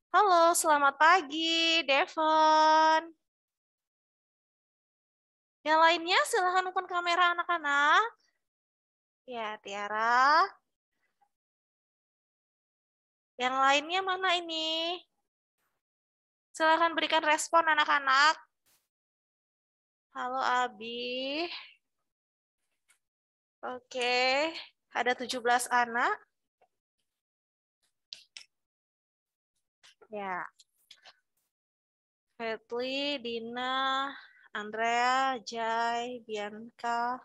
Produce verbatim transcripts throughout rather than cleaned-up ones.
Halo, selamat pagi, Devon. Yang lainnya, silahkan open kamera anak-anak. Ya, Tiara. Yang lainnya mana ini? Silahkan berikan respon anak-anak. Halo, Abi. Oke, ada tujuh belas anak. Ya, Fetli, Dina, Andrea, Jai, Bianca,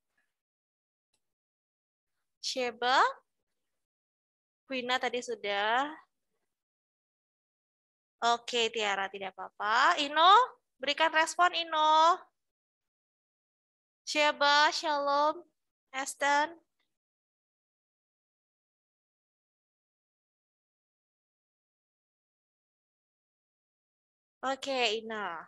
Sheba, Wina tadi sudah. Oke, Tiara, tidak apa-apa. Ino, berikan respon, Ino. Sheba, Shalom, Esten. Oke, Ina.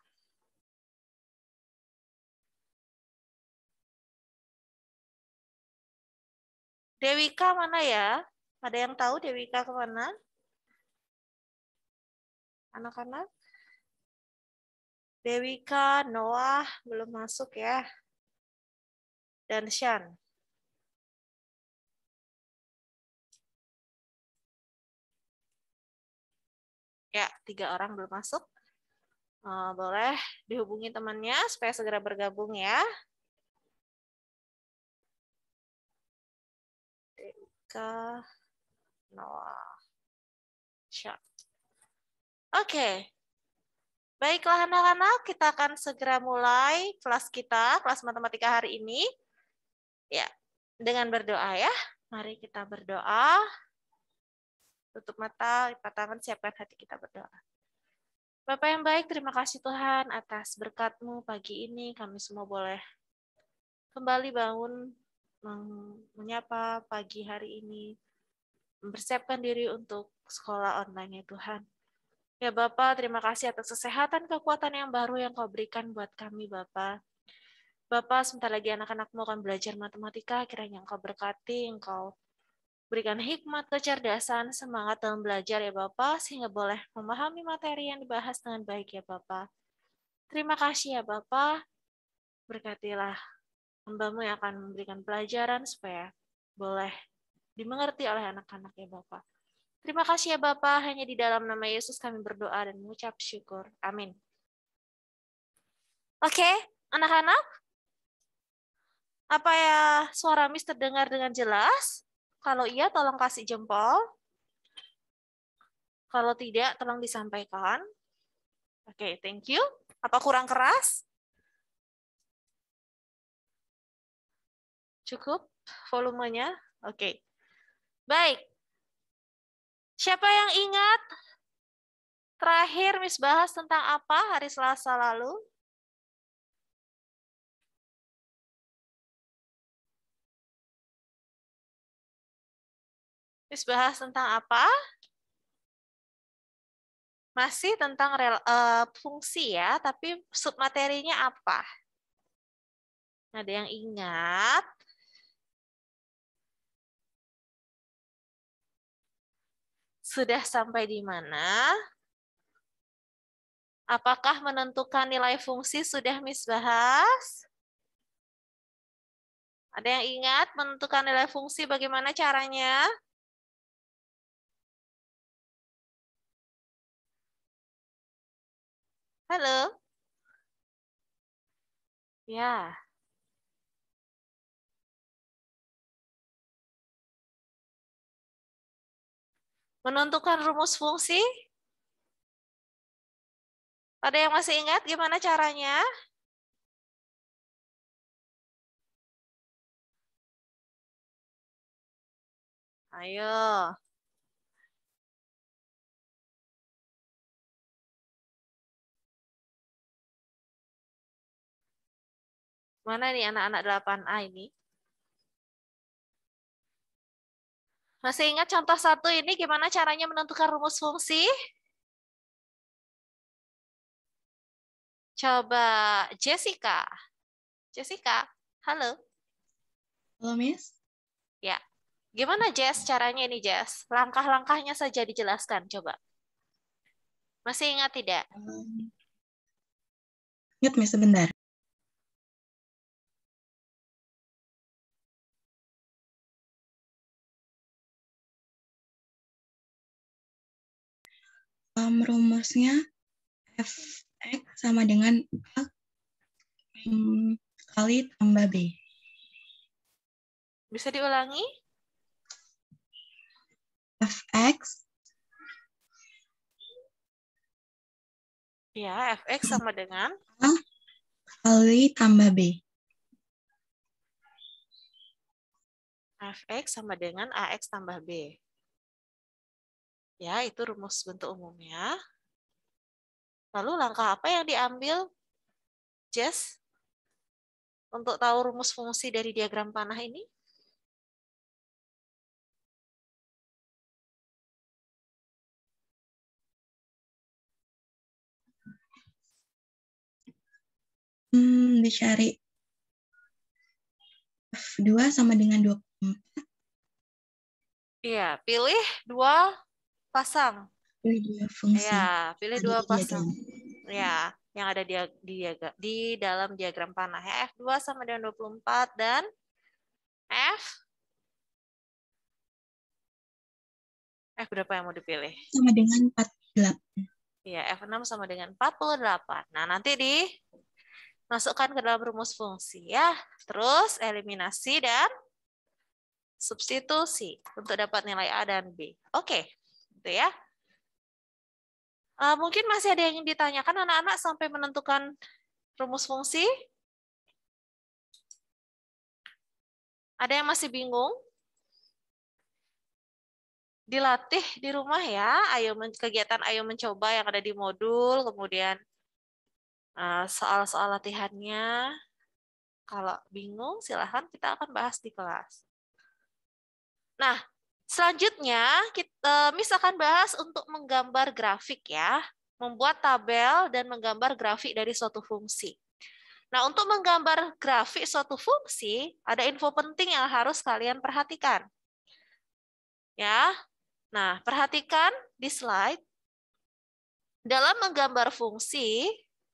Dewika mana ya? Ada yang tahu Dewika kemana? Anak-anak? Dewika, Noah belum masuk ya. Dan Shan. Ya, tiga orang belum masuk. Uh, boleh dihubungi temannya supaya segera bergabung ya. Dewika, Noah, Shan. Oke. Baiklah anak-anak, kita akan segera mulai kelas kita, kelas matematika hari ini. Ya, dengan berdoa ya. Mari kita berdoa. Tutup mata, lipat tangan, siapkan hati kita berdoa. Bapak yang baik, terima kasih Tuhan atas berkat-Mu pagi ini. Kami semua boleh kembali bangun, menyapa pagi hari ini, mempersiapkan diri untuk sekolah online ya Tuhan. Ya Bapak, terima kasih atas kesehatan, kekuatan yang baru yang Kau berikan buat kami Bapak. Bapak, sebentar lagi anak-anak-Mu akan belajar matematika, kiranya Engkau berkati, Engkau berikan hikmat, kecerdasan, semangat dalam belajar ya Bapak, sehingga boleh memahami materi yang dibahas dengan baik ya Bapak. Terima kasih ya Bapak, berkatilah hamba-Mu yang akan memberikan pelajaran supaya boleh dimengerti oleh anak-anak ya Bapak. Terima kasih ya Bapak, hanya di dalam nama Yesus kami berdoa dan mengucap syukur. Amin. Oke, anak-anak, apa ya suara Miss terdengar dengan jelas? Kalau iya, tolong kasih jempol. Kalau tidak, tolong disampaikan. Oke, okay, thank you. Apa kurang keras? Cukup volumenya? Oke. Okay. Baik. Siapa yang ingat terakhir Miss bahas tentang apa hari Selasa lalu? Miss bahas tentang apa? Masih tentang rel, uh, fungsi ya, tapi submaterinya apa? Ada yang ingat? Sudah sampai di mana? Apakah menentukan nilai fungsi sudah Miss bahas? Ada yang ingat menentukan nilai fungsi bagaimana caranya? Halo? Ya. Menentukan rumus fungsi? Ada yang masih ingat gimana caranya? Ayo. Mana nih anak-anak delapan A ini? Masih ingat contoh satu ini gimana caranya menentukan rumus fungsi? Coba Jessica. Jessica, halo. Halo, Miss. Ya. Gimana, Jess, caranya ini, Jess? Langkah-langkahnya saja dijelaskan, coba. Masih ingat tidak? Um, ingat, Miss, sebentar. Um, rumusnya f(x) sama dengan A um, kali tambah B. Bisa diulangi? F(x) Ya, f(x) sama dengan A kali tambah B. f(x) sama dengan ax tambah b. Ya, itu rumus bentuk umumnya. Lalu langkah apa yang diambil, Jess, untuk tahu rumus fungsi dari diagram panah ini? Hmm, dicari F dua sama dengan dua puluh empat. Iya, pilih dua pasang. Pilih dua fungsi. Ya, pilih Ada dua di pasang. diagram. Ya, yang ada di, di, di dalam diagram panah. Ya, F dua sama dengan dua puluh empat dan F F berapa yang mau dipilih? Sama dengan empat puluh delapan. Ya, F enam sama dengan empat puluh delapan. Nah, nanti dimasukkan ke dalam rumus fungsi ya. Terus eliminasi dan substitusi untuk dapat nilai A dan B. Oke, itu ya. Uh, mungkin masih ada yang ingin ditanyakan anak-anak sampai menentukan rumus fungsi? Ada yang masih bingung? Dilatih di rumah ya, ayo kegiatan ayo mencoba yang ada di modul, kemudian soal-soal uh, latihannya. Kalau bingung, silahkan kita akan bahas di kelas. Nah, selanjutnya kita Miss akan bahas untuk menggambar grafik ya, membuat tabel dan menggambar grafik dari suatu fungsi. Nah, untuk menggambar grafik suatu fungsi, ada info penting yang harus kalian perhatikan. Ya. Nah, perhatikan di slide. Dalam menggambar fungsi,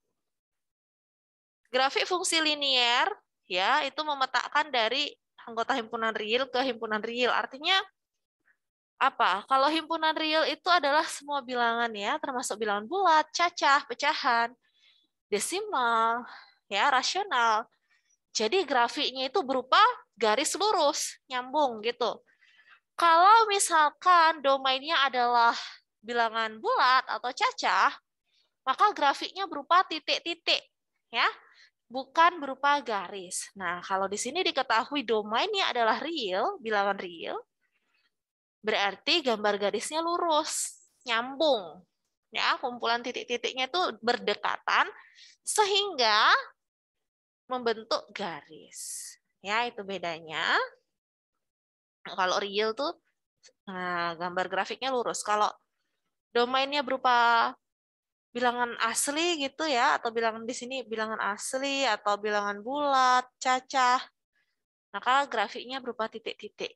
grafik fungsi linier ya, itu memetakan dari anggota himpunan real ke himpunan real. Artinya apa? Kalau himpunan real itu adalah semua bilangan ya, termasuk bilangan bulat, cacah, pecahan, desimal, ya, rasional. Jadi grafiknya itu berupa garis lurus, nyambung gitu. Kalau misalkan domainnya adalah bilangan bulat atau cacah, maka grafiknya berupa titik-titik, ya, bukan berupa garis. Nah, kalau di sini diketahui domainnya adalah real, bilangan real, berarti gambar garisnya lurus, nyambung. Ya, kumpulan titik-titiknya itu berdekatan sehingga membentuk garis. Ya, itu bedanya. Kalau real tuh nah, gambar grafiknya lurus. Kalau domainnya berupa bilangan asli gitu ya, atau bilangan di sini bilangan asli atau bilangan bulat, cacah, maka grafiknya berupa titik-titik.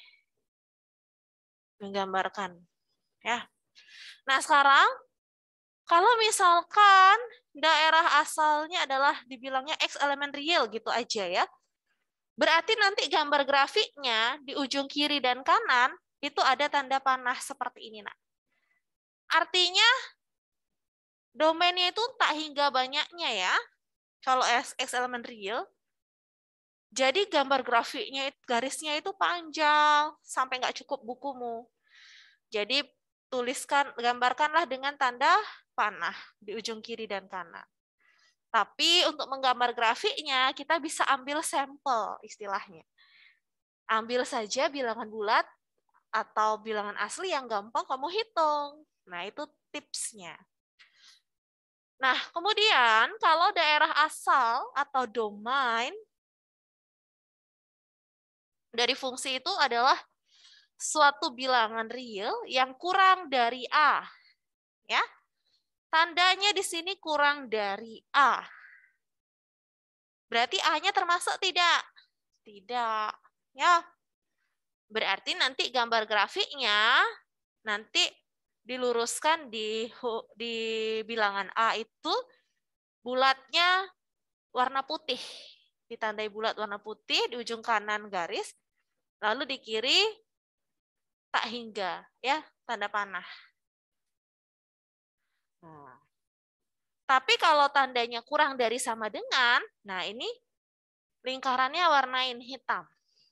Menggambarkan ya. Nah, sekarang kalau misalkan daerah asalnya adalah dibilangnya X elemen real gitu aja ya. Berarti nanti gambar grafiknya di ujung kiri dan kanan itu ada tanda panah seperti ini, nak. Artinya domainnya itu tak hingga banyaknya ya. Kalau X elemen real. Jadi gambar grafiknya garisnya itu panjang sampai nggak cukup bukumu. Jadi tuliskan, gambarkanlah dengan tanda panah di ujung kiri dan kanan. Tapi untuk menggambar grafiknya kita bisa ambil sampel istilahnya. Ambil saja bilangan bulat atau bilangan asli yang gampang kamu hitung. Nah, itu tipsnya. Nah, kemudian kalau daerah asal atau domain dari fungsi itu adalah suatu bilangan real yang kurang dari A. Ya. Tandanya di sini kurang dari A. Berarti A-nya termasuk tidak? Tidak. Ya. Berarti nanti gambar grafiknya nanti diluruskan di, di bilangan A itu bulatnya warna putih. Ditandai bulat warna putih, di ujung kanan garis, lalu di kiri tak hingga, ya, tanda panah. Nah. Tapi kalau tandanya kurang dari sama dengan, nah ini lingkarannya warnain hitam.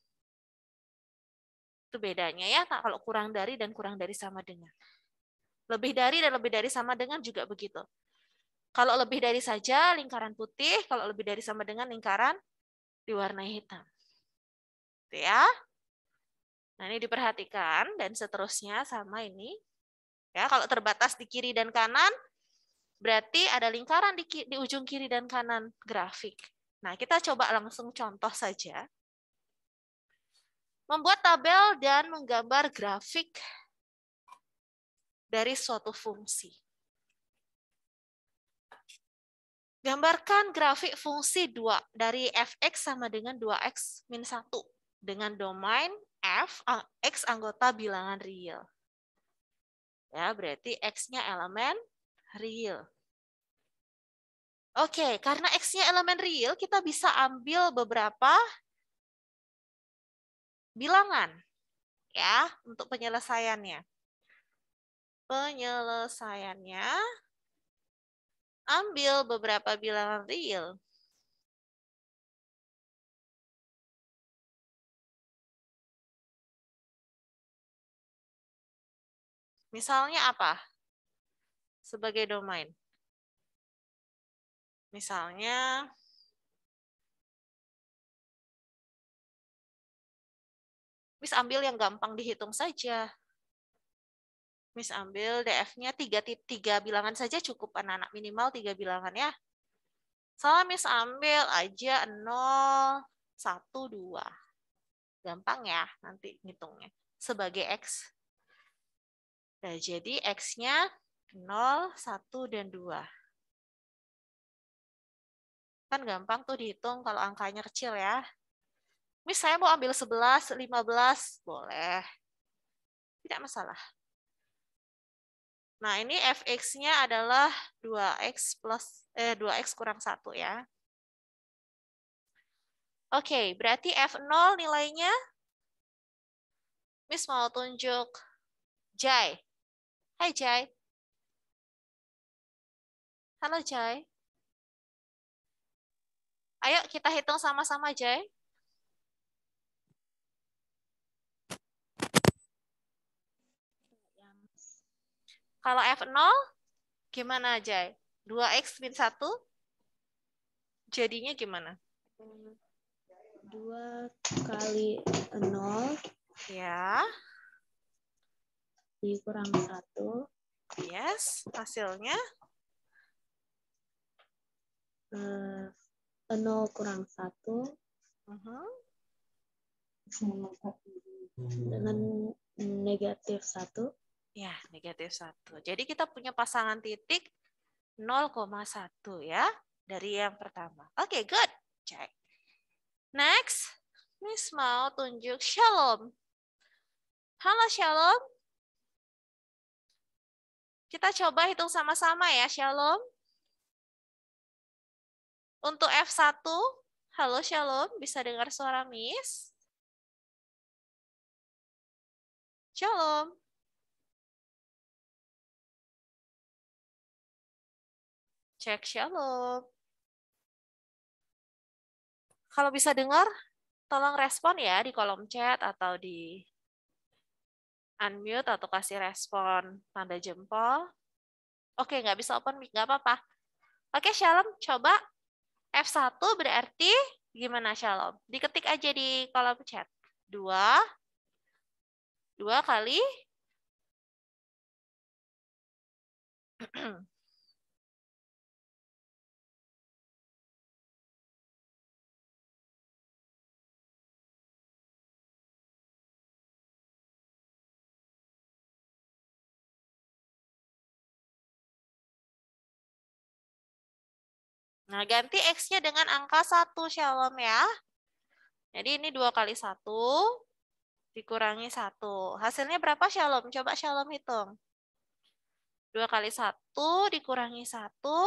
Itu bedanya ya, kalau kurang dari dan kurang dari sama dengan. Lebih dari dan lebih dari sama dengan juga begitu. Kalau lebih dari saja lingkaran putih, kalau lebih dari sama dengan lingkaran diwarnai hitam. Itu ya. Nah, ini diperhatikan dan seterusnya sama ini. Ya, kalau terbatas di kiri dan kanan, berarti ada lingkaran di, di ujung kiri dan kanan grafik. Nah, kita coba langsung contoh saja. Membuat tabel dan menggambar grafik dari suatu fungsi. Gambarkan grafik fungsi dua dari f(x) sama dengan dua x min satu dengan domain f, x anggota bilangan real. Ya, berarti x-nya elemen real. Oke, karena x-nya elemen real, kita bisa ambil beberapa bilangan ya untuk penyelesaiannya. Penyelesaiannya ambil beberapa bilangan real. Misalnya apa? Sebagai domain. Misalnya Miss ambil yang gampang dihitung saja. Miss ambil D F-nya tiga, tiga bilangan saja cukup anak-anak, minimal tiga bilangan ya. Salah Miss ambil aja nol, satu, dua. Gampang ya nanti ngitungnya. Sebagai X. Nah, jadi X-nya nol, satu, dan dua. Kan gampang tuh dihitung kalau angkanya kecil ya. Miss saya mau ambil sebelas, lima belas, boleh. Tidak masalah. Nah, ini f(x)-nya adalah dua x plus eh dua x kurang satu ya. Oke, berarti f nol nilainya Miss mau tunjuk Jai. Hai Jai. Halo Jai. Ayo kita hitung sama-sama Jai. Kalau f nol gimana Jai? dua x min satu jadinya gimana? dua kali nol Ya. dikurang satu. Yes, hasilnya? Uh, nol kurang satu. Uh-huh. Dengan negatif satu. Ya, negatif satu. Jadi kita punya pasangan titik nol koma satu ya, dari yang pertama. Oke, okay, good. Check. Next, Miss mau tunjuk Shalom. Halo Shalom. Kita coba hitung sama-sama ya, Shalom. Untuk F satu, halo Shalom, bisa dengar suara Miss? Shalom. Cek Shalom. Kalau bisa dengar, tolong respon ya di kolom chat atau di unmute atau kasih respon tanda jempol. Oke, nggak bisa open mic, nggak apa-apa. Oke, Shalom, coba F satu berarti gimana Shalom? Diketik aja di kolom chat. Dua, dua kali Nah, ganti X-nya dengan angka satu, Shalom ya. Jadi ini dua kali satu, dikurangi satu. Hasilnya berapa, Shalom? Coba Shalom hitung. dua kali satu dikurangi satu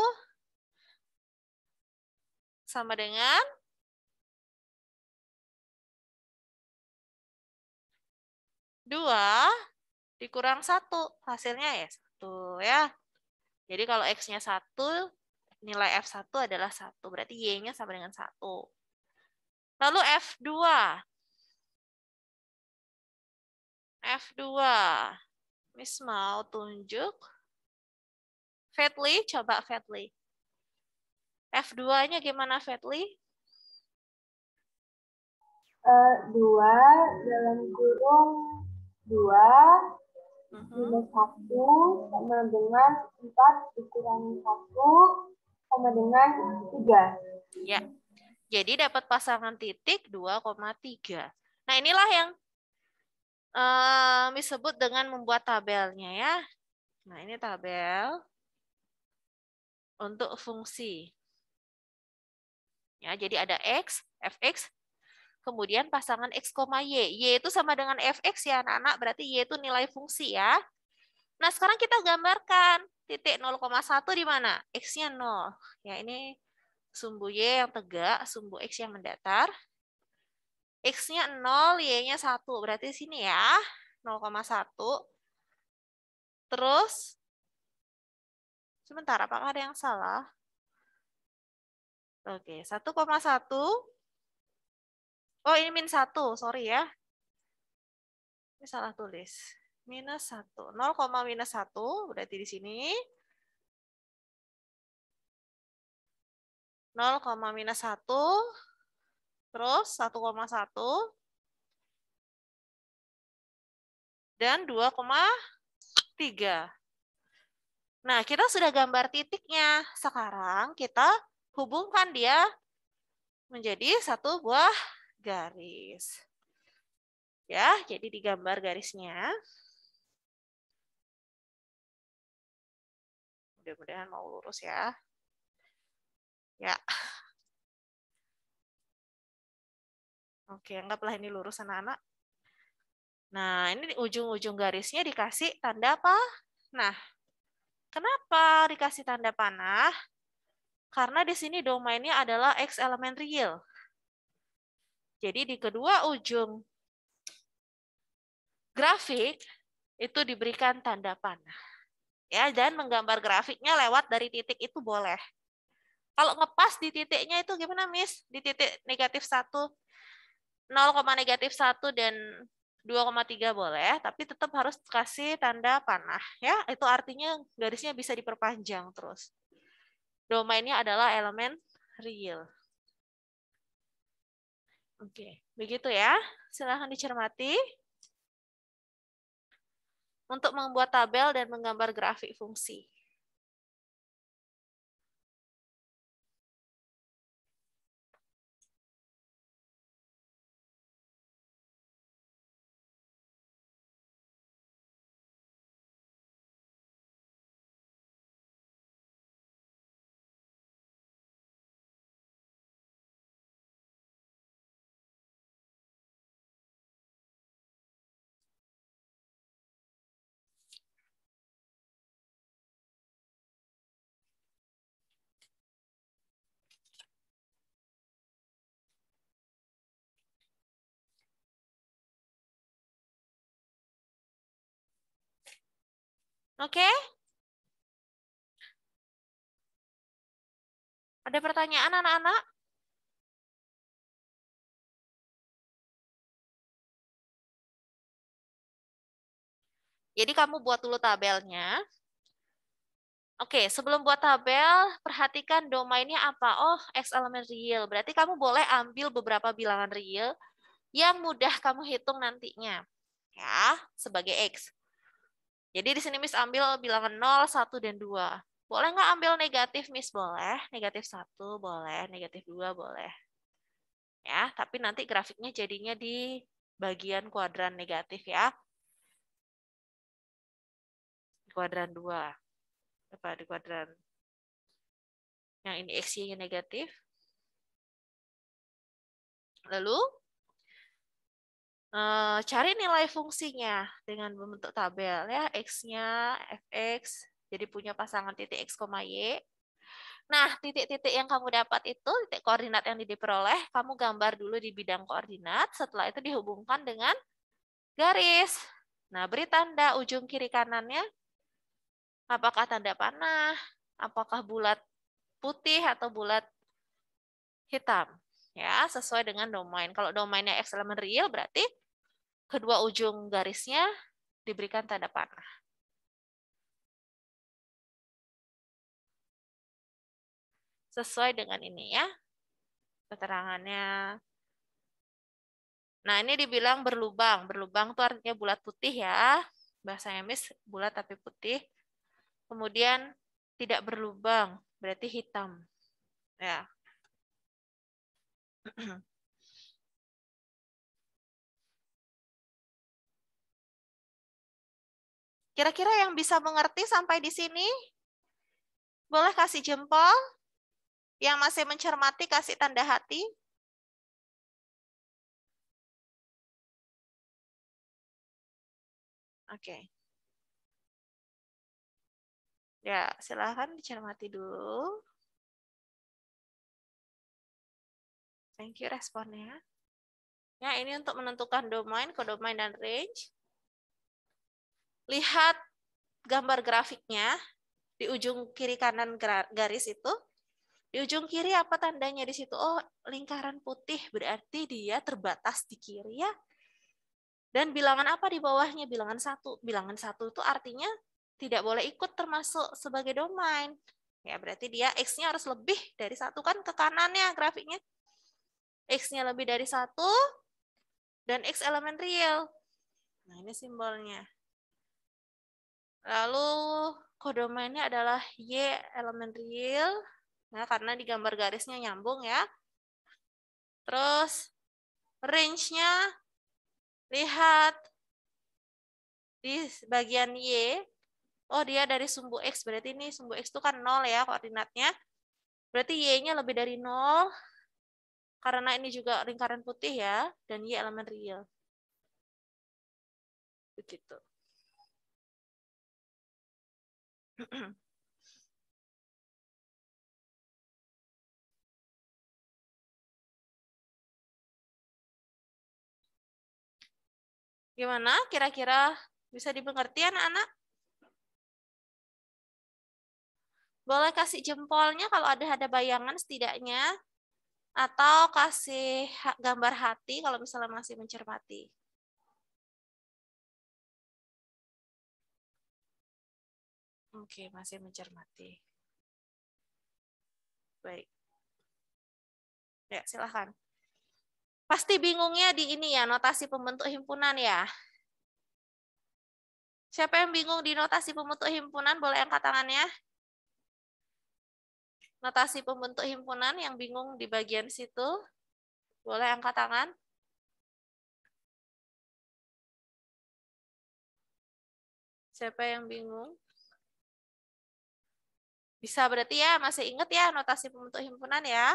sama dengan dua dikurang satu. Hasilnya ya satu ya. Jadi kalau X-nya satu, nilai F satu adalah satu. Berarti Y-nya sama dengan satu. Lalu F dua. F dua. Miss mau tunjuk. Fadli, coba Fadli. F dua-nya gimana Fadli? Uh, dua dalam kurung dua minus satu sama dengan empat dikurangi satu sama dengan tiga. Ya, jadi dapat pasangan titik dua koma tiga. Nah inilah yang uh, disebut dengan membuat tabelnya ya. Nah ini tabel untuk fungsi. Ya, jadi ada X, Fx, kemudian pasangan X, Y. Y itu sama dengan Fx ya anak-anak, berarti Y itu nilai fungsi ya. Nah sekarang kita gambarkan titik nol koma satu di mana? X-nya nol. Ya ini sumbu Y yang tegak, sumbu X yang mendatar. X-nya nol, Y-nya satu. Berarti di sini ya, nol koma satu. Terus, sebentar, apakah ada yang salah? Oke, satu koma satu. Oh, ini min satu, sorry ya. Ini salah tulis. Minus satu. nol, minus satu, berarti di sini. nol, minus satu. Terus satu koma satu. Dan dua koma tiga. Nah, kita sudah gambar titiknya. Sekarang kita hubungkan dia menjadi satu buah garis. Ya, jadi digambar garisnya. Mudah-mudahan mau lurus ya. Ya. Oke, anggaplah ini lurus anak-anak. Nah, ini di ujung-ujung garisnya dikasih tanda apa? Nah, kenapa dikasih tanda panah? Karena di sini domainnya adalah X elemen real. Jadi di kedua ujung grafik itu diberikan tanda panah. Ya, dan menggambar grafiknya lewat dari titik itu boleh. Kalau ngepas di titiknya itu gimana, Miss? Di titik negatif satu, nol, negatif satu dan dua koma tiga boleh, tapi tetap harus kasih tanda panah. Ya, itu artinya garisnya bisa diperpanjang terus. Domainnya adalah elemen real. Oke, begitu ya. Silahkan dicermati. Untuk membuat tabel dan menggambar grafik fungsi. Oke? Ada pertanyaan anak-anak? Jadi kamu buat dulu tabelnya. Oke, sebelum buat tabel, perhatikan domainnya apa. Oh, X elemen real. Berarti kamu boleh ambil beberapa bilangan real yang mudah kamu hitung nantinya. Ya, sebagai X. Jadi di sini Miss ambil bilangan nol, satu, dan dua. Boleh nggak ambil negatif, Miss? Boleh. Negatif satu, boleh. Negatif dua, boleh. Ya, tapi nanti grafiknya jadinya di bagian kuadran negatif ya. Kuadran dua. Apa di kuadran? Yang ini X Y-nya negatif. Lalu, cari nilai fungsinya dengan membentuk tabel ya. X-nya, Fx, Jadi punya pasangan titik X, Y. Nah, titik-titik yang kamu dapat itu, titik koordinat yang diperoleh, kamu gambar dulu di bidang koordinat, setelah itu dihubungkan dengan garis. Nah, beri tanda ujung kiri kanannya, apakah tanda panah, apakah bulat putih atau bulat hitam. Ya, sesuai dengan domain. Kalau domainnya X elemen real, berarti kedua ujung garisnya diberikan tanda panah. Sesuai dengan ini ya, keterangannya. Nah, ini dibilang berlubang. Berlubang itu artinya bulat putih ya. Bahasa Miss bulat tapi putih. Kemudian tidak berlubang, berarti hitam. Ya. Kira-kira yang bisa mengerti sampai di sini? Boleh kasih jempol? Yang masih mencermati kasih tanda hati. Oke. Ya, silahkan dicermati dulu. Thank you responnya. Ya, ini untuk menentukan domain, kodomain, dan range. Lihat gambar grafiknya di ujung kiri kanan garis itu. Di ujung kiri apa tandanya di situ? Oh, lingkaran putih berarti dia terbatas di kiri ya. Dan bilangan apa di bawahnya? Bilangan satu. Bilangan satu itu artinya tidak boleh ikut termasuk sebagai domain. Ya, berarti dia X-nya harus lebih dari satu kan ke kanannya grafiknya. X-nya lebih dari satu dan X elemen real. Nah, ini simbolnya. Lalu kodomainnya adalah Y elemen real. Nah, karena di gambar garisnya nyambung ya. Terus range-nya lihat di bagian Y. Oh, dia dari sumbu X. Berarti ini sumbu X itu kan nol ya koordinatnya. Berarti Y-nya lebih dari nol. Karena ini juga lingkaran putih ya. Dan Y elemen real. Begitu. Gimana? Kira-kira bisa dimengerti anak-anak? Boleh kasih jempolnya kalau ada ada bayangan setidaknya. Atau kasih gambar hati kalau misalnya masih mencermati. Oke, masih mencermati. Baik. Ya, silahkan. Pasti bingungnya di ini ya, notasi pembentuk himpunan ya. Siapa yang bingung di notasi pembentuk himpunan, boleh angkat tangannya. Notasi pembentuk himpunan yang bingung di bagian situ, boleh angkat tangan. Siapa yang bingung? Bisa berarti ya, masih ingat ya notasi pembentuk himpunan ya.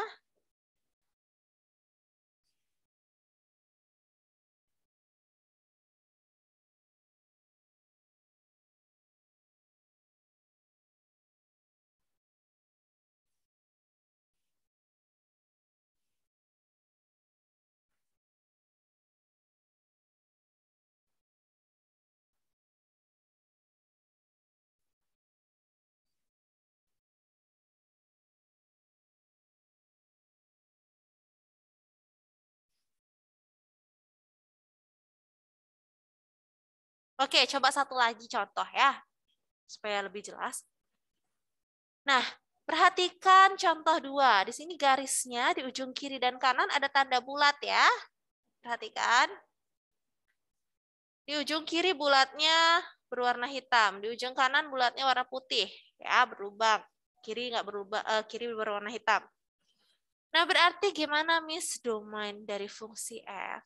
Oke, coba satu lagi contoh ya, supaya lebih jelas. Nah, perhatikan contoh dua. Di sini garisnya di ujung kiri dan kanan ada tanda bulat ya. Perhatikan. Di ujung kiri bulatnya berwarna hitam, di ujung kanan bulatnya warna putih. Ya, berubah. Kiri nggak berubah, eh, kiri berwarna hitam. Nah, berarti gimana Miss domain dari fungsi F?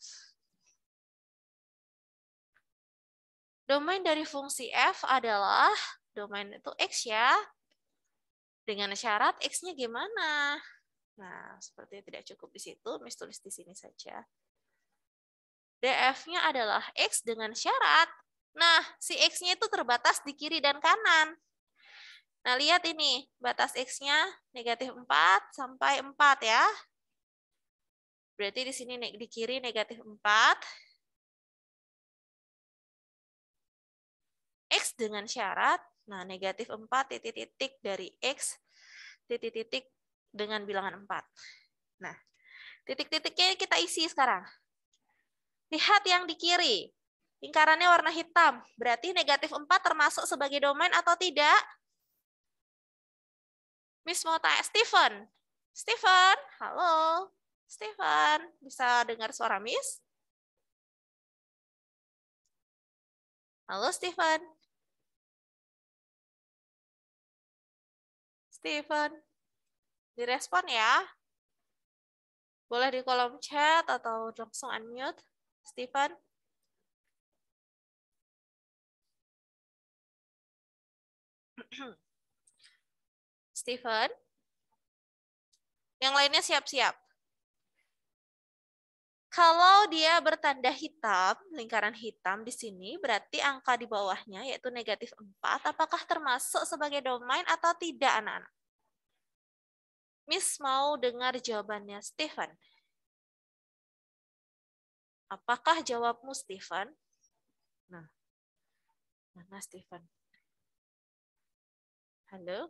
Domain dari fungsi F adalah, domain itu X ya, dengan syarat X-nya gimana? Nah, sepertinya tidak cukup di situ, Miss tulis di sini saja. D F-nya adalah X dengan syarat. Nah, si X-nya itu terbatas di kiri dan kanan. Nah, lihat ini, batas X-nya negatif empat sampai empat ya. Berarti di sini di kiri negatif empat. X dengan syarat, nah negatif empat titik-titik dari X, titik-titik dengan bilangan empat. Nah, titik-titiknya kita isi sekarang. Lihat yang di kiri, lingkarannya warna hitam. Berarti negatif empat termasuk sebagai domain atau tidak? Miss mau tanya, Steven. Steven, halo. Steven, bisa dengar suara Miss? Halo, Steven. Steven, direspon ya. Boleh di kolom chat atau langsung unmute, Steven. Steven. Yang lainnya siap-siap. Kalau dia bertanda hitam, lingkaran hitam di sini, berarti angka di bawahnya yaitu negatif empat. Apakah termasuk sebagai domain atau tidak, anak-anak? Miss mau dengar jawabannya Stephen. Apakah jawabmu Stephen? Nah, mana Stephen? Halo?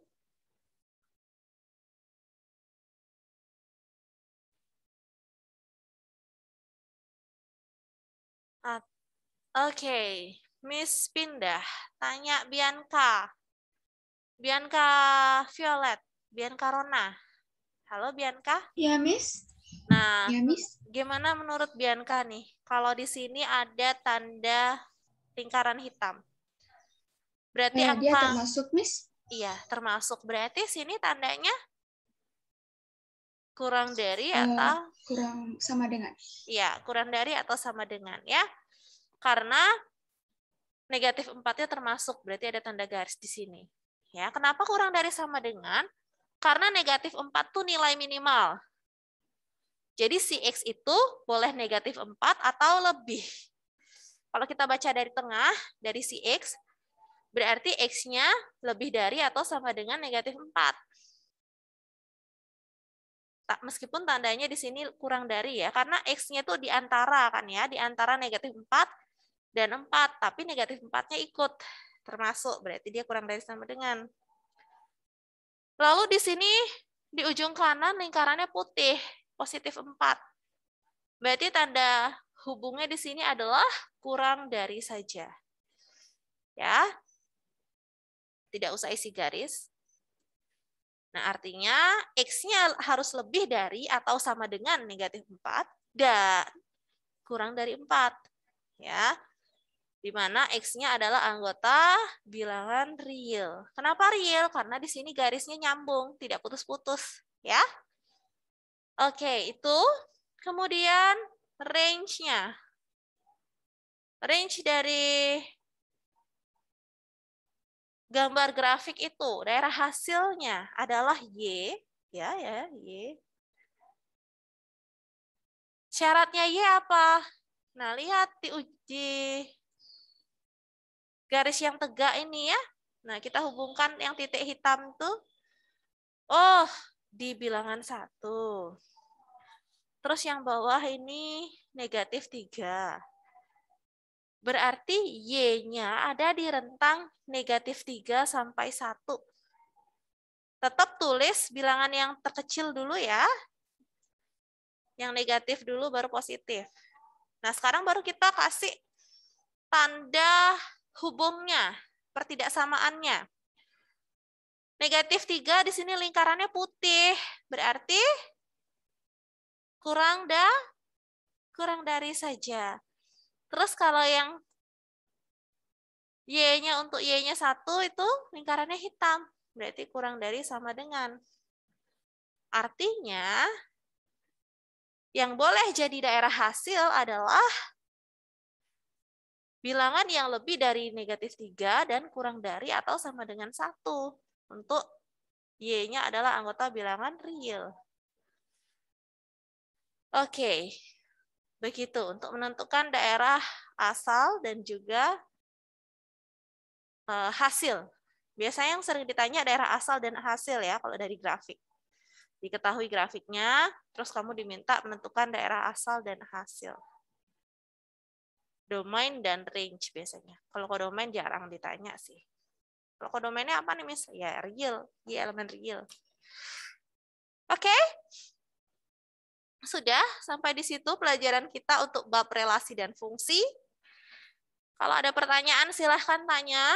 Oke, okay. Miss pindah. Tanya Bianca. Bianca Violet. Bianca Rona. Halo Bianca. Ya, Miss. Nah, ya, Miss. Gimana menurut Bianca nih? Kalau di sini ada tanda lingkaran hitam. Berarti Ya, angka dia termasuk, Miss. Iya, termasuk. Berarti sini tandanya kurang dari uh, atau kurang sama dengan. Iya, kurang dari atau sama dengan ya. Karena negatif empatnya termasuk, berarti ada tanda garis di sini. Ya, kenapa kurang dari sama dengan? Karena negatif empat tuh nilai minimal. Jadi si X itu boleh negatif empat atau lebih. Kalau kita baca dari tengah, dari si X, berarti X-nya lebih dari atau sama dengan negatif empat. Meskipun tandanya di sini kurang dari ya, karena X-nya itu di antara kan ya, di antara negatif empat dan empat, tapi negatif empat-nya ikut termasuk, berarti dia kurang dari sama dengan. Lalu di sini di ujung kanan lingkarannya putih, positif empat. Berarti tanda hubungnya di sini adalah kurang dari saja. Ya. Tidak usah isi garis. Nah, artinya X-nya harus lebih dari atau sama dengan negatif empat dan kurang dari empat. Ya. Di mana X-nya adalah anggota bilangan real. Kenapa real? Karena di sini garisnya nyambung, tidak putus-putus. Ya. Oke, itu. Kemudian range-nya. Range dari gambar grafik itu, daerah hasilnya adalah Y, ya, ya, Y. Syaratnya Y apa? Nah, lihat di uji garis yang tegak ini ya. Nah, kita hubungkan yang titik hitam tuh. Oh, di bilangan satu. Terus yang bawah ini negatif tiga. Berarti Y-nya ada di rentang negatif tiga sampai satu. Tetap tulis bilangan yang terkecil dulu ya. Yang negatif dulu baru positif. Nah, sekarang baru kita kasih tanda hubungnya, pertidaksamaannya. Negatif tiga di sini lingkarannya putih. Berarti kurang da, kurang dari saja. Terus kalau yang Y-nya untuk Y-nya satu itu lingkarannya hitam. Berarti kurang dari sama dengan. Artinya, yang boleh jadi daerah hasil adalah bilangan yang lebih dari negatif tiga dan kurang dari atau sama dengan satu. Untuk Y-nya adalah anggota bilangan real. Oke, begitu untuk menentukan daerah asal dan juga uh, hasil Biasanya yang sering ditanya daerah asal dan hasil ya kalau dari grafik. Diketahui grafiknya, terus kamu diminta menentukan daerah asal dan hasil. Domain dan range biasanya. Kalau kodomain jarang ditanya sih. Kalau kodomainnya apa nih, Miss? Ya, real. Ya, elemen real. Oke? Okay? Sudah, sampai di situ pelajaran kita untuk bab relasi dan fungsi. Kalau ada pertanyaan, silahkan tanya.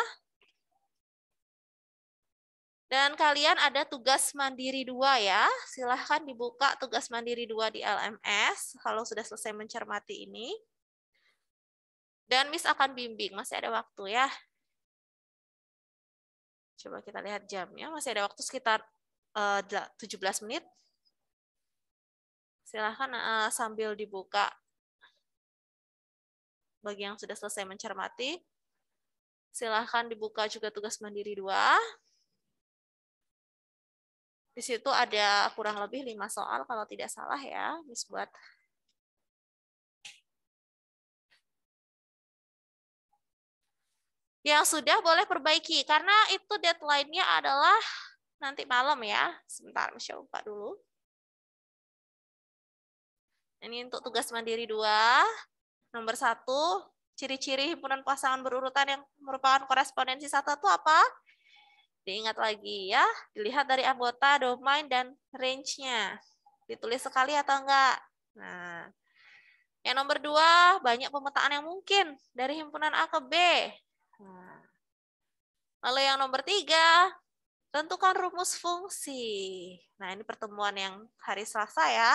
Dan kalian ada tugas mandiri dua ya. Silahkan dibuka tugas mandiri dua di L M S kalau sudah selesai mencermati ini. Dan Miss akan bimbing, masih ada waktu ya. Coba kita lihat jamnya, masih ada waktu sekitar uh, tujuh belas menit. Silahkan uh, sambil dibuka bagi yang sudah selesai mencermati. Silahkan dibuka juga tugas mandiri dua. Di situ ada kurang lebih lima soal kalau tidak salah ya, Miss buat. Yang sudah boleh perbaiki, karena itu deadline-nya adalah nanti malam ya. Sebentar, Miss buka dulu. Ini untuk tugas mandiri dua. Nomor satu, ciri-ciri himpunan pasangan berurutan yang merupakan korespondensi satu itu apa? Diingat lagi ya, dilihat dari anggota, domain, dan range-nya. Ditulis sekali atau enggak? Nah, yang nomor dua, banyak pemetaan yang mungkin dari himpunan A ke B. Nah, lalu yang nomor tiga, tentukan rumus fungsi. Nah, ini pertemuan yang hari Selasa ya.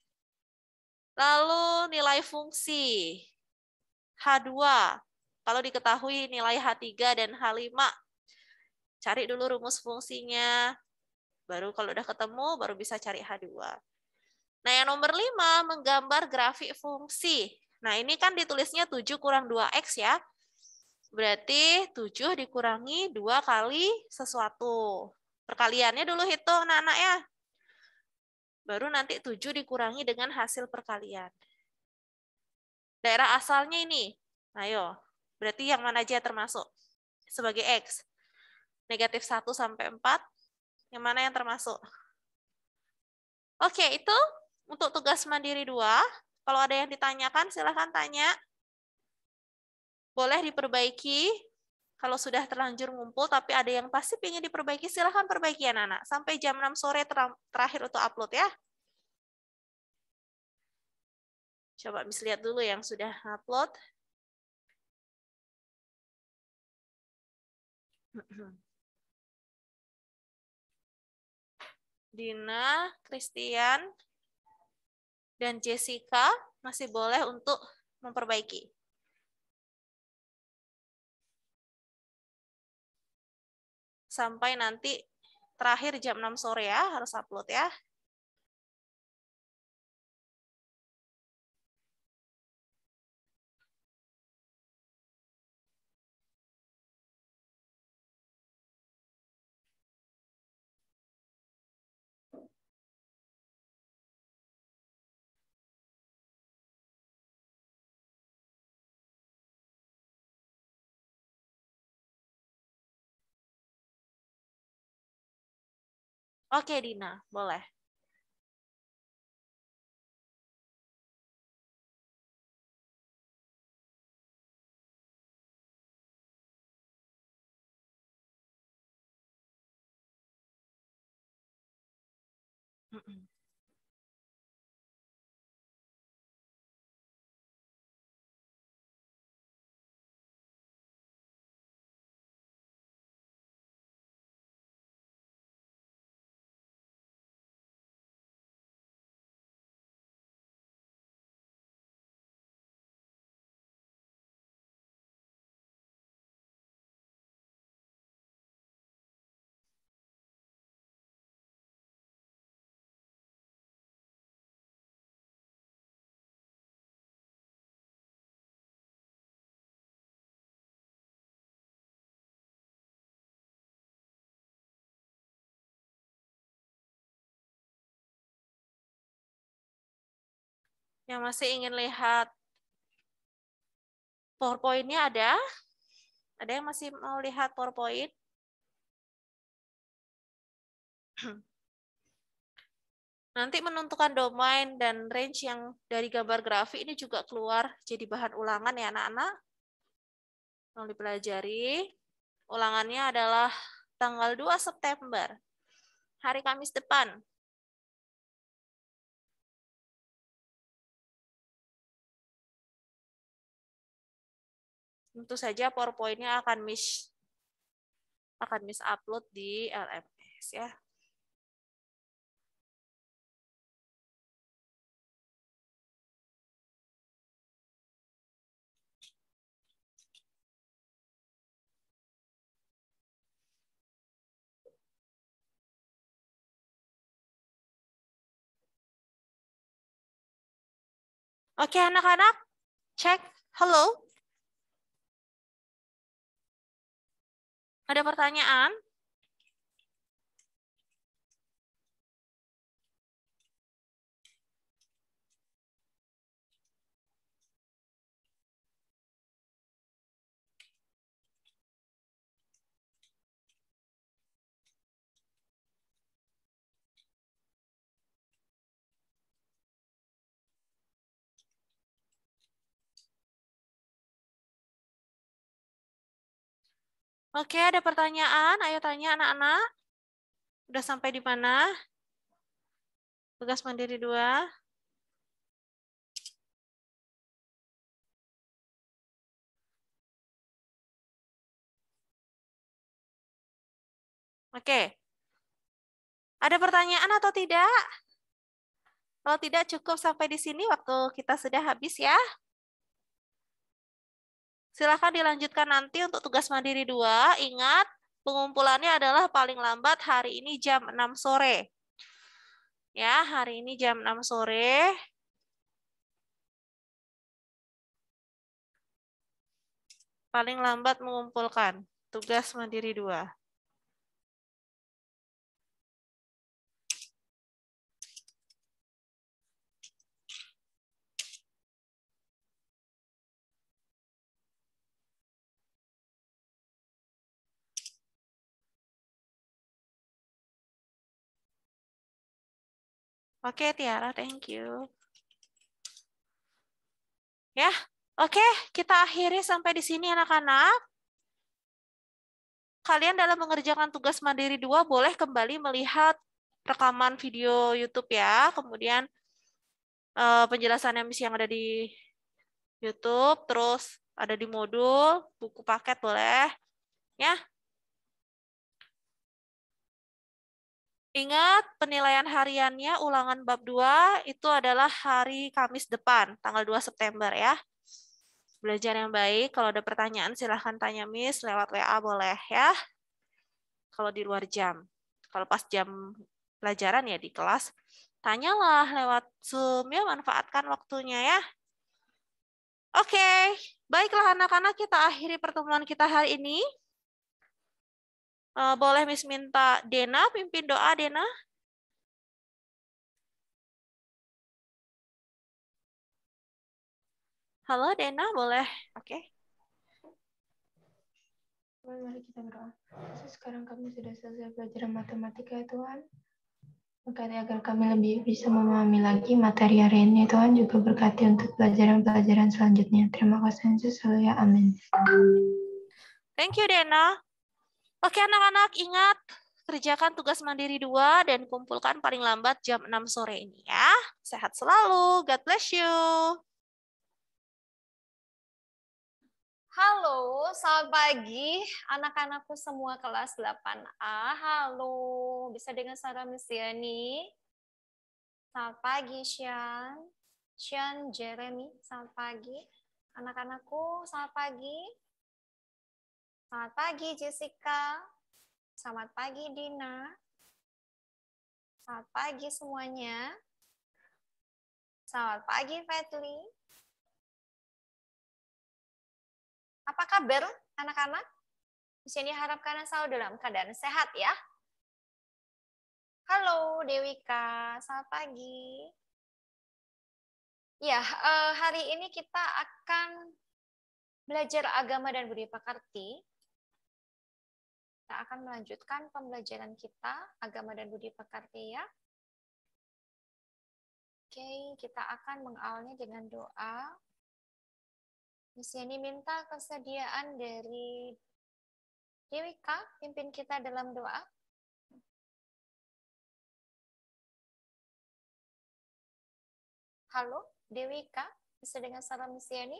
Lalu nilai fungsi. H dua, kalau diketahui nilai H tiga dan H lima, cari dulu rumus fungsinya. Baru kalau udah ketemu, baru bisa cari H dua. Nah, yang nomor lima, menggambar grafik fungsi. Nah, ini kan ditulisnya tujuh kurang dua X ya. Berarti tujuh dikurangi dua kali sesuatu. Perkaliannya dulu hitung, anak-anak ya. Baru nanti tujuh dikurangi dengan hasil perkalian. Daerah asalnya ini. Ayo, berarti yang mana aja termasuk? Sebagai X. Negatif satu sampai empat, yang mana yang termasuk? Oke, itu untuk tugas mandiri dua. Kalau ada yang ditanyakan, silahkan tanya. Boleh diperbaiki. Kalau sudah terlanjur ngumpul, tapi ada yang pasti ingin diperbaiki, silahkan perbaiki anak-anak. Sampai jam enam sore ter terakhir untuk upload ya. Coba Miss lihat dulu yang sudah upload. Dina, Christian, dan Jessica masih boleh untuk memperbaiki. Sampai nanti terakhir jam enam sore ya, harus upload ya. Oke, Dina, boleh. Yang masih ingin lihat PowerPoint-nya ada? Ada yang masih mau lihat PowerPoint? Nanti menentukan domain dan range yang dari gambar grafik ini juga keluar jadi bahan ulangan ya anak-anak. Yang dipelajari. Ulangannya adalah tanggal dua September. Hari Kamis depan. Tentu saja PowerPoint-nya akan Miss akan Miss upload di L M S ya. Oke, anak-anak, cek. Halo. Ada pertanyaan? Oke, ada pertanyaan? Ayo tanya anak-anak. Udah sampai di mana? Tugas mandiri dua. Oke. Ada pertanyaan atau tidak? Kalau tidak, cukup sampai di sini waktu kita sudah habis ya. Silakan dilanjutkan nanti untuk tugas mandiri dua. Ingat, pengumpulannya adalah paling lambat hari ini jam enam sore. Ya, hari ini jam enam sore. Paling lambat mengumpulkan tugas mandiri dua. Oke, Tiara, thank you. Ya, oke, kita akhiri sampai di sini anak-anak. Kalian dalam mengerjakan tugas mandiri dua boleh kembali melihat rekaman video YouTube ya, kemudian eh, penjelasan yang yang ada di YouTube, terus ada di modul, buku paket boleh, ya. Ingat, penilaian hariannya ulangan bab dua itu adalah hari Kamis depan, tanggal dua September ya. Belajar yang baik, kalau ada pertanyaan silahkan tanya Miss lewat W A boleh ya. Kalau di luar jam. Kalau pas jam pelajaran ya di kelas, tanyalah lewat Zoom ya, manfaatkan waktunya ya. Oke, baiklah anak-anak, kita akhiri pertemuan kita hari ini. Uh, boleh Miss minta Dena pimpin doa, Dena? Halo Dena, boleh? Oke. Okay. Mari kita berdoa. Sekarang kami sudah selesai belajar matematika ya Tuhan. Berkati agar kami lebih bisa memahami lagi materi hari ini Tuhan, juga berkati untuk pelajaran-pelajaran selanjutnya. Terima kasih Yesus, ya amin. Thank you Dena. Oke anak-anak, ingat kerjakan tugas mandiri dua dan kumpulkan paling lambat jam enam sore ini ya. Sehat selalu. God bless you. Halo, selamat pagi anak-anakku semua kelas delapan A. Halo, bisa dengan suara Miss Yani? Selamat pagi, Sian. Sian, Jeremy, selamat pagi. Anak-anakku, selamat pagi. Selamat pagi, Jessica. Selamat pagi, Dina. Selamat pagi semuanya. Selamat pagi, Fetli. Apa kabar, anak-anak? Di sini harapkan selalu dalam keadaan sehat ya. Halo, Dewika. Selamat pagi. Ya, hari ini kita akan belajar agama dan budaya Pakarti. Kita akan melanjutkan pembelajaran kita, Agama dan Budi Pekerti ya. Oke, kita akan mengawalnya dengan doa. Miss Yani minta kesediaan dari Dewika, pimpin kita dalam doa. Halo, Dewika, bisa dengan salam Miss Yani?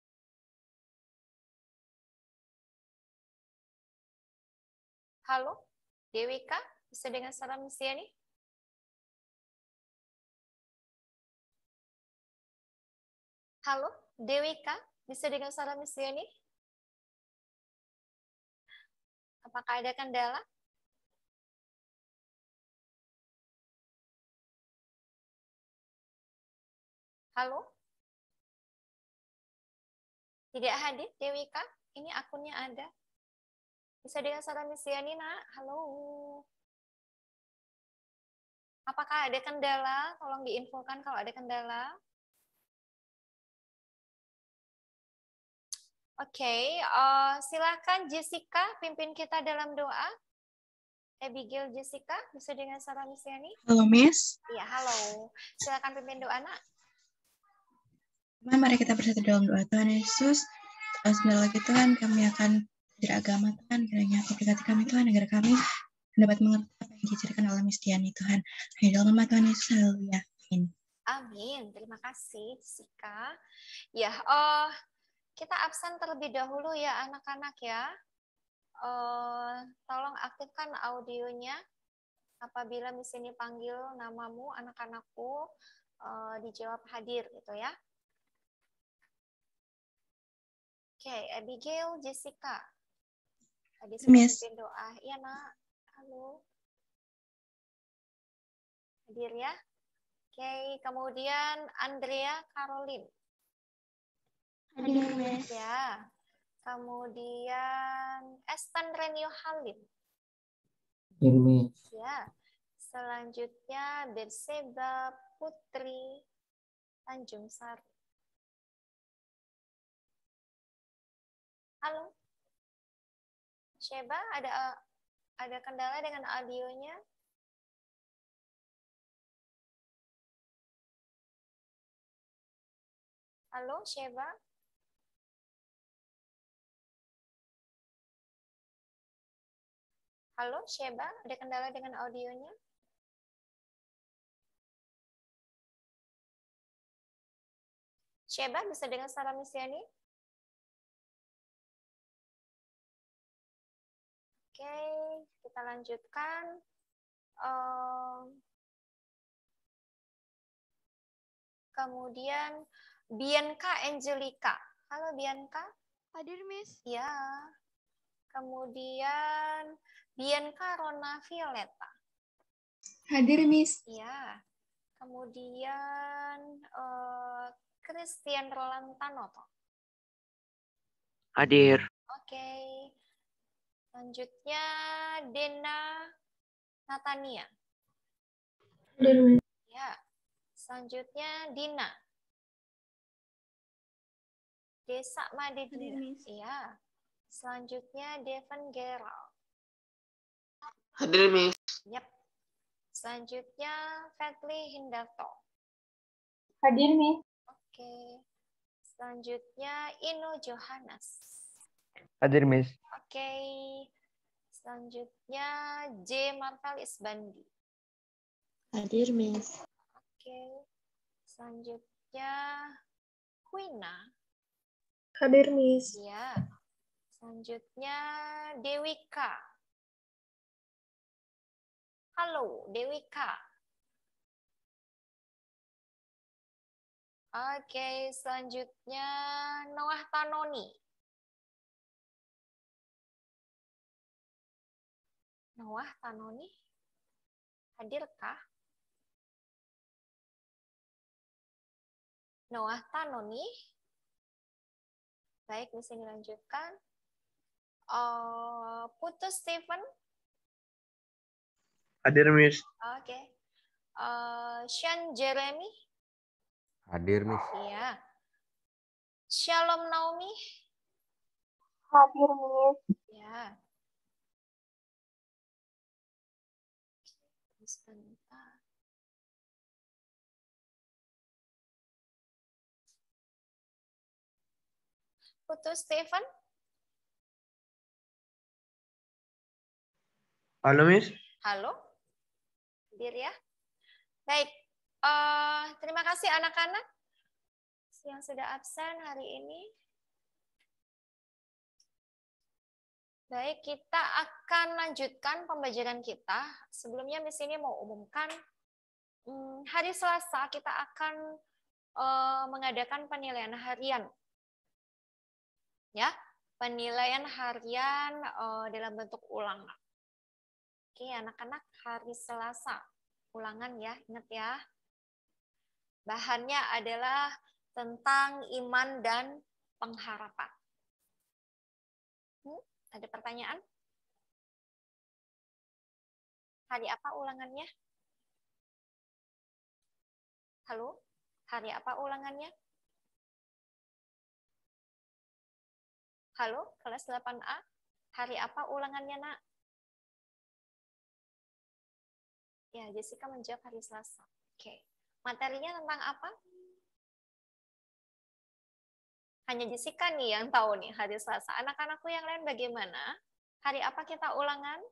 Halo, Dewika, bisa dengan salam Miss Yani? Halo, Dewika, bisa dengan salam Miss Yani? Apakah ada kendala? Halo? Tidak hadir, Dewika? Ini akunnya ada. Bisa dengan salam Miss Yani, nak? Halo? Apakah ada kendala? Tolong diinfokan kalau ada kendala. Oke, okay, uh, silakan Jessica pimpin kita dalam doa. Abigail Jessica, bisa dengan salam Miss Yani? Halo, Miss. Iya, halo. Silakan pimpin doa, nak. Mari kita bersatu dalam doa. Tuhan Yesus, sebentar lagi Tuhan kami akan beragama Tuhan. Kiranya Kau berkati kami Tuhan, agar kami dapat mengerti apa yang diajarkan oleh Miss Yani Tuhan. Hanya dalam nama Tuhan Yesus, haleluya. Amin. Amin. Terima kasih, Jessica. Ya, oh. Kita absen terlebih dahulu ya anak-anak ya. Uh, tolong aktifkan audionya. Apabila Miss ini panggil namamu, anak-anakku, uh, dijawab hadir gitu ya. Oke, okay, Abigail, Jessica. Tadi sudah pimpin doa. Iya, nak. Halo. Hadir ya. Oke, okay, kemudian Andrea Caroline. Hadir, Miss. Ya. Kemudian Estan Renio Halim. Hadir, Miss. Ya. Selanjutnya Berseba Putri Tanjung Sari. Halo. Sheba, ada ada kendala dengan audionya? Halo, Sheba. Halo, Sheba, ada kendala dengan audionya? Sheba, bisa dengar suara Miss Yani? Oke, kita lanjutkan. Um, kemudian Bianca Angelica. Halo, Bianca. Hadir, Miss. Ya. Kemudian Bianca Rona Violeta. Hadir, Miss. Ya. Kemudian uh, Christian Roland Tanoto. Hadir. Oke. Selanjutnya Dena Natania. Hadir, Miss. Ya. Selanjutnya Dina. Desa Madedina. Iya. Selanjutnya Devon Gerald. Hadir, Miss. Yap. Selanjutnya Fadli Hindarto. Hadir, Miss. Oke. Selanjutnya Ino Johannes. Hadir, Miss. Oke. Selanjutnya J. Marvelis Bandi. Hadir, Miss. Oke. Selanjutnya Quina. Hadir, Miss. Ya. Selanjutnya Dewika. Halo, Dewika. Oke, selanjutnya Noah Tanoni. Noah Tanoni, hadirkah? Noah Tanoni. Baik, bisa dilanjutkan. Uh, Putu Stephen. Hadir, Miss. Oke. Okay. Uh, Sean Jeremy. Hadir, Miss. Iya. Shalom Naomi. Hadir, Miss. Ya. sebentar. Putus Stephen. Halo, Miss. Halo. Hadir ya. Baik. Uh, terima kasih anak-anak yang sudah absen hari ini. Baik, kita akan lanjutkan pembelajaran kita. Sebelumnya Miss ini mau umumkan hmm, hari Selasa kita akan uh, mengadakan penilaian harian. Ya, penilaian harian uh, dalam bentuk ulangan. Oke, anak-anak, hari Selasa ulangan ya, ingat ya. Bahannya adalah tentang iman dan pengharapan. Hmm, ada pertanyaan? Hari apa ulangannya? Halo? Hari apa ulangannya? Halo, kelas delapan A. Hari apa ulangannya, Nak? Ya, Jessica menjawab hari Selasa. Oke. Materinya tentang apa? Hanya Jessica nih yang tahu nih hari Selasa. Anak-anakku yang lain bagaimana? Hari apa kita ulangan?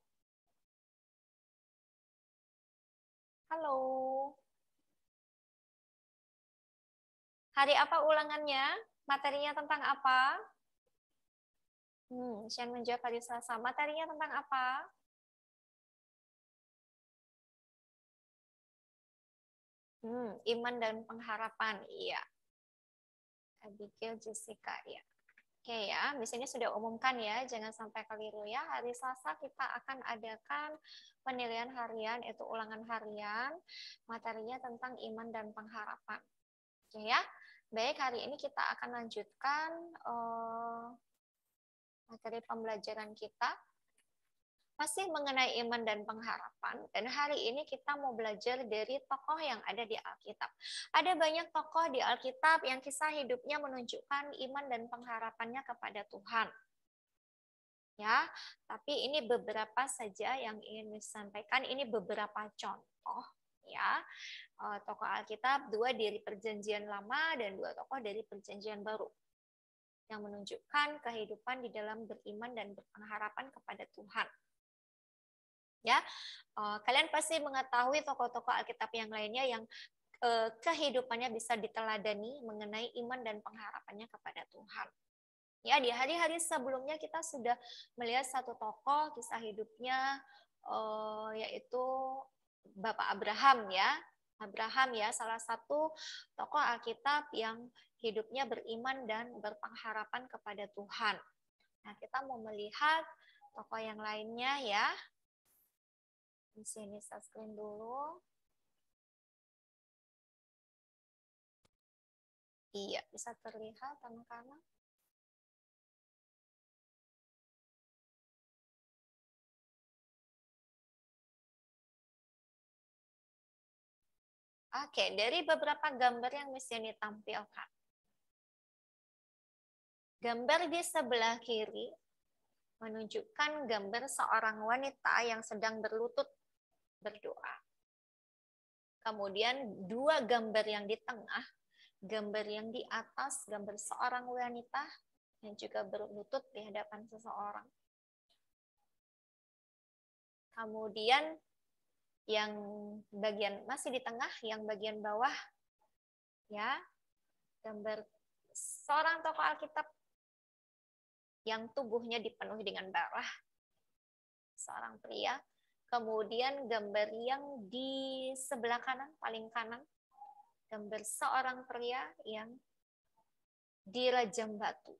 Halo. Hari apa ulangannya? Materinya tentang apa? Hmm, Shen menjawab hari Selasa. Materinya tentang apa? Hmm, iman dan pengharapan. Iya. Abigail, Jessica, ya. Oke ya, di sini sudah umumkan ya, jangan sampai keliru ya. Hari Selasa kita akan adakan penilaian harian, itu ulangan harian, materinya tentang iman dan pengharapan. Oke ya, baik, hari ini kita akan lanjutkan uh, materi pembelajaran kita masih mengenai iman dan pengharapan. Dan hari ini kita mau belajar dari tokoh yang ada di Alkitab. Ada banyak tokoh di Alkitab yang kisah hidupnya menunjukkan iman dan pengharapannya kepada Tuhan. Ya, tapi ini beberapa saja yang ingin disampaikan. Ini beberapa contoh ya. Tokoh Alkitab, dua dari Perjanjian Lama dan dua tokoh dari Perjanjian Baru yang menunjukkan kehidupan di dalam beriman dan berpengharapan kepada Tuhan. Ya, uh, kalian pasti mengetahui tokoh-tokoh Alkitab yang lainnya yang uh, kehidupannya bisa diteladani mengenai iman dan pengharapannya kepada Tuhan. Ya, di hari-hari sebelumnya kita sudah melihat satu tokoh kisah hidupnya uh, yaitu Bapak Abraham ya. Abraham ya, salah satu tokoh Alkitab yang hidupnya beriman dan berpengharapan kepada Tuhan. Nah, kita mau melihat tokoh yang lainnya ya. Di sini saya screen dulu. Iya, bisa terlihat anak-anak. Oke, dari beberapa gambar yang mesti ditampilkan. Gambar di sebelah kiri menunjukkan gambar seorang wanita yang sedang berlutut berdoa. Kemudian dua gambar yang di tengah, gambar yang di atas, gambar seorang wanita yang juga berlutut di hadapan seseorang. Kemudian yang bagian masih di tengah, yang bagian bawah, ya, gambar seorang tokoh Alkitab yang tubuhnya dipenuhi dengan darah, seorang pria. Kemudian gambar yang di sebelah kanan, paling kanan, gambar seorang pria yang dirajam batu.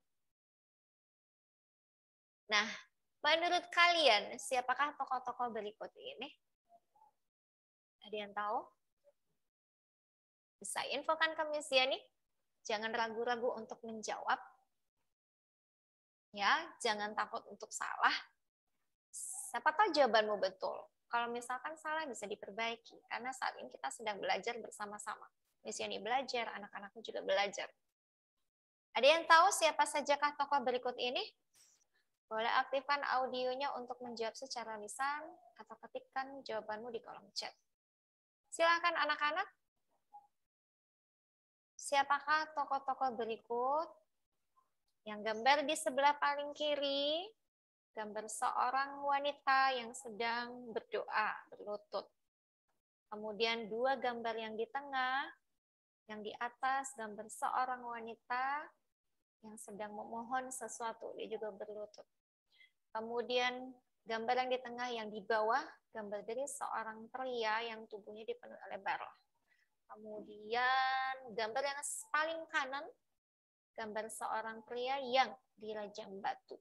Nah, menurut kalian, siapakah tokoh-tokoh berikut ini? Ada yang tahu? Bisa infokan ke Miss Yani. Jangan ragu-ragu untuk menjawab. Ya, jangan takut untuk salah. Siapa tahu jawabanmu betul. Kalau misalkan salah bisa diperbaiki. Karena saat ini kita sedang belajar bersama-sama. Miss Yani belajar, anak-anakku juga belajar. Ada yang tahu siapa sajakah tokoh berikut ini? Boleh aktifkan audionya untuk menjawab secara lisan atau ketikkan mengetikkan jawabanmu di kolom chat. Silakan anak-anak. Siapakah tokoh-tokoh berikut? Yang gambar di sebelah paling kiri, gambar seorang wanita yang sedang berdoa, berlutut. Kemudian dua gambar yang di tengah, yang di atas gambar seorang wanita yang sedang memohon sesuatu, dia juga berlutut. Kemudian gambar yang di tengah, yang di bawah, gambar dari seorang pria yang tubuhnya dipenuhi oleh barlah. Kemudian gambar yang paling kanan, gambar seorang pria yang dirajam batu.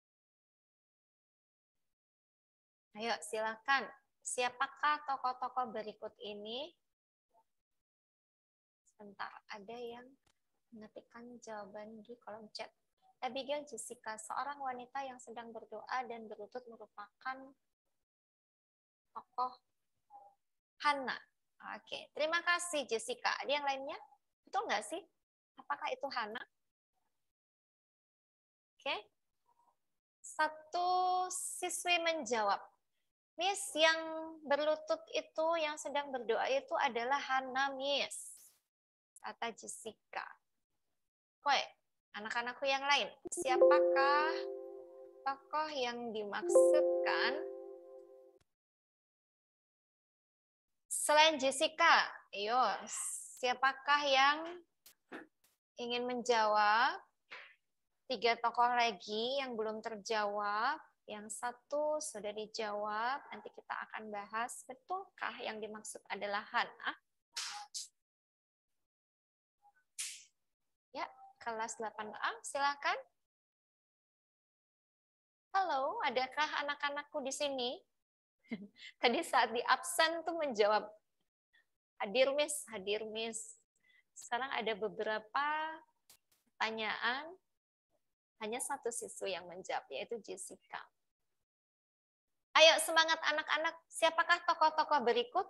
Ayo silakan, siapakah tokoh-tokoh berikut ini? Sebentar, ada yang mengetikkan jawaban di kolom chat. Abigail Jessica, seorang wanita yang sedang berdoa dan berlutut, merupakan tokoh Hana. Oke, terima kasih Jessica. Ada yang lainnya? Betul nggak sih? Apakah itu Hana? Oke. Satu siswi menjawab, Miss, yang berlutut itu, yang sedang berdoa itu adalah Hana, Miss. Kata Jessica. Oke, anak-anakku yang lain, siapakah tokoh yang dimaksudkan? Selain Jessica, ayo, siapakah yang ingin menjawab? Tiga tokoh lagi yang belum terjawab. Yang satu sudah dijawab. Nanti kita akan bahas, betulkah yang dimaksud adalah Hana? Ya, kelas delapan A, silakan. Halo, adakah anak-anakku di sini? Tadi saat di absen tuh menjawab, hadir Miss, hadir Miss. Sekarang ada beberapa pertanyaan, hanya satu siswa yang menjawab, yaitu Jessica. Ayo semangat anak-anak, siapakah tokoh-tokoh berikut?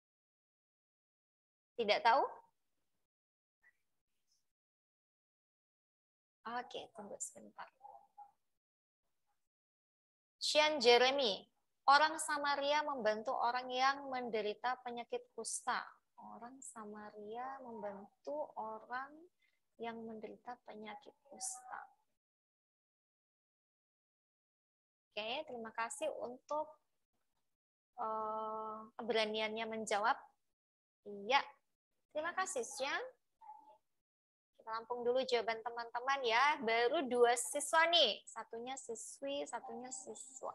Tidak tahu? Oke, tunggu sebentar. Sean Jeremy. Orang Samaria membantu orang yang menderita penyakit kusta. Orang Samaria membantu orang yang menderita penyakit kusta. Oke, terima kasih untuk uh, keberaniannya menjawab. Iya, terima kasih, Sean. Kita lampung dulu jawaban teman-teman ya. Baru dua siswa nih. Satunya siswi, satunya siswa.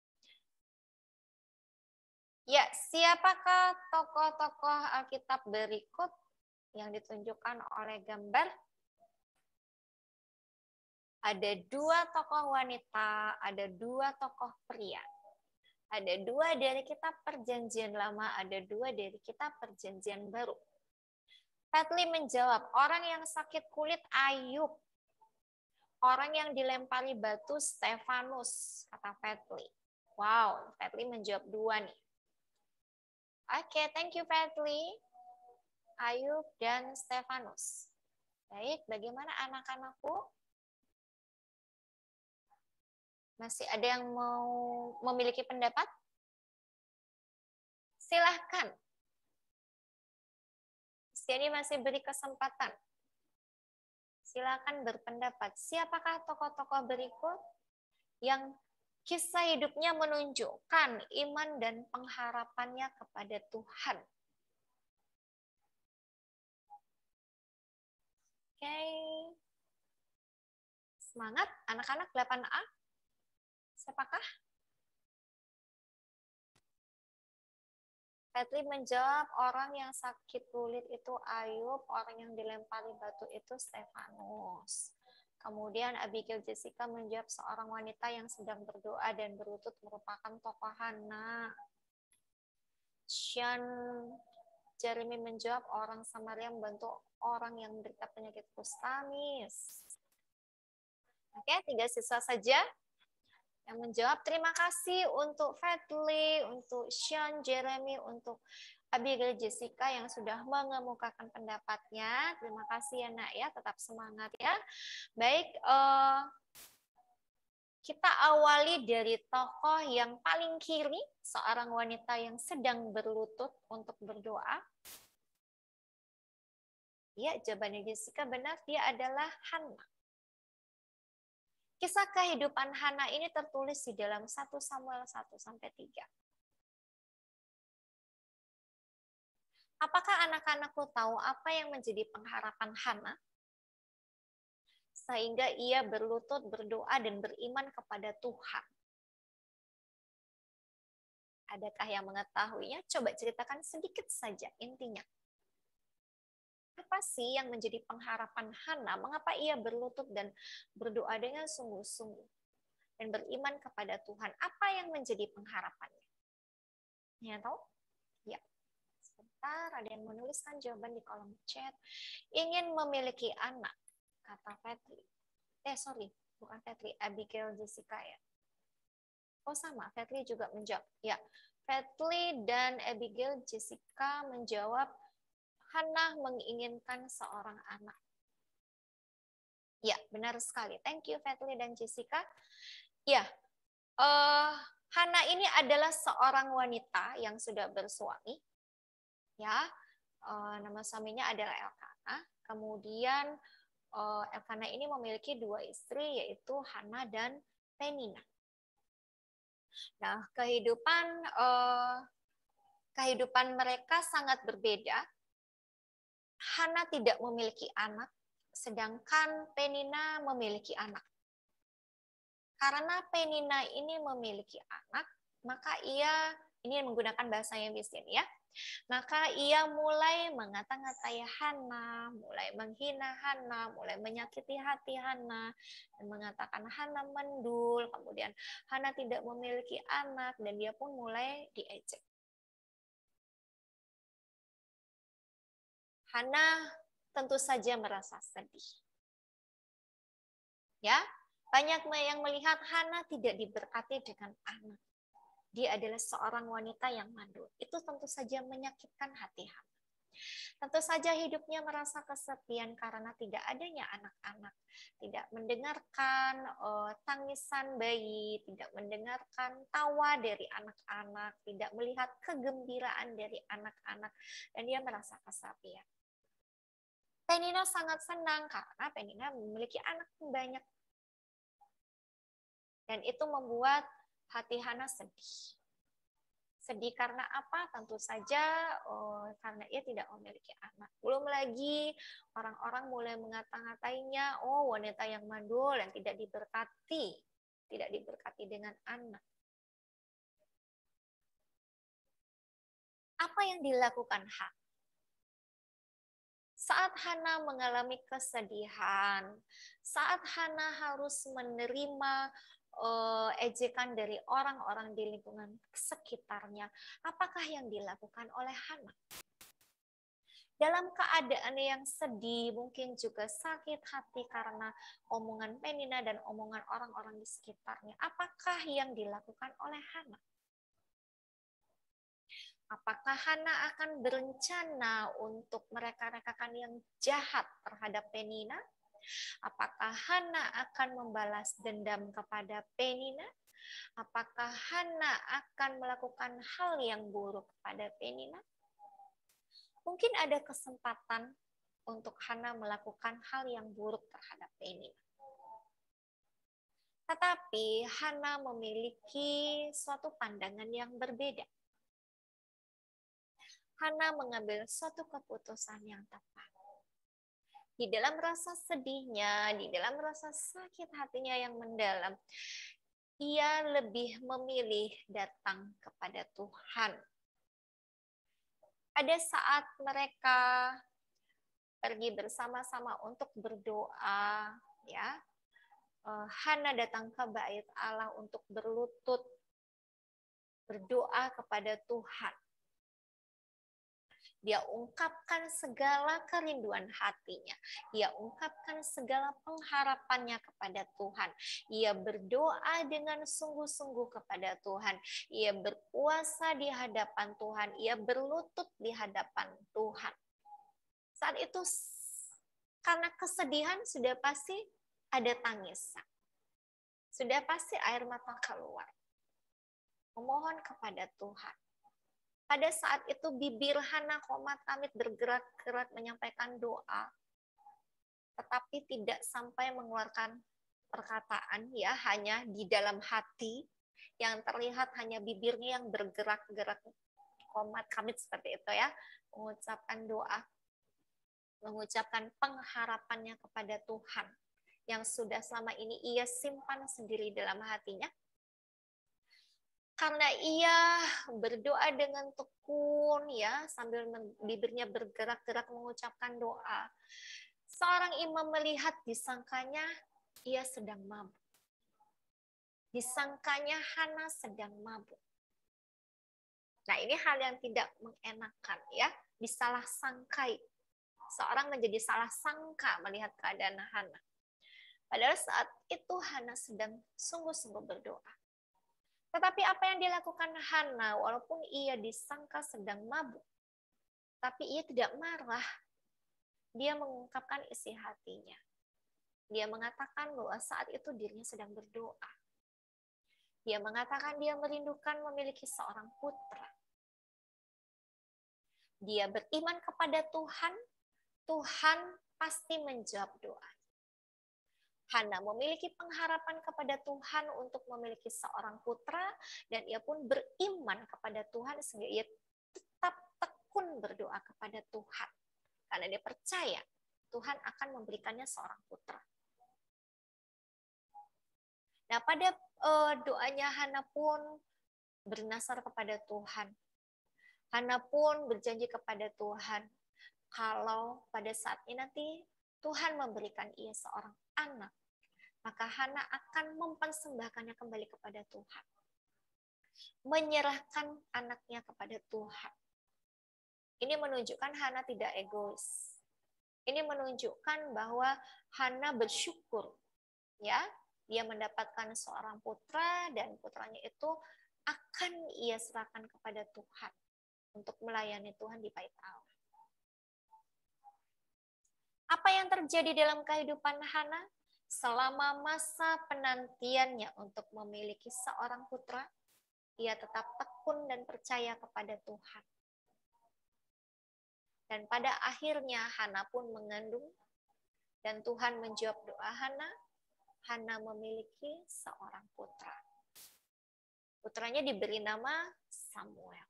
Ya, siapakah tokoh-tokoh Alkitab berikut yang ditunjukkan oleh gambar? Ada dua tokoh wanita, ada dua tokoh pria. Ada dua dari kitab Perjanjian Lama, ada dua dari kitab Perjanjian Baru. Fadli menjawab, orang yang sakit kulit Ayub. Orang yang dilempari batu Stefanus, kata Fadli. Wow, Fadli menjawab dua nih. Oke, okay, thank you Fadli, Ayub dan Stefanus. Baik, bagaimana anak-anakku? Masih ada yang mau memiliki pendapat? Silahkan. Jadi masih beri kesempatan. Silahkan berpendapat. Siapakah tokoh-tokoh berikut yang kisah hidupnya menunjukkan iman dan pengharapannya kepada Tuhan? Oke. Semangat anak-anak delapan A. Siapakah? Fadli menjawab, orang yang sakit kulit itu Ayub, orang yang dilempari batu itu Stefanus. Kemudian Abigail Jessica menjawab, seorang wanita yang sedang berdoa dan berlutut merupakan tokoh Hana. Sean Jeremy menjawab, orang Samaria membantu orang yang menderita penyakit kusta, Miss. Oke, tiga siswa saja yang menjawab. Terima kasih untuk Fadli, untuk Sean Jeremy, untuk Abigail Jessica yang sudah mengemukakan pendapatnya. Terima kasih ya nak ya, tetap semangat ya. Baik, uh, Kita awali dari tokoh yang paling kiri, seorang wanita yang sedang berlutut untuk berdoa. Ya, jawabannya Jessica benar, dia adalah Hana. Kisah kehidupan Hana ini tertulis di dalam satu Samuel satu sampai tiga. Apakah anak-anakku tahu apa yang menjadi pengharapan Hana? Sehingga ia berlutut, berdoa, dan beriman kepada Tuhan. Adakah yang mengetahuinya? Coba ceritakan sedikit saja intinya. Apa sih yang menjadi pengharapan Hana? Mengapa ia berlutut dan berdoa dengan sungguh-sungguh? Dan beriman kepada Tuhan. Apa yang menjadi pengharapannya? Ya, tahu? Ya. Sebentar, ada yang menuliskan jawaban di kolom chat. Ingin memiliki anak. Kata Fetri. Eh, sorry. Bukan Fetri. Abigail Jessica ya. Oh, sama. Fetri juga menjawab. Ya. Fetri dan Abigail Jessica menjawab, Hana menginginkan seorang anak. Ya, benar sekali. Thank you, Fetri dan Jessica. Ya, uh, Hana ini adalah seorang wanita yang sudah bersuami. Ya, uh, nama suaminya adalah Elkanah. Kemudian Uh, Elkanah ini memiliki dua istri, yaitu Hana dan Penina. Nah, kehidupan uh, kehidupan mereka sangat berbeda. Hana tidak memiliki anak, sedangkan Penina memiliki anak. Karena Penina ini memiliki anak, maka ia ini menggunakan bahasa yang di sini ya. Maka ia mulai mengata-ngatai Hana, mulai menghina Hana, mulai menyakiti hati Hana, dan mengatakan Hana mendul, kemudian Hana tidak memiliki anak, dan dia pun mulai diejek. Hana tentu saja merasa sedih. Ya, banyak yang melihat Hana tidak diberkati dengan anak. Dia adalah seorang wanita yang mandul. Itu tentu saja menyakitkan hati Hana. Tentu saja hidupnya merasa kesepian karena tidak adanya anak-anak. Tidak mendengarkan uh, tangisan bayi, tidak mendengarkan tawa dari anak-anak, tidak melihat kegembiraan dari anak-anak, dan dia merasa kesepian. Penina sangat senang karena Penina memiliki anak yang banyak. Dan itu membuat hati Hana sedih. Sedih karena apa? Tentu saja oh, karena ia tidak memiliki anak. Belum lagi orang-orang mulai mengata-ngatainya, oh wanita yang mandul dan tidak diberkati. Tidak diberkati dengan anak. Apa yang dilakukan Hana? Saat Hana mengalami kesedihan, saat Hana harus menerima Uh, ejekan dari orang-orang di lingkungan sekitarnya, apakah yang dilakukan oleh Hana? Dalam keadaan yang sedih, mungkin juga sakit hati karena omongan Penina dan omongan orang-orang di sekitarnya, apakah yang dilakukan oleh Hana? Apakah Hana akan berencana untuk mereka-rekakan yang jahat terhadap Penina? Apakah Hana akan membalas dendam kepada Penina? Apakah Hana akan melakukan hal yang buruk kepada Penina? Mungkin ada kesempatan untuk Hana melakukan hal yang buruk terhadap Penina. Tetapi Hana memiliki suatu pandangan yang berbeda. Hana mengambil suatu keputusan yang tepat. Di dalam rasa sedihnya, di dalam rasa sakit hatinya yang mendalam, ia lebih memilih datang kepada Tuhan. Ada saat mereka pergi bersama-sama untuk berdoa, ya. Hana datang ke bait Allah untuk berlutut, berdoa kepada Tuhan. Dia ungkapkan segala kerinduan hatinya. Dia ungkapkan segala pengharapannya kepada Tuhan. Ia berdoa dengan sungguh-sungguh kepada Tuhan. Ia berpuasa di hadapan Tuhan. Ia berlutut di hadapan Tuhan. Saat itu, karena kesedihan sudah pasti ada tangisan. sudah pasti air mata keluar. Memohon kepada Tuhan. Pada saat itu bibir Hana komat kamit bergerak-gerak menyampaikan doa, tetapi tidak sampai mengeluarkan perkataan, ya, hanya di dalam hati yang terlihat hanya bibirnya yang bergerak-gerak komat kamit seperti itu, ya, mengucapkan doa, mengucapkan pengharapannya kepada Tuhan yang sudah selama ini ia simpan sendiri dalam hatinya. Karena ia berdoa dengan tekun, ya, sambil bibirnya bergerak-gerak mengucapkan doa. Seorang imam melihat, disangkanya ia sedang mabuk. Disangkanya Hana sedang mabuk. Nah, ini hal yang tidak mengenakan, ya, disalah sangkai. Seorang menjadi salah sangka melihat keadaan Hana. Padahal saat itu Hana sedang sungguh-sungguh berdoa. Tetapi apa yang dilakukan Hana, walaupun ia disangka sedang mabuk, tapi ia tidak marah. Dia mengungkapkan isi hatinya. Dia mengatakan bahwa saat itu dirinya sedang berdoa. Dia mengatakan dia merindukan memiliki seorang putra. Dia beriman kepada Tuhan, Tuhan pasti menjawab doa. Hana memiliki pengharapan kepada Tuhan untuk memiliki seorang putra, dan ia pun beriman kepada Tuhan sehingga ia tetap tekun berdoa kepada Tuhan. Karena dia percaya Tuhan akan memberikannya seorang putra. Nah, pada uh, doanya Hana pun bernasar kepada Tuhan. Hana pun berjanji kepada Tuhan, kalau pada saat ini nanti Tuhan memberikan ia seorang anak, maka Hana akan mempersembahkannya kembali kepada Tuhan. Menyerahkan anaknya kepada Tuhan. Ini menunjukkan Hana tidak egois. Ini menunjukkan bahwa Hana bersyukur, ya, dia mendapatkan seorang putra dan putranya itu akan ia serahkan kepada Tuhan untuk melayani Tuhan di bait Allah. Apa yang terjadi dalam kehidupan Hana selama masa penantiannya untuk memiliki seorang putra? Ia tetap tekun dan percaya kepada Tuhan. Dan pada akhirnya Hana pun mengandung, dan Tuhan menjawab doa Hana. Hana memiliki seorang putra. Putranya diberi nama Samuel.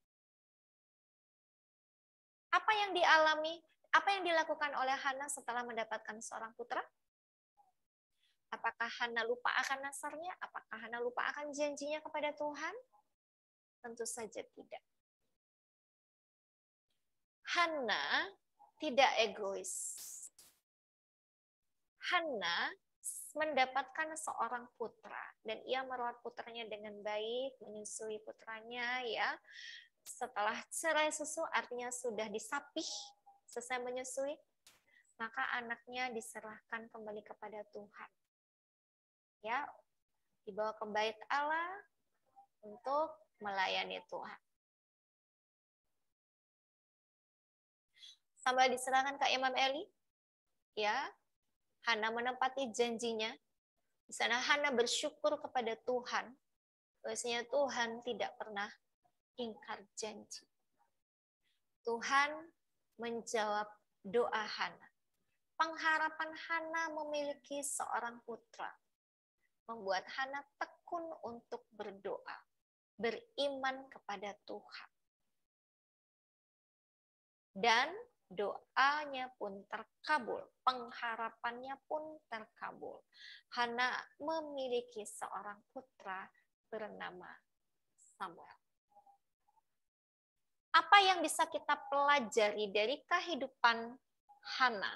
Apa yang dialami, apa yang dilakukan oleh Hana setelah mendapatkan seorang putra? Apakah Hana lupa akan nasarnya? Apakah Hana lupa akan janjinya kepada Tuhan? Tentu saja tidak. Hana tidak egois. Hana mendapatkan seorang putra dan ia merawat putranya dengan baik, menyusui putranya, ya. Setelah cerai susu artinya sudah disapih, selesai menyusui, maka anaknya diserahkan kembali kepada Tuhan. Ya, dibawa ke bait Allah untuk melayani Tuhan. Sambil diserahkan ke Imam Eli, ya, Hana menepati janjinya. Di sana Hana bersyukur kepada Tuhan, bahwasanya Tuhan tidak pernah ingkar janji. Tuhan menjawab doa Hana. Pengharapan Hana memiliki seorang putra membuat Hana tekun untuk berdoa, beriman kepada Tuhan. Dan doanya pun terkabul, pengharapannya pun terkabul. Hana memiliki seorang putra bernama Samuel. Apa yang bisa kita pelajari dari kehidupan Hana?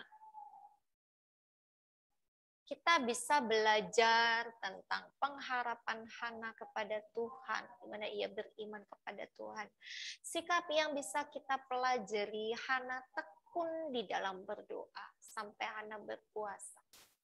Kita bisa belajar tentang pengharapan Hana kepada Tuhan, di mana ia beriman kepada Tuhan. Sikap yang bisa kita pelajari, Hana tekun di dalam berdoa sampai Hana berpuasa.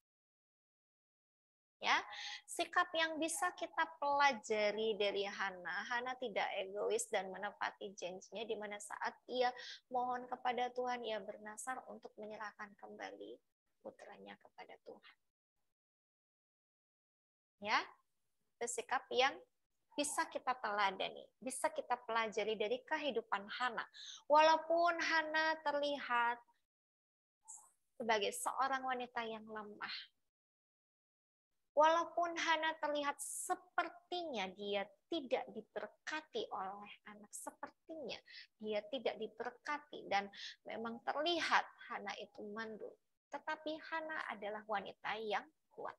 Ya, sikap yang bisa kita pelajari dari Hana, Hana tidak egois dan menepati janjinya, di mana saat ia mohon kepada Tuhan, ia bernasar untuk menyerahkan kembali putranya kepada Tuhan. Ya, itu sikap yang bisa kita teladani, bisa kita pelajari dari kehidupan Hana. Walaupun Hana terlihat sebagai seorang wanita yang lemah, walaupun Hana terlihat sepertinya dia tidak diberkati oleh anak, sepertinya dia tidak diberkati dan memang terlihat Hana itu mandul, tetapi Hana adalah wanita yang kuat.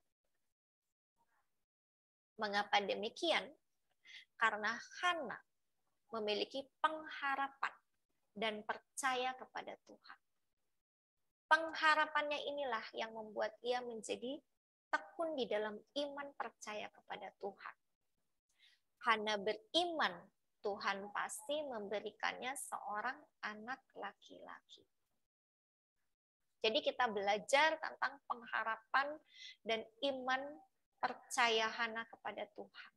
Mengapa demikian? Karena Hana memiliki pengharapan dan percaya kepada Tuhan. Pengharapannya inilah yang membuat ia menjadi tekun di dalam iman percaya kepada Tuhan. Hana beriman Tuhan pasti memberikannya seorang anak laki-laki. Jadi kita belajar tentang pengharapan dan iman percaya Hana kepada Tuhan.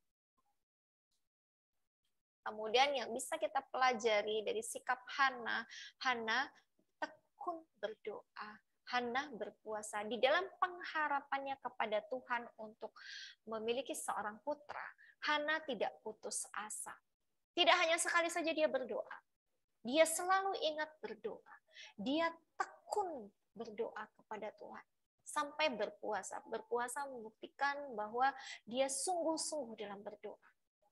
Kemudian yang bisa kita pelajari dari sikap Hana, Hana tekun berdoa, Hana berpuasa. Di dalam pengharapannya kepada Tuhan untuk memiliki seorang putra, Hana tidak putus asa. Tidak hanya sekali saja dia berdoa, dia selalu ingat berdoa. Dia tekun berdoa kepada Tuhan. Sampai berpuasa. Berpuasa membuktikan bahwa dia sungguh-sungguh dalam berdoa.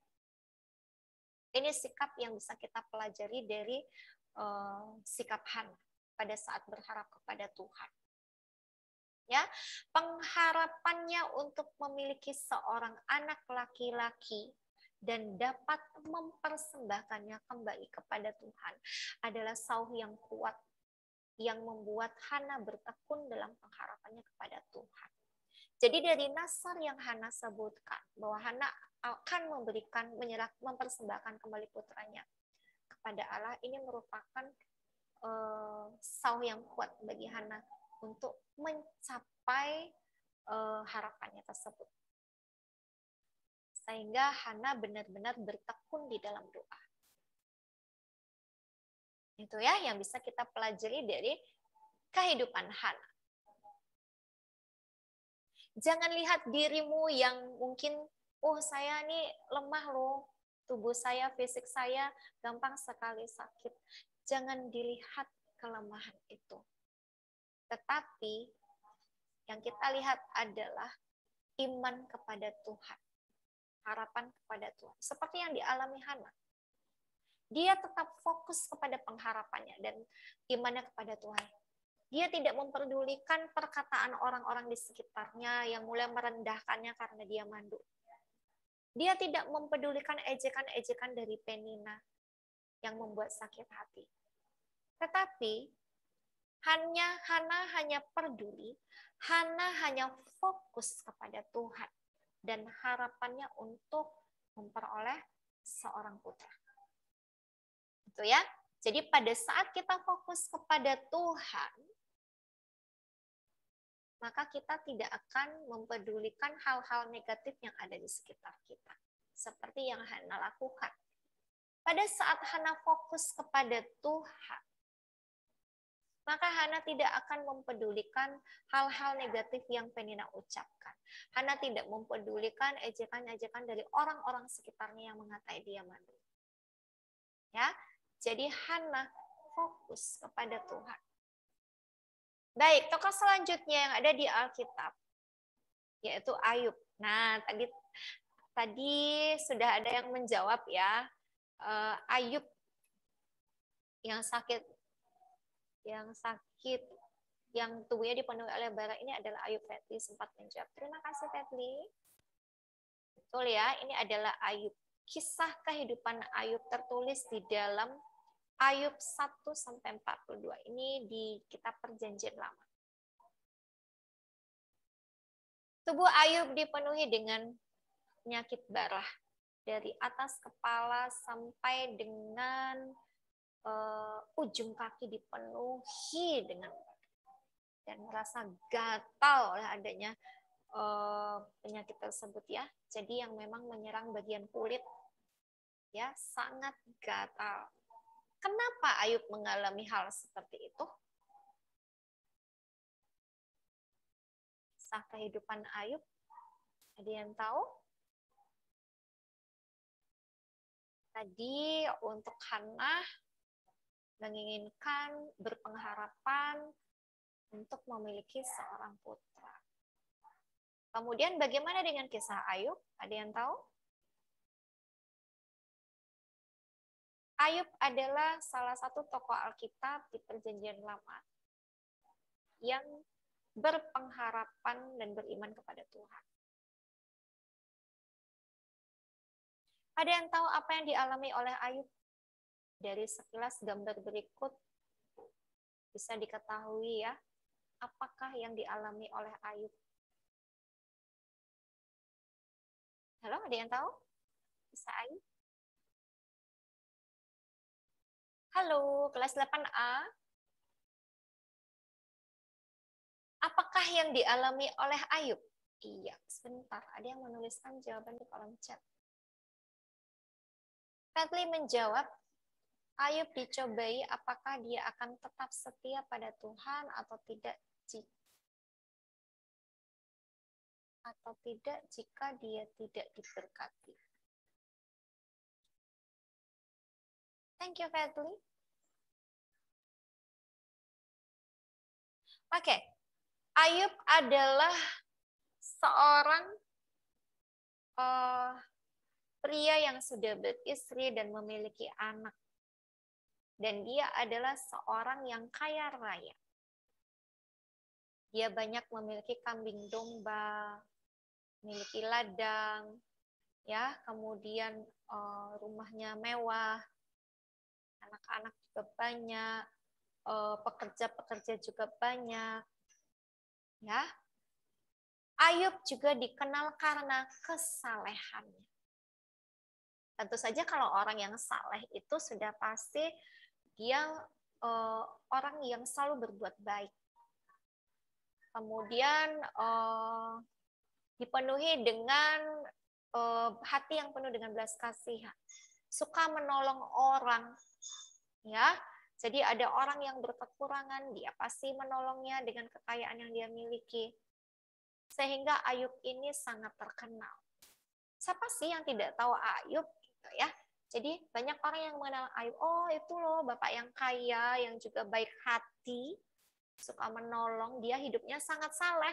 Ini sikap yang bisa kita pelajari dari uh, sikap Hana pada saat berharap kepada Tuhan. Ya, pengharapannya untuk memiliki seorang anak laki-laki dan dapat mempersembahkannya kembali kepada Tuhan adalah sauh yang kuat yang membuat Hana bertekun dalam pengharapannya kepada Tuhan. Jadi dari nasar yang Hana sebutkan bahwa Hana akan memberikan, menyerah, mempersembahkan kembali putranya kepada Allah, ini merupakan uh, sauh yang kuat bagi Hana untuk mencapai uh, harapannya tersebut. Sehingga Hana benar-benar bertekun di dalam doa. Itu ya yang bisa kita pelajari dari kehidupan Hana. Jangan lihat dirimu yang mungkin, oh saya ini lemah loh, tubuh saya, fisik saya gampang sekali sakit. Jangan dilihat kelemahan itu. Tetapi yang kita lihat adalah iman kepada Tuhan. Harapan kepada Tuhan. Seperti yang dialami Hana. Dia tetap fokus kepada pengharapannya dan imannya kepada Tuhan. Dia tidak memperdulikan perkataan orang-orang di sekitarnya yang mulai merendahkannya karena dia mandul. Dia tidak mempedulikan ejekan-ejekan dari Penina yang membuat sakit hati. Tetapi hanya Hana hanya peduli, Hana hanya fokus kepada Tuhan dan harapannya untuk memperoleh seorang putra. Itu ya. Jadi pada saat kita fokus kepada Tuhan, maka kita tidak akan mempedulikan hal-hal negatif yang ada di sekitar kita. Seperti yang Hana lakukan. Pada saat Hana fokus kepada Tuhan, maka Hana tidak akan mempedulikan hal-hal negatif yang Penina ucapkan. Hana tidak mempedulikan ejekan-ejekan dari orang-orang sekitarnya yang mengatai dia mandul. Ya, jadi Hana fokus kepada Tuhan. Baik, tokoh selanjutnya yang ada di Alkitab yaitu Ayub. Nah, tadi tadi sudah ada yang menjawab ya. Uh, Ayub yang sakit yang sakit yang tubuhnya dipenuhi oleh bara ini adalah Ayub. Fetli sempat menjawab. Terima kasih Fetli. Betul ya, ini adalah Ayub. Kisah kehidupan Ayub tertulis di dalam Ayub satu sampai empat puluh dua. Ini di kitab Perjanjian Lama. Tubuh Ayub dipenuhi dengan penyakit barah dari atas kepala sampai dengan uh, ujung kaki dipenuhi dengan dan merasa gatal oleh adanya uh, penyakit tersebut ya. Jadi yang memang menyerang bagian kulit ya, sangat gatal. Kenapa Ayub mengalami hal seperti itu? Kisah kehidupan Ayub Ada yang tahu? Tadi untuk Hannah menginginkan, berpengharapan untuk memiliki seorang putra. Kemudian bagaimana dengan kisah Ayub? Ada yang tahu? Ayub adalah salah satu tokoh Alkitab di Perjanjian Lama yang berpengharapan dan beriman kepada Tuhan. Ada yang tahu apa yang dialami oleh Ayub? Dari sekilas gambar berikut bisa diketahui ya, apakah yang dialami oleh Ayub. Halo, ada yang tahu? Bisa Ayub? Halo, kelas delapan A. Apakah yang dialami oleh Ayub? Iya, sebentar. Ada yang menuliskan jawaban di kolom chat. Fadli menjawab, Ayub dicobai apakah dia akan tetap setia pada Tuhan atau tidak atau tidak jika dia tidak diberkati. Thank you, Fadli. Oke, okay. Ayub adalah seorang uh, pria yang sudah beristri dan memiliki anak. Dan dia adalah seorang yang kaya raya. Dia banyak memiliki kambing domba, memiliki ladang, ya, kemudian uh, rumahnya mewah, anak-anak juga banyak, uh, pekerja-pekerja juga banyak, ya. Ayub juga dikenal karena kesalehannya. Tentu saja kalau orang yang saleh itu sudah pasti dia uh, orang yang selalu berbuat baik. Kemudian uh, dipenuhi dengan uh, hati yang penuh dengan belas kasihan. Suka menolong orang. Ya, jadi ada orang yang berkekurangan, dia pasti menolongnya dengan kekayaan yang dia miliki. Sehingga Ayub ini sangat terkenal. Siapa sih yang tidak tahu Ayub? Gitu ya. Jadi banyak orang yang mengenal Ayub, oh itu loh bapak yang kaya, yang juga baik hati, suka menolong, dia hidupnya sangat saleh.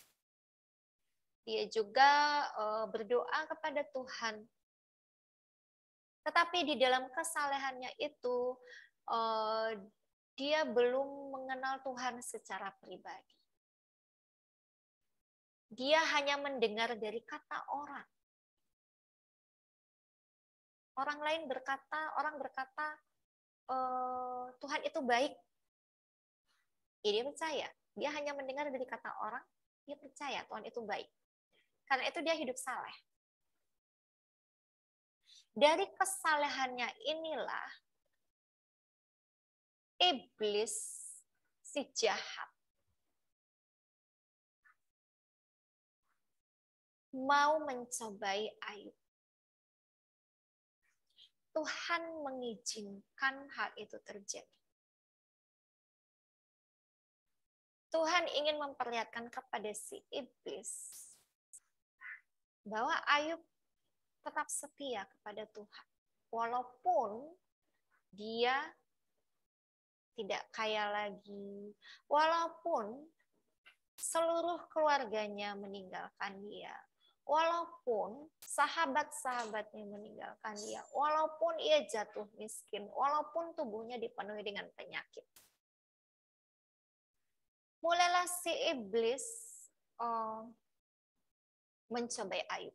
Dia juga uh, berdoa kepada Tuhan. Tetapi di dalam kesalehannya itu, uh, dia belum mengenal Tuhan secara pribadi. Dia hanya mendengar dari kata orang. Orang lain berkata, orang berkata, e, Tuhan itu baik. Ya, dia percaya. Dia hanya mendengar dari kata orang, dia percaya Tuhan itu baik. Karena itu dia hidup saleh. Dari kesalehannya inilah, iblis, si jahat, mau mencobai Ayub. Tuhan mengizinkan hal itu terjadi. Tuhan ingin memperlihatkan kepada si iblis bahwa Ayub tetap setia kepada Tuhan. Walaupun dia tidak kaya lagi, walaupun seluruh keluarganya meninggalkan dia, walaupun sahabat-sahabatnya meninggalkan dia, walaupun ia jatuh miskin, walaupun tubuhnya dipenuhi dengan penyakit. Mulailah si iblis oh, mencobai Ayub.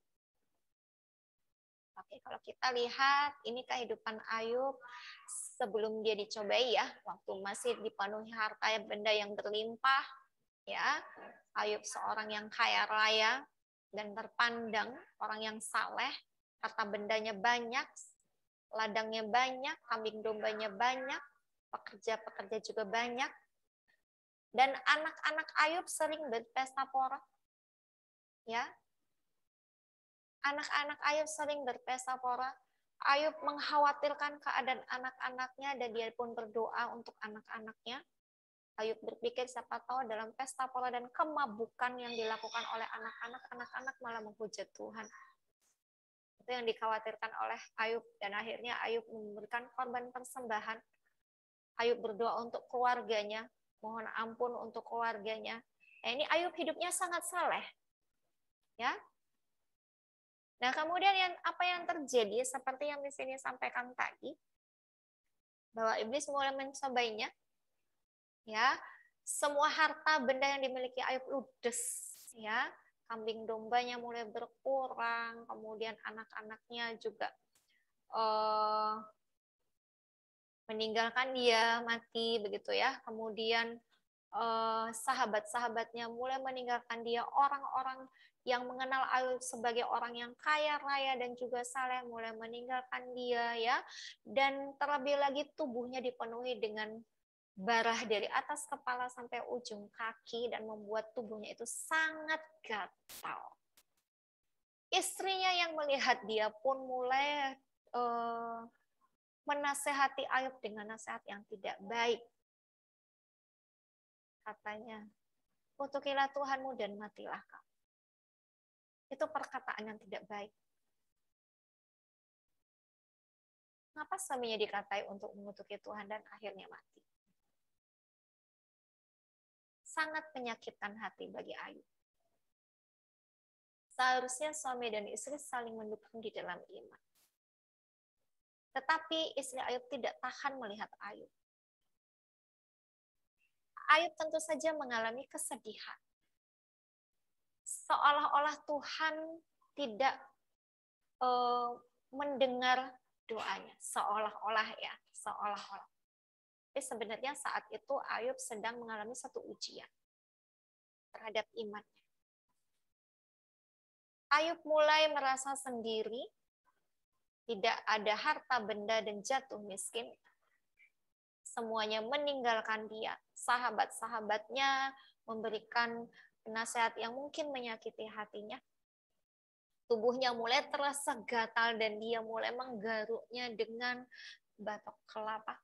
Oke, kalau kita lihat ini kehidupan Ayub sebelum dia dicobai ya, waktu masih dipenuhi harta benda yang berlimpah, ya, Ayub seorang yang kaya raya dan terpandang, orang yang saleh, harta bendanya banyak, ladangnya banyak, kambing dombanya banyak, pekerja-pekerja juga banyak, dan anak-anak Ayub sering berpesta pora, ya, anak-anak Ayub sering berpesta pora. Ayub mengkhawatirkan keadaan anak-anaknya dan dia pun berdoa untuk anak-anaknya. Ayub berpikir siapa tahu dalam pesta pora dan kemabukan yang dilakukan oleh anak-anak, anak-anak malah menghujat Tuhan. Itu yang dikhawatirkan oleh Ayub, dan akhirnya Ayub memberikan korban persembahan. Ayub berdoa untuk keluarganya, mohon ampun untuk keluarganya. Nah, ini Ayub hidupnya sangat saleh. Ya. Nah, kemudian yang apa yang terjadi seperti yang di sini sampaikan tadi, bahwa iblis mulai mencobainya. Ya, semua harta benda yang dimiliki Ayub ludes, ya. Kambing dombanya mulai berkurang, kemudian anak-anaknya juga uh, meninggalkan dia, mati begitu ya. Kemudian uh, sahabat-sahabatnya mulai meninggalkan dia, orang-orang yang mengenal Ayub sebagai orang yang kaya raya dan juga saleh mulai meninggalkan dia, ya. Dan terlebih lagi tubuhnya dipenuhi dengan barah dari atas kepala sampai ujung kaki dan membuat tubuhnya itu sangat gatal. Istrinya yang melihat dia pun mulai uh, menasehati Ayub dengan nasihat yang tidak baik. Katanya, kutukilah Tuhanmu dan matilah kamu. Itu perkataan yang tidak baik. Kenapa suaminya dikatai untuk mengutuki Tuhan dan akhirnya mati? Sangat menyakitkan hati bagi Ayub. Seharusnya suami dan istri saling mendukung di dalam iman. Tetapi istri Ayub tidak tahan melihat Ayub. Ayub tentu saja mengalami kesedihan. Seolah-olah Tuhan tidak uh, mendengar doanya. Seolah-olah ya, seolah-olah. Tapi sebenarnya saat itu Ayub sedang mengalami satu ujian terhadap imannya. Ayub mulai merasa sendiri, tidak ada harta benda dan jatuh miskin. Semuanya meninggalkan dia. Sahabat-sahabatnya memberikan nasihat yang mungkin menyakiti hatinya. Tubuhnya mulai terasa gatal dan dia mulai menggaruknya dengan batok kelapa.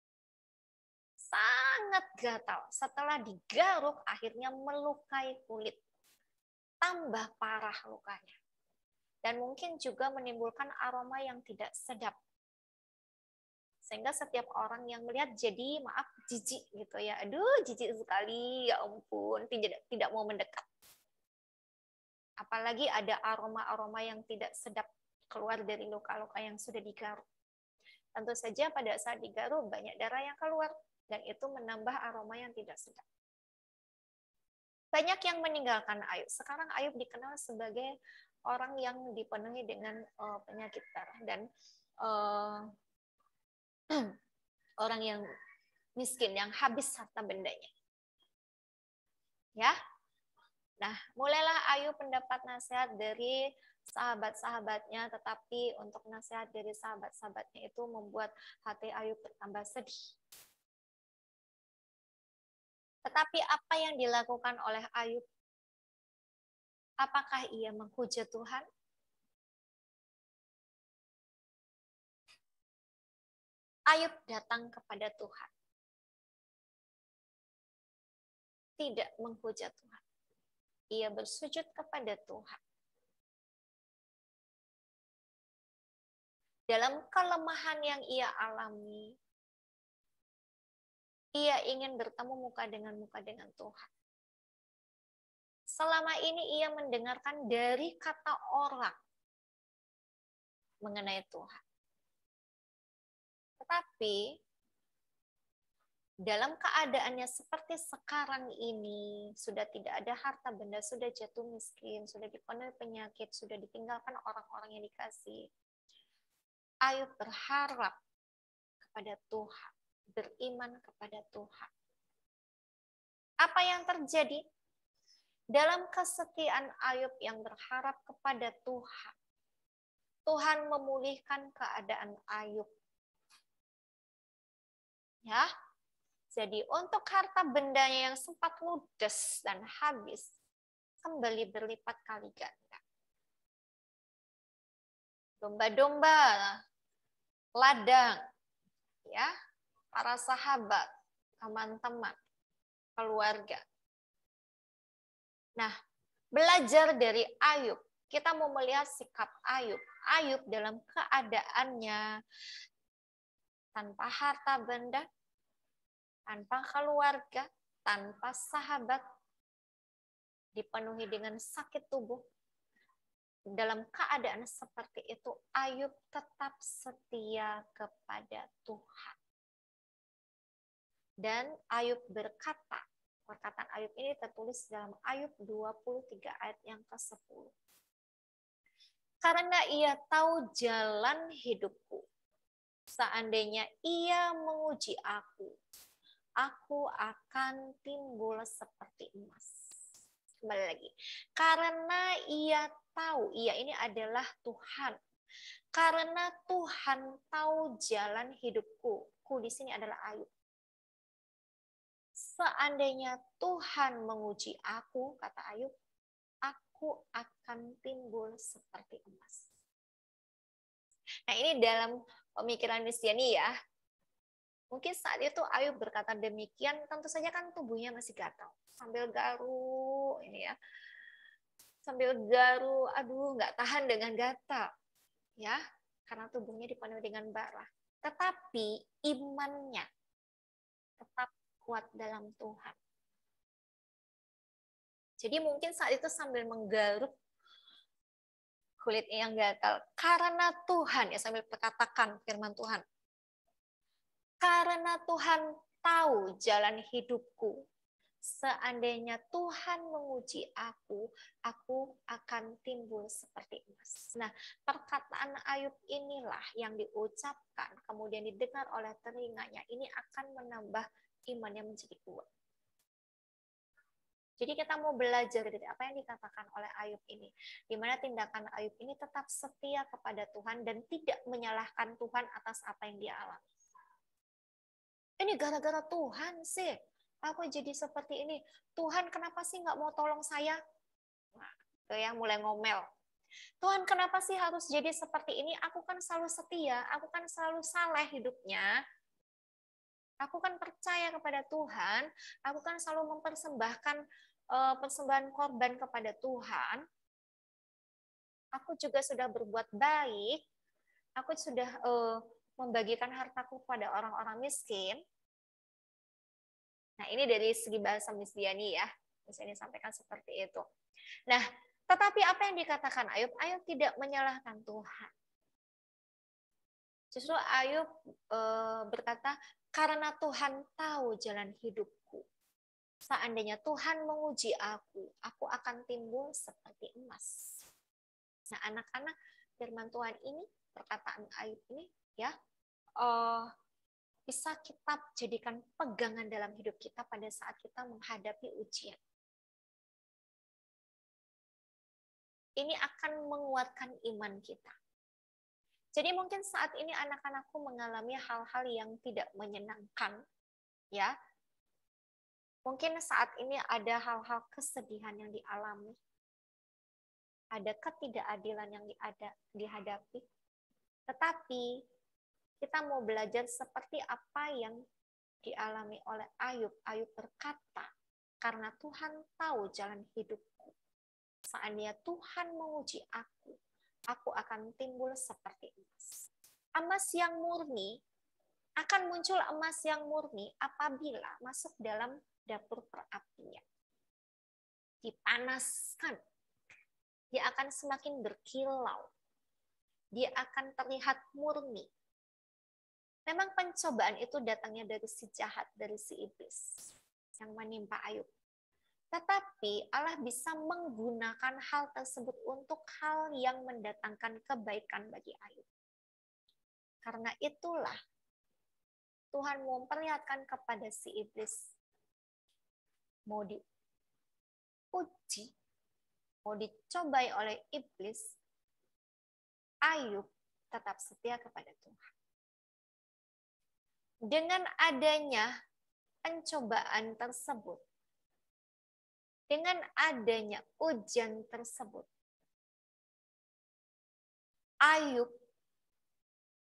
Sangat gatal. Setelah digaruk, akhirnya melukai kulit. Tambah parah lukanya. Dan mungkin juga menimbulkan aroma yang tidak sedap. Sehingga setiap orang yang melihat jadi, maaf, jijik gitu ya. Aduh, jijik sekali, ya ampun, tidak, tidak mau mendekat. Apalagi ada aroma-aroma yang tidak sedap keluar dari luka-luka yang sudah digaruk. Tentu saja pada saat digaruk, banyak darah yang keluar. Dan itu menambah aroma yang tidak sedap. Banyak yang meninggalkan Ayub. Sekarang Ayub dikenal sebagai orang yang dipenuhi dengan uh, penyakit darah dan uh, orang yang miskin, yang habis harta bendanya. Ya. Nah, mulailah Ayub mendapat nasihat dari sahabat-sahabatnya, tetapi untuk nasihat dari sahabat-sahabatnya itu membuat hati Ayub bertambah sedih. Tetapi apa yang dilakukan oleh Ayub? Apakah ia menghujat Tuhan? Ayub datang kepada Tuhan. Tidak menghujat Tuhan. Ia bersujud kepada Tuhan. Dalam kelemahan yang ia alami, ia ingin bertemu muka dengan muka dengan Tuhan. Selama ini ia mendengarkan dari kata orang mengenai Tuhan. Tetapi dalam keadaannya seperti sekarang ini, sudah tidak ada harta benda, sudah jatuh miskin, sudah dipenuhi penyakit, sudah ditinggalkan orang-orang yang dikasih. Ayub berharap kepada Tuhan. Beriman kepada Tuhan. Apa yang terjadi? Dalam kesetiaan Ayub yang berharap kepada Tuhan, Tuhan memulihkan keadaan Ayub. Ya, jadi untuk harta bendanya yang sempat ludes dan habis, kembali berlipat kali ganda. Domba-domba, ladang, ya, para sahabat, teman-teman, keluarga. Nah, belajar dari Ayub, kita mau melihat sikap Ayub. Ayub dalam keadaannya tanpa harta benda, tanpa keluarga, tanpa sahabat, dipenuhi dengan sakit tubuh. Dalam keadaan seperti itu, Ayub tetap setia kepada Tuhan. Dan Ayub berkata, perkataan Ayub ini tertulis dalam Ayub dua puluh tiga ayat yang ke sepuluh. Karena ia tahu jalan hidupku, seandainya ia menguji aku, aku akan timbul seperti emas. Kembali lagi. Karena ia tahu, ia ini adalah Tuhan. Karena Tuhan tahu jalan hidupku. Ku di sini adalah Ayub. Seandainya Tuhan menguji aku, kata Ayub, aku akan timbul seperti emas. Nah, ini dalam pemikiran Kristiani ya. Mungkin saat itu Ayub berkata demikian, tentu saja kan tubuhnya masih gatal. Sambil garu, ini ya. Sambil garu, aduh nggak tahan dengan gatal. Ya, karena tubuhnya dipenuhi dengan bara. Tetapi imannya tetap kuat dalam Tuhan. Jadi mungkin saat itu sambil menggaruk kulitnya yang gatal. Karena Tuhan, ya sambil katakan firman Tuhan. Karena Tuhan tahu jalan hidupku. Seandainya Tuhan menguji aku, aku akan timbul seperti emas. Nah, perkataan Ayub inilah yang diucapkan, kemudian didengar oleh telinganya. Ini akan menambah imannya menjadi kuat. Jadi kita mau belajar dari apa yang dikatakan oleh Ayub ini. Di mana tindakan Ayub ini tetap setia kepada Tuhan dan tidak menyalahkan Tuhan atas apa yang dia alami. Ini gara-gara Tuhan sih. Aku jadi seperti ini. Tuhan kenapa sih nggak mau tolong saya? Nah, itu yang mulai ngomel. Tuhan kenapa sih harus jadi seperti ini? Aku kan selalu setia. Aku kan selalu saleh hidupnya. Aku kan percaya kepada Tuhan. Aku kan selalu mempersembahkan uh, persembahan korban kepada Tuhan. Aku juga sudah berbuat baik. Aku sudah uh, membagikan hartaku pada orang-orang miskin. Nah, ini dari segi bahasa Misdiani ya. Bisa disampaikan seperti itu. Nah, tetapi apa yang dikatakan Ayub? Ayub tidak menyalahkan Tuhan. Justru Ayub e, berkata, karena Tuhan tahu jalan hidupku. Seandainya Tuhan menguji aku, aku akan timbul seperti emas. Nah, anak-anak, firman Tuhan ini, perkataan Ayub ini, ya, oh, bisa kita jadikan pegangan dalam hidup kita pada saat kita menghadapi ujian. Ini akan menguatkan iman kita. Jadi mungkin saat ini anak-anakku mengalami hal-hal yang tidak menyenangkan, ya. Mungkin saat ini ada hal-hal kesedihan yang dialami, ada ketidakadilan yang dihadapi, tetapi kita mau belajar seperti apa yang dialami oleh Ayub. Ayub berkata, karena Tuhan tahu jalan hidupku. Seandainya Tuhan menguji aku, aku akan timbul seperti emas. Emas yang murni, akan muncul emas yang murni apabila masuk dalam dapur perapian. Dipanaskan, dia akan semakin berkilau. Dia akan terlihat murni. Memang pencobaan itu datangnya dari si jahat, dari si iblis yang menimpa Ayub. Tetapi Allah bisa menggunakan hal tersebut untuk hal yang mendatangkan kebaikan bagi Ayub. Karena itulah Tuhan mau memperlihatkan kepada si iblis, mau diuji, mau dicobai oleh iblis, Ayub tetap setia kepada Tuhan. Dengan adanya pencobaan tersebut, dengan adanya ujian tersebut, Ayub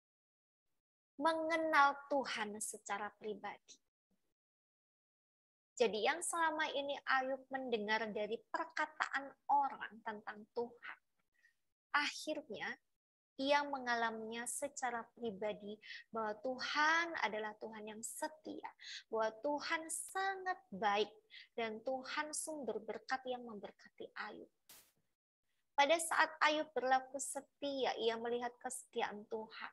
mengenal Tuhan secara pribadi. Jadi yang selama ini Ayub mendengar dari perkataan orang tentang Tuhan, akhirnya ia mengalaminya secara pribadi bahwa Tuhan adalah Tuhan yang setia, bahwa Tuhan sangat baik, dan Tuhan sumber berkat yang memberkati Ayub. Pada saat Ayub berlaku setia, ia melihat kesetiaan Tuhan.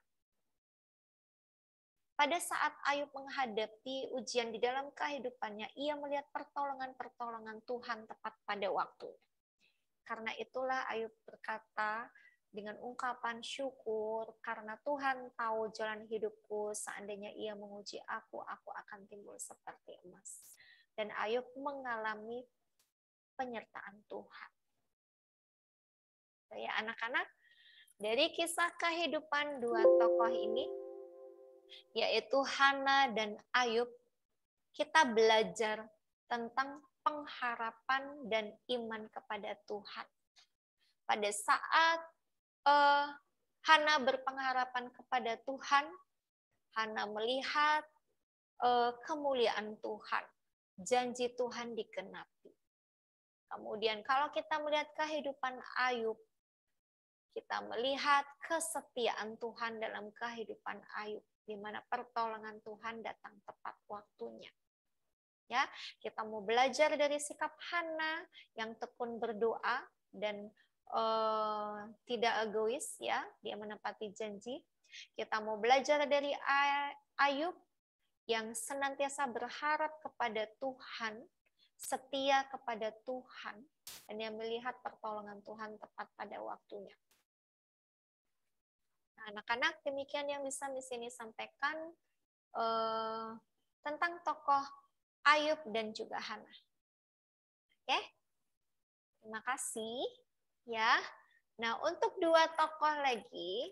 Pada saat Ayub menghadapi ujian di dalam kehidupannya, ia melihat pertolongan-pertolongan Tuhan tepat pada waktunya. Karena itulah Ayub berkata dengan ungkapan syukur, karena Tuhan tahu jalan hidupku, seandainya ia menguji aku, aku akan timbul seperti emas. Dan Ayub mengalami penyertaan Tuhan. Ya anak-anak, dari kisah kehidupan dua tokoh ini, yaitu Hana dan Ayub, kita belajar tentang pengharapan dan iman kepada Tuhan. Pada saat uh, Hana berpengharapan kepada Tuhan, Hana melihat uh, kemuliaan Tuhan, janji Tuhan digenapi. Kemudian kalau kita melihat kehidupan Ayub, kita melihat kesetiaan Tuhan dalam kehidupan Ayub, di mana pertolongan Tuhan datang tepat waktunya. Ya, kita mau belajar dari sikap Hana yang tekun berdoa dan uh, tidak egois, ya, dia menepati janji. Kita mau belajar dari Ayub yang senantiasa berharap kepada Tuhan, setia kepada Tuhan, dan yang melihat pertolongan Tuhan tepat pada waktunya. Anak-anak, demikian yang bisa di sini sampaikan uh, tentang tokoh Ayub dan juga Hana. Oke, terima kasih. Ya, nah untuk dua tokoh lagi,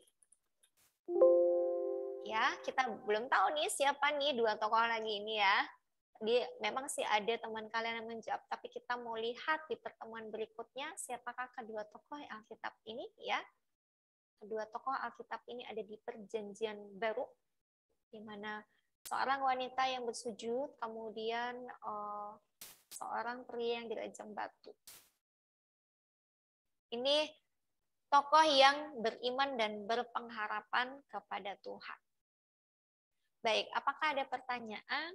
ya kita belum tahu nih siapa nih dua tokoh lagi ini ya. Dia memang sih ada teman kalian yang menjawab, tapi kita mau lihat di pertemuan berikutnya siapakah kedua tokoh Alkitab ini ya. Kedua tokoh Alkitab ini ada di Perjanjian Baru, di mana seorang wanita yang bersujud, kemudian uh, seorang pria yang dirajam batu. Ini tokoh yang beriman dan berpengharapan kepada Tuhan. Baik, apakah ada pertanyaan?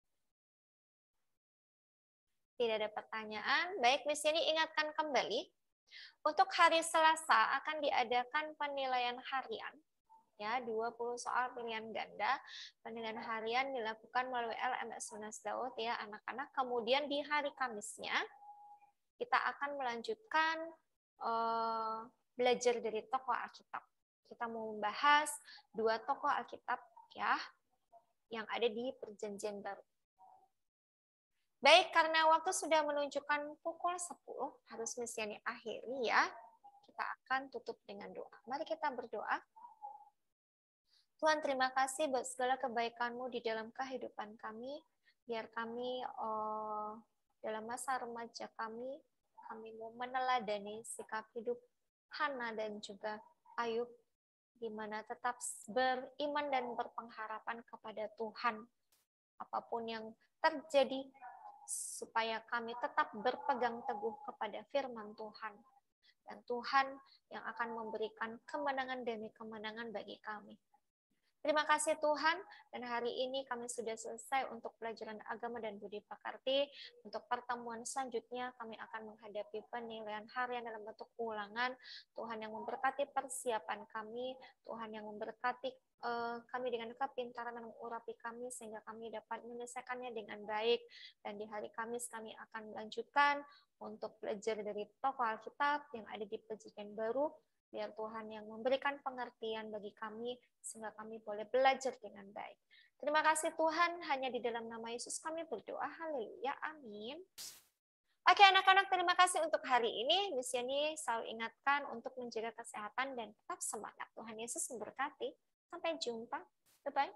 Tidak ada pertanyaan. Baik, di sini ingatkan kembali. Untuk hari Selasa akan diadakan penilaian harian, ya dua puluh soal pilihan ganda. Penilaian harian dilakukan melalui L M S Lunas Daud ya anak-anak. Kemudian di hari Kamisnya kita akan melanjutkan uh, belajar dari tokoh Alkitab. Kita mau membahas dua tokoh Alkitab ya yang ada di Perjanjian Baru. Baik, karena waktu sudah menunjukkan pukul sepuluh, harus misi ini akhiri ya. Kita akan tutup dengan doa. Mari kita berdoa. Tuhan, terima kasih buat segala kebaikan-Mu di dalam kehidupan kami. Biar kami oh, dalam masa remaja kami, kami mau meneladani sikap hidup Hana dan juga Ayub, di mana tetap beriman dan berpengharapan kepada Tuhan. Apapun yang terjadi, supaya kami tetap berpegang teguh kepada firman Tuhan. Dan Tuhan yang akan memberikan kemenangan demi kemenangan bagi kami. Terima kasih Tuhan, dan hari ini kami sudah selesai untuk pelajaran agama dan budi pekerti. Untuk pertemuan selanjutnya kami akan menghadapi penilaian harian dalam bentuk ulangan. Tuhan yang memberkati persiapan kami, Tuhan yang memberkati uh, kami dengan kepintaran dan mengurapi kami sehingga kami dapat menyelesaikannya dengan baik. Dan di hari Kamis kami akan melanjutkan untuk belajar dari tokoh Alkitab yang ada di Perjanjian Baru. Biar Tuhan yang memberikan pengertian bagi kami, sehingga kami boleh belajar dengan baik. Terima kasih Tuhan, hanya di dalam nama Yesus kami berdoa, haleluya, amin. Oke anak-anak, terima kasih untuk hari ini. Misi ini selalu ingatkan untuk menjaga kesehatan dan tetap semangat. Tuhan Yesus memberkati. Sampai jumpa. Bye-bye.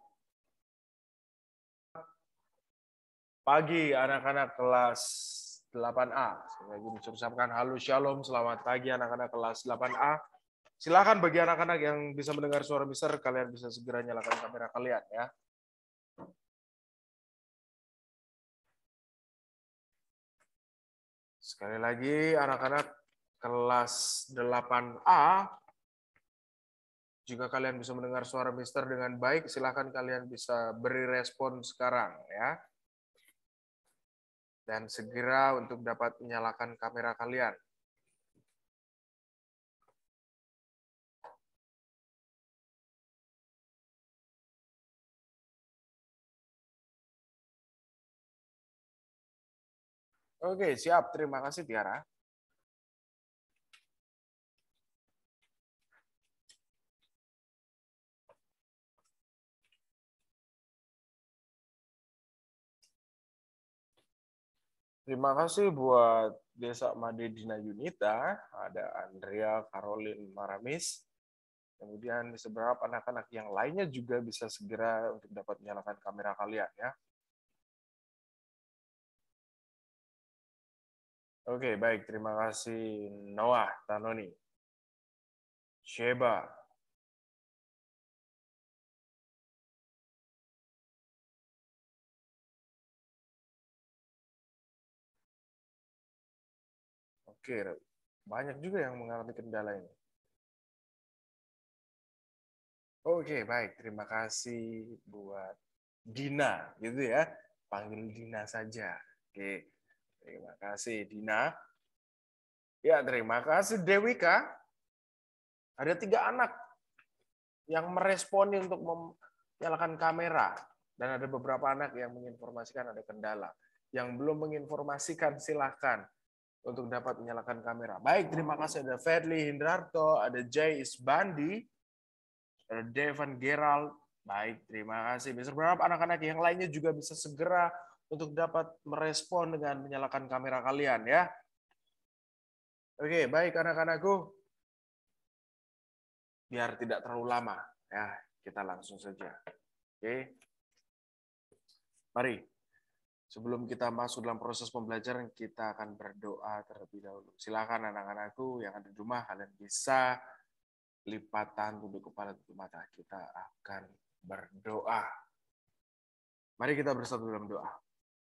Pagi anak-anak kelas delapan A. Saya lagi mengucapkan halo shalom, selamat pagi anak-anak kelas delapan A. Silakan bagi anak-anak yang bisa mendengar suara mister, kalian bisa segera nyalakan kamera kalian ya. Sekali lagi, anak-anak kelas delapan A, jika kalian bisa mendengar suara Mister dengan baik, silakan kalian bisa beri respon sekarang ya. Dan segera untuk dapat menyalakan kamera kalian. Oke, siap. Terima kasih, Tiara. Terima kasih buat Desa Made Dina Yunita, ada Andrea, Caroline Maramis, kemudian beberapa anak-anak yang lainnya juga bisa segera untuk dapat menyalakan kamera kalian ya. Oke, baik. Terima kasih Noah, Tanoni, Sheba, oke, banyak juga yang mengalami kendala ini. Oke, baik. Terima kasih buat Dina, gitu ya. Panggil Dina saja. Oke, terima kasih Dina. Ya, terima kasih Dewika. Ada tiga anak yang meresponi untuk menyalakan kamera. Dan ada beberapa anak yang menginformasikan ada kendala. Yang belum menginformasikan, silahkan untuk dapat menyalakan kamera. Baik, terima kasih. Ada Fadli Hindarto, ada Jay Isbandi, ada Devan Gerald. Baik, terima kasih. Bisa berharap anak-anak yang lainnya juga bisa segera untuk dapat merespon dengan menyalakan kamera kalian ya. Oke, baik anak-anakku. Biar tidak terlalu lama ya, kita langsung saja. Oke. Mari. Sebelum kita masuk dalam proses pembelajaran, kita akan berdoa terlebih dahulu. Silakan anak-anakku yang ada di rumah, kalian bisa lipat tangan, tunduk kepala, tutup mata. Kita akan berdoa. Mari kita bersatu dalam doa.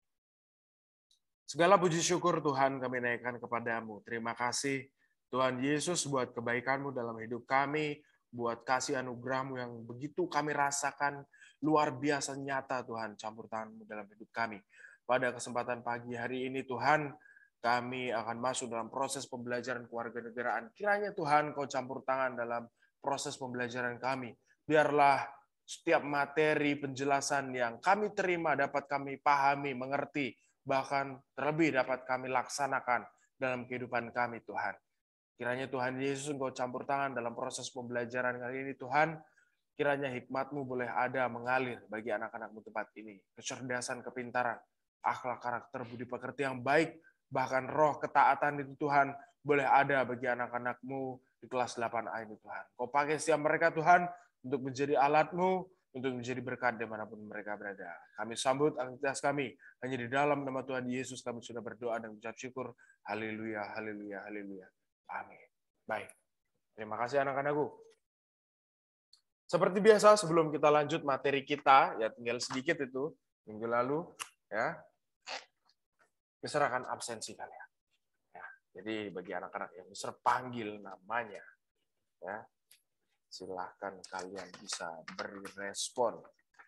Segala puji syukur Tuhan kami naikkan kepadamu. Terima kasih Tuhan Yesus buat kebaikan-Mu dalam hidup kami, buat kasih anugerah-Mu yang begitu kami rasakan luar biasa nyata Tuhan, campur tangan-Mu dalam hidup kami. Pada kesempatan pagi hari ini Tuhan, kami akan masuk dalam proses pembelajaran kewarganegaraan. Kiranya Tuhan Kau campur tangan dalam proses pembelajaran kami. Biarlah setiap materi penjelasan yang kami terima dapat kami pahami, mengerti, bahkan terlebih dapat kami laksanakan dalam kehidupan kami Tuhan. Kiranya Tuhan Yesus Engkau campur tangan dalam proses pembelajaran kali ini Tuhan. Kiranya hikmat-Mu boleh ada mengalir bagi anak-anak-Mu tempat ini. Kecerdasan, kepintaran, akhlak, karakter, budi pekerti yang baik, bahkan roh ketaatan itu Tuhan boleh ada bagi anak-anak-Mu di kelas delapan A ini Tuhan. Kau pakai setiap mereka Tuhan untuk menjadi alat-Mu, untuk menjadi berkat dimanapun mereka berada. Kami sambut aktivitas kami. Hanya di dalam nama Tuhan Yesus kami sudah berdoa dan mengucap syukur. Haleluya, haleluya, haleluya. Amin. Baik. Terima kasih anak-anakku. Seperti biasa sebelum kita lanjut materi kita, ya tinggal sedikit itu minggu lalu, ya. Mister akan absensi kalian. Ya, jadi bagi anak-anak yang Mister panggil namanya, ya, silahkan kalian bisa beri respon.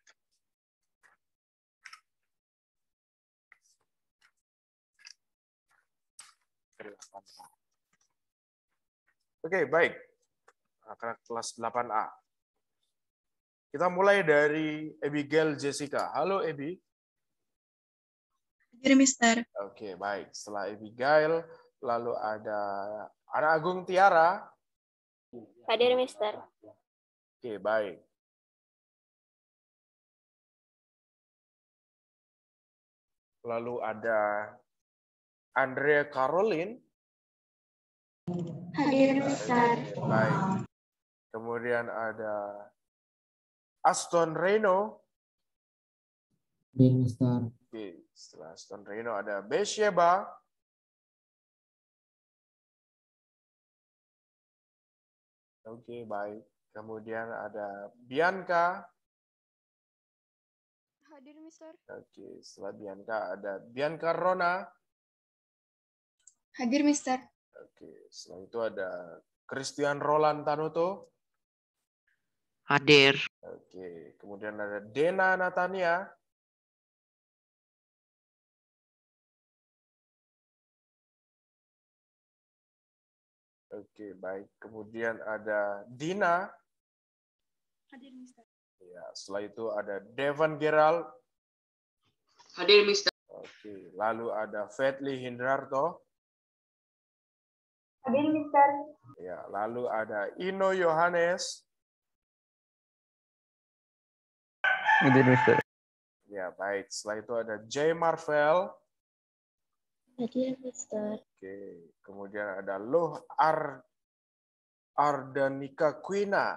Oke, baik. Anak-anak kelas delapan A. Kita mulai dari Abigail Jessica. Halo, Ebi. Hadir, Mister. Oke, baik. Setelah Abigail, lalu ada Anak Agung Tiara. Hadir, Mister. Oke, baik. Lalu ada Andrea Caroline. Hadir, Mister. Baik. Kemudian ada Aston Reno. Hadir, Mister. Oke, setelah Aston Reno ada Besheba. Oke, baik. Kemudian ada Bianca. Hadir, Mister. Oke, setelah Bianca ada Bianca Rona. Hadir, Mister. Oke, setelah itu ada Christian Roland Tanoto. Hadir. Oke, kemudian ada Dena Natania. Oke, baik. Kemudian ada Dina. Hadir, Mister. Ya, setelah itu ada Devon Gerald. Hadir, Mister. Oke, lalu ada Fetli Hindrarto. Hadir, Mister. Ya, lalu ada Ino Yohanes. Hadir, Mister. Ya, baik. Setelah itu ada Jay Marvel. Hadir, Mister. Oke, kemudian ada Loh Ar Ardanika Quina.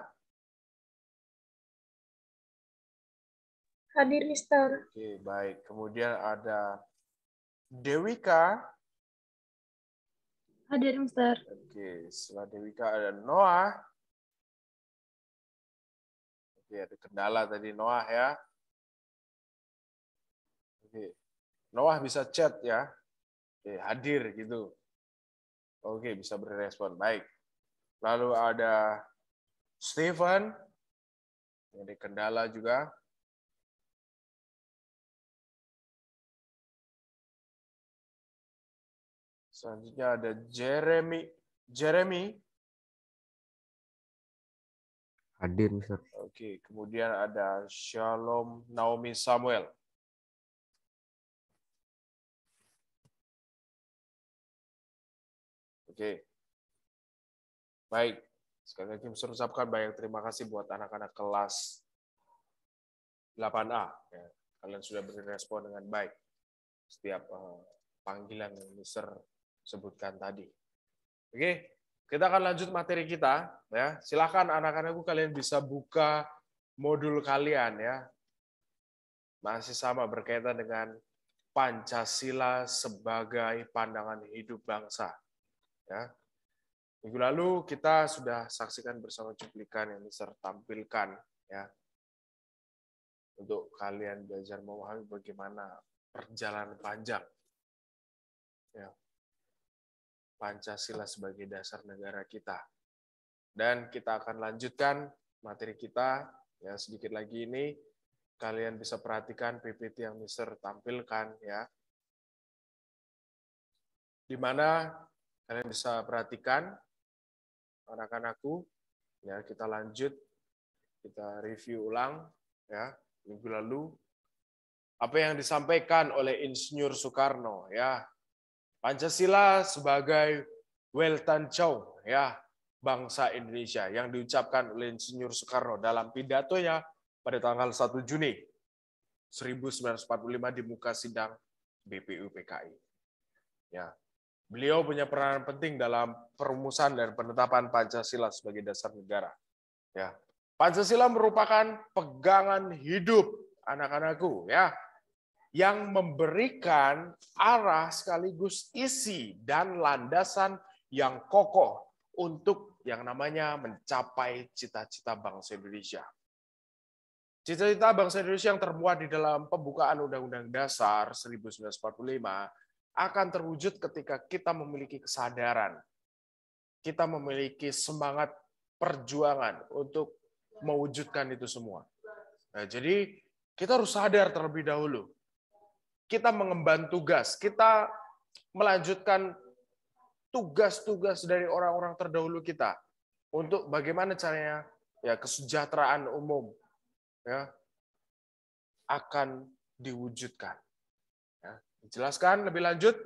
Hadir, Mister. Oke, baik. Kemudian ada Dewika. Hadir, Mister. Oke, setelah Dewika ada Noah. Oke, ada kendala tadi Noah ya. Oke, Noah bisa chat ya. Oke, hadir gitu. Oke, bisa berrespon. Baik. Lalu ada Stephen. Ada kendala juga. Selanjutnya ada Jeremy. Jeremy. Hadir, Mister. Oke, kemudian ada Shalom Naomi Samuel. Oke. Baik. Sekali lagi Mister ucapkan banyak terima kasih buat anak-anak kelas delapan A. Ya, kalian sudah berrespon dengan baik setiap uh, panggilan yang Mister sebutkan tadi. Oke, kita akan lanjut materi kita. Ya, silakan anak-anakku kalian bisa buka modul kalian ya. Masih sama berkaitan dengan Pancasila sebagai pandangan hidup bangsa. Ya. Minggu lalu kita sudah saksikan bersama cuplikan yang Mister tampilkan ya. Untuk kalian belajar memahami bagaimana perjalanan panjang ya. Pancasila sebagai dasar negara kita. Dan kita akan lanjutkan materi kita ya, sedikit lagi ini kalian bisa perhatikan P P T yang Mister tampilkan ya. Di mana kalian bisa perhatikan anak-anakku ya, kita lanjut kita review ulang ya minggu lalu apa yang disampaikan oleh Insinyur Soekarno ya. Pancasila sebagai Weltan Chow ya, bangsa Indonesia yang diucapkan oleh Insinyur Soekarno dalam pidatonya pada tanggal satu Juni seribu sembilan ratus empat puluh lima di muka sidang B P U P K I. Ya. Beliau punya peranan penting dalam perumusan dan penetapan Pancasila sebagai dasar negara. Ya. Pancasila merupakan pegangan hidup anak-anakku ya, yang memberikan arah sekaligus isi dan landasan yang kokoh untuk yang namanya mencapai cita-cita bangsa Indonesia. Cita-cita bangsa Indonesia yang termuat di dalam pembukaan Undang-Undang Dasar seribu sembilan ratus empat puluh lima akan terwujud ketika kita memiliki kesadaran, kita memiliki semangat perjuangan untuk mewujudkan itu semua. Nah, jadi kita harus sadar terlebih dahulu. Kita mengemban tugas, kita melanjutkan tugas-tugas dari orang-orang terdahulu kita untuk bagaimana caranya ya kesejahteraan umum ya akan diwujudkan. Ya, dijelaskan lebih lanjut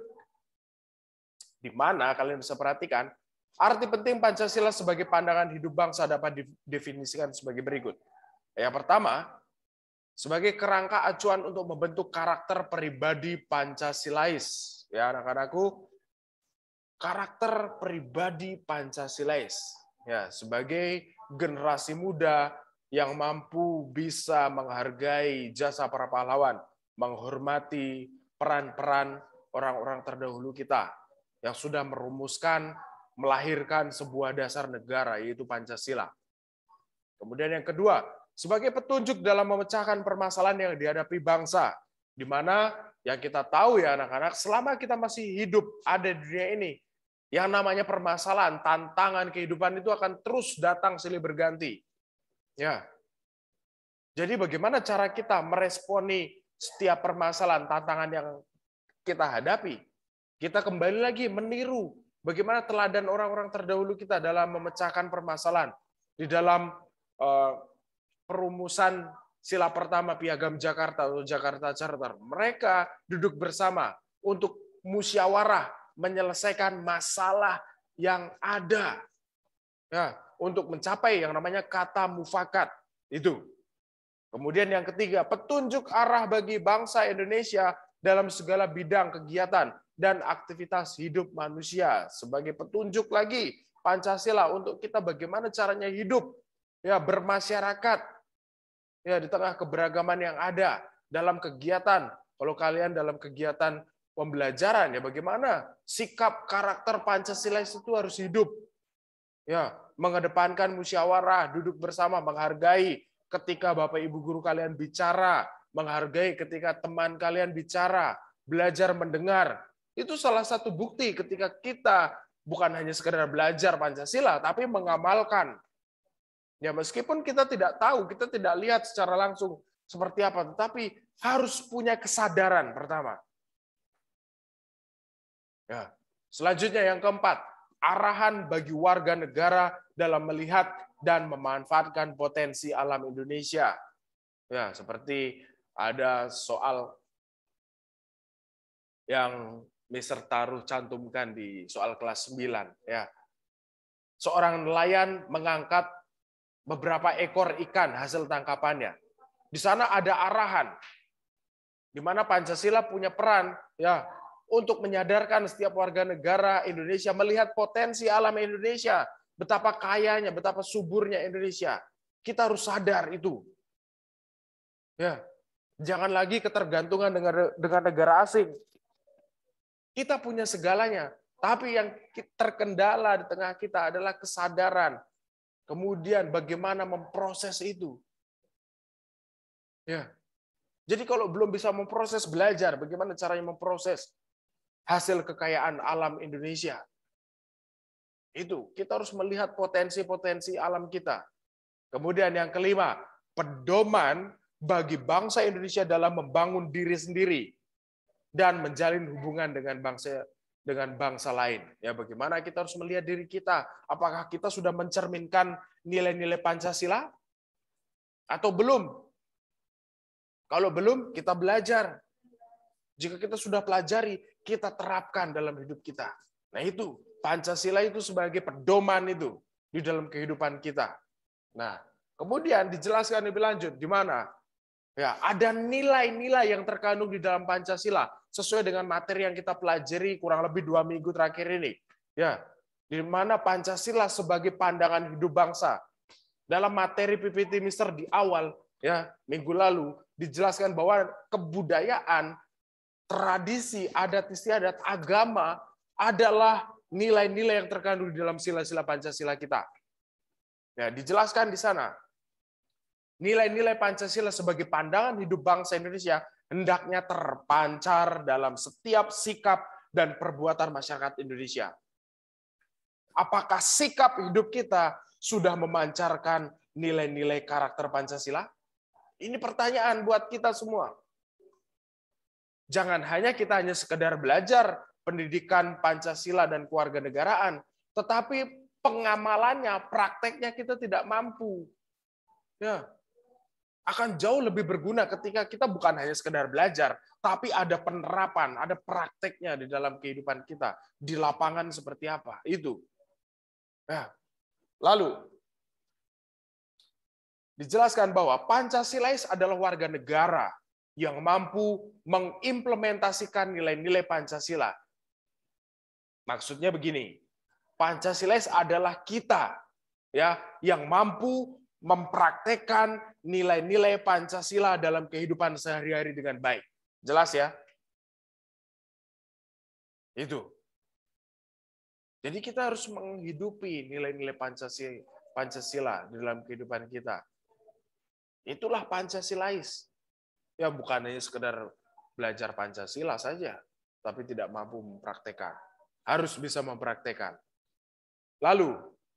di mana kalian bisa perhatikan arti penting Pancasila sebagai pandangan hidup bangsa dapat didefinisikan sebagai berikut. Yang pertama, sebagai kerangka acuan untuk membentuk karakter pribadi Pancasilais. Ya, anak-anakku, karakter pribadi Pancasilais. Ya, sebagai generasi muda yang mampu bisa menghargai jasa para pahlawan, menghormati peran-peran orang-orang terdahulu kita yang sudah merumuskan, melahirkan sebuah dasar negara, yaitu Pancasila. Kemudian yang kedua, sebagai petunjuk dalam memecahkan permasalahan yang dihadapi bangsa, di mana yang kita tahu ya anak-anak, selama kita masih hidup ada di dunia ini, Yang namanya permasalahan, tantangan kehidupan itu akan terus datang silih berganti. Ya. Jadi bagaimana cara kita meresponi setiap permasalahan, tantangan yang kita hadapi? Kita kembali lagi meniru bagaimana teladan orang-orang terdahulu kita dalam memecahkan permasalahan. Di dalam uh, perumusan sila pertama Piagam Jakarta atau Jakarta Charter, mereka duduk bersama untuk musyawarah menyelesaikan masalah yang ada, ya, untuk mencapai yang namanya kata mufakat itu. Kemudian yang ketiga, petunjuk arah bagi bangsa Indonesia dalam segala bidang kegiatan dan aktivitas hidup manusia. Sebagai petunjuk lagi Pancasila untuk kita bagaimana caranya hidup, ya, bermasyarakat, ya, di tengah keberagaman yang ada dalam kegiatan. Kalau kalian dalam kegiatan pembelajaran, ya bagaimana sikap karakter Pancasila itu harus hidup. Ya, mengedepankan musyawarah, duduk bersama, menghargai ketika Bapak Ibu guru kalian bicara, menghargai ketika teman kalian bicara, belajar mendengar. Itu salah satu bukti ketika kita bukan hanya sekedar belajar Pancasila, tapi mengamalkan. Ya, meskipun kita tidak tahu, kita tidak lihat secara langsung seperti apa, tetapi harus punya kesadaran pertama. Ya. Selanjutnya yang keempat, arahan bagi warga negara dalam melihat dan memanfaatkan potensi alam Indonesia. Ya, seperti ada soal yang Mister Taruh cantumkan di soal kelas sembilan. Ya. Seorang nelayan mengangkat beberapa ekor ikan hasil tangkapannya. Di sana ada arahan, di mana Pancasila punya peran, ya, untuk menyadarkan setiap warga negara Indonesia melihat potensi alam Indonesia, betapa kayanya, betapa suburnya Indonesia. Kita harus sadar itu. Ya, jangan lagi ketergantungan dengan dengan negara asing. Kita punya segalanya, tapi yang terkendala di tengah kita adalah kesadaran. Kemudian bagaimana memproses itu. Ya. Jadi kalau belum bisa memproses, belajar bagaimana caranya memproses hasil kekayaan alam Indonesia. Itu, kita harus melihat potensi-potensi alam kita. Kemudian yang kelima, pedoman bagi bangsa Indonesia dalam membangun diri sendiri dan menjalin hubungan dengan bangsa dengan bangsa lain. Ya, bagaimana kita harus melihat diri kita? Apakah kita sudah mencerminkan nilai-nilai Pancasila atau belum? Kalau belum, kita belajar. Jika kita sudah pelajari, kita terapkan dalam hidup kita. Nah itu, Pancasila itu sebagai pedoman itu di dalam kehidupan kita. Nah, kemudian dijelaskan lebih lanjut, di mana? Ya, ada nilai-nilai yang terkandung di dalam Pancasila, sesuai dengan materi yang kita pelajari kurang lebih dua minggu terakhir ini. Ya, di mana Pancasila sebagai pandangan hidup bangsa. Dalam materi P P T Mister di awal, ya, minggu lalu, dijelaskan bahwa kebudayaan, tradisi, adat istiadat, agama adalah nilai-nilai yang terkandung di dalam sila-sila Pancasila kita. Ya, dijelaskan di sana. Nilai-nilai Pancasila sebagai pandangan hidup bangsa Indonesia hendaknya terpancar dalam setiap sikap dan perbuatan masyarakat Indonesia. Apakah sikap hidup kita sudah memancarkan nilai-nilai karakter Pancasila? Ini pertanyaan buat kita semua. Jangan hanya kita hanya sekedar belajar pendidikan Pancasila dan kewarganegaraan, tetapi pengamalannya, prakteknya kita tidak mampu. Ya, akan jauh lebih berguna ketika kita bukan hanya sekedar belajar, tapi ada penerapan, ada prakteknya di dalam kehidupan kita, di lapangan seperti apa, itu. Ya. Lalu, dijelaskan bahwa Pancasilais adalah warga negara yang mampu mengimplementasikan nilai-nilai Pancasila. Maksudnya begini, Pancasilais adalah kita, ya, yang mampu mempraktekkan nilai-nilai Pancasila dalam kehidupan sehari-hari dengan baik. Jelas ya? Itu. Jadi kita harus menghidupi nilai-nilai Pancasila, Pancasila dalam kehidupan kita. Itulah Pancasilais. Ya, bukan hanya sekedar belajar Pancasila saja, tapi tidak mampu mempraktekkan. harus bisa mempraktekkan. Lalu,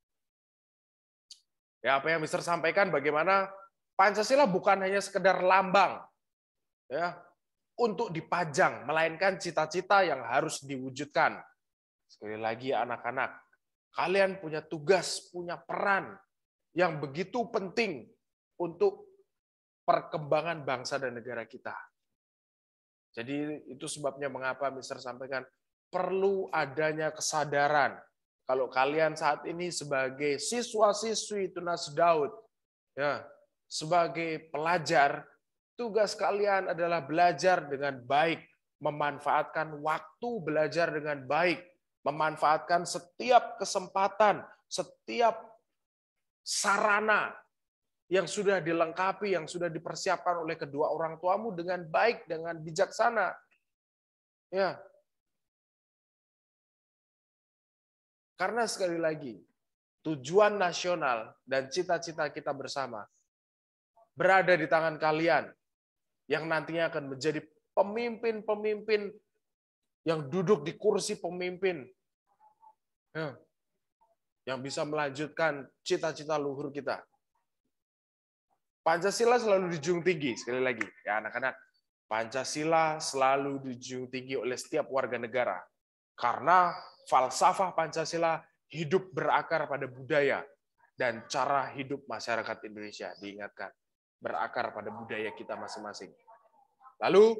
ya apa yang mister sampaikan bagaimana Pancasila bukan hanya sekedar lambang ya untuk dipajang, melainkan cita-cita yang harus diwujudkan. Sekali lagi anak-anak, kalian punya tugas, punya peran yang begitu penting untuk perkembangan bangsa dan negara kita. Jadi itu sebabnya mengapa mister sampaikan perlu adanya kesadaran. Kalau kalian saat ini sebagai siswa-siswi Tunas Daud, ya, sebagai pelajar, tugas kalian adalah belajar dengan baik, memanfaatkan waktu belajar dengan baik, memanfaatkan setiap kesempatan, setiap sarana yang sudah dilengkapi, yang sudah dipersiapkan oleh kedua orang tuamu dengan baik, dengan bijaksana. Ya. Karena sekali lagi, tujuan nasional dan cita-cita kita bersama berada di tangan kalian yang nantinya akan menjadi pemimpin-pemimpin yang duduk di kursi pemimpin ya, yang bisa melanjutkan cita-cita luhur kita. Pancasila selalu dijunjung tinggi, sekali lagi ya anak-anak. Pancasila selalu dijunjung tinggi oleh setiap warga negara. Karena falsafah Pancasila hidup berakar pada budaya dan cara hidup masyarakat Indonesia. Diingatkan, berakar pada budaya kita masing-masing. Lalu,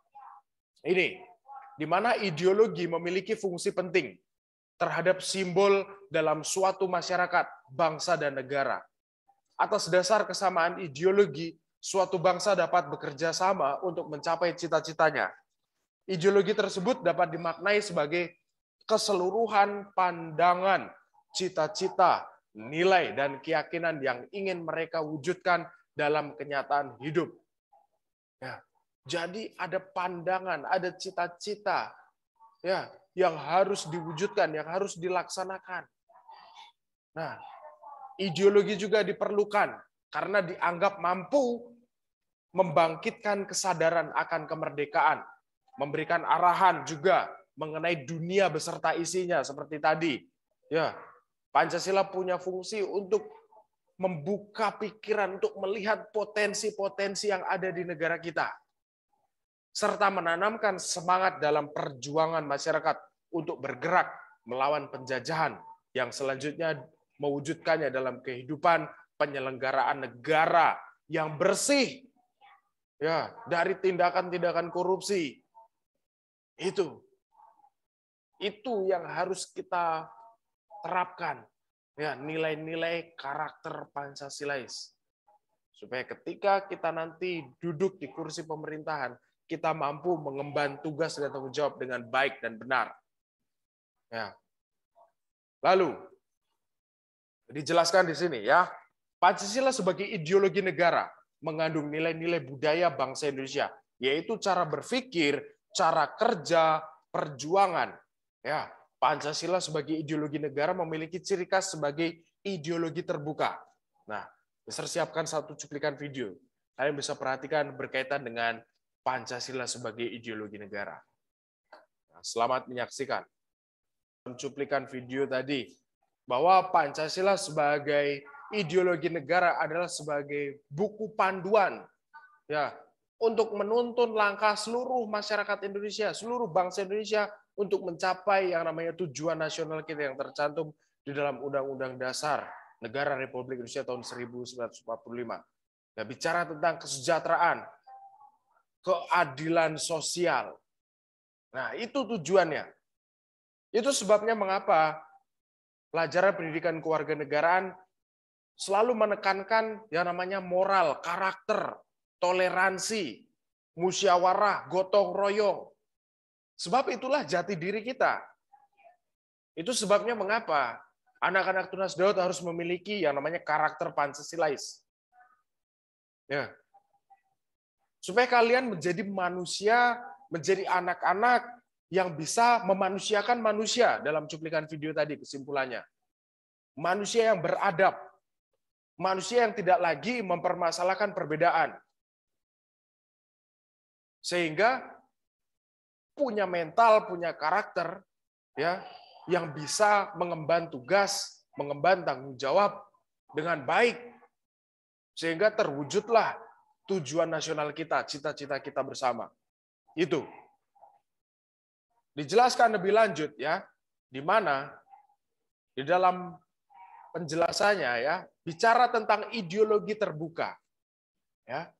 ini, di mana ideologi memiliki fungsi penting terhadap simbol dalam suatu masyarakat, bangsa, dan negara. Atas dasar kesamaan ideologi, suatu bangsa dapat bekerja sama untuk mencapai cita-citanya. Ideologi tersebut dapat dimaknai sebagai keseluruhan pandangan, cita-cita, nilai, dan keyakinan yang ingin mereka wujudkan dalam kenyataan hidup. Ya, jadi ada pandangan, ada cita-cita ya, yang harus diwujudkan, yang harus dilaksanakan. Nah, ideologi juga diperlukan karena dianggap mampu membangkitkan kesadaran akan kemerdekaan, memberikan arahan juga mengenai dunia beserta isinya seperti tadi. Ya, Pancasila punya fungsi untuk membuka pikiran untuk melihat potensi-potensi yang ada di negara kita, serta menanamkan semangat dalam perjuangan masyarakat untuk bergerak melawan penjajahan yang selanjutnya mewujudkannya dalam kehidupan penyelenggaraan negara yang bersih ya dari tindakan-tindakan korupsi. Itu itu yang harus kita terapkan ya, nilai-nilai karakter Pancasilais, supaya ketika kita nanti duduk di kursi pemerintahan kita mampu mengemban tugas dan tanggung jawab dengan baik dan benar ya. Lalu dijelaskan di sini ya, Pancasila sebagai ideologi negara mengandung nilai-nilai budaya bangsa Indonesia, yaitu cara berpikir, cara kerja, perjuangan. Ya, Pancasila sebagai ideologi negara memiliki ciri khas sebagai ideologi terbuka. Nah, Mister siapkan satu cuplikan video. Kalian bisa perhatikan berkaitan dengan Pancasila sebagai ideologi negara. Nah, selamat menyaksikan. Cuplikan video tadi bahwa Pancasila sebagai ideologi negara adalah sebagai buku panduan ya untuk menuntun langkah seluruh masyarakat Indonesia, seluruh bangsa Indonesia untuk mencapai yang namanya tujuan nasional kita yang tercantum di dalam Undang-Undang Dasar Negara Republik Indonesia tahun seribu sembilan ratus empat puluh lima. Nah, bicara tentang kesejahteraan, keadilan sosial. Nah, itu tujuannya. Itu sebabnya mengapa pelajaran pendidikan kewarganegaraan selalu menekankan yang namanya moral, karakter, toleransi, musyawarah, gotong royong. Sebab itulah jati diri kita. Itu sebabnya mengapa anak-anak Tunas Daud harus memiliki yang namanya karakter Pancasilais. Ya. Supaya kalian menjadi manusia, menjadi anak-anak yang bisa memanusiakan manusia dalam cuplikan video tadi kesimpulannya. Manusia yang beradab. Manusia yang tidak lagi mempermasalahkan perbedaan. Sehingga punya mental, punya karakter, ya, yang bisa mengemban tugas, mengemban tanggung jawab dengan baik, sehingga terwujudlah tujuan nasional kita, cita-cita kita bersama. Itu dijelaskan lebih lanjut ya, di mana di dalam penjelasannya ya bicara tentang ideologi terbuka, ya,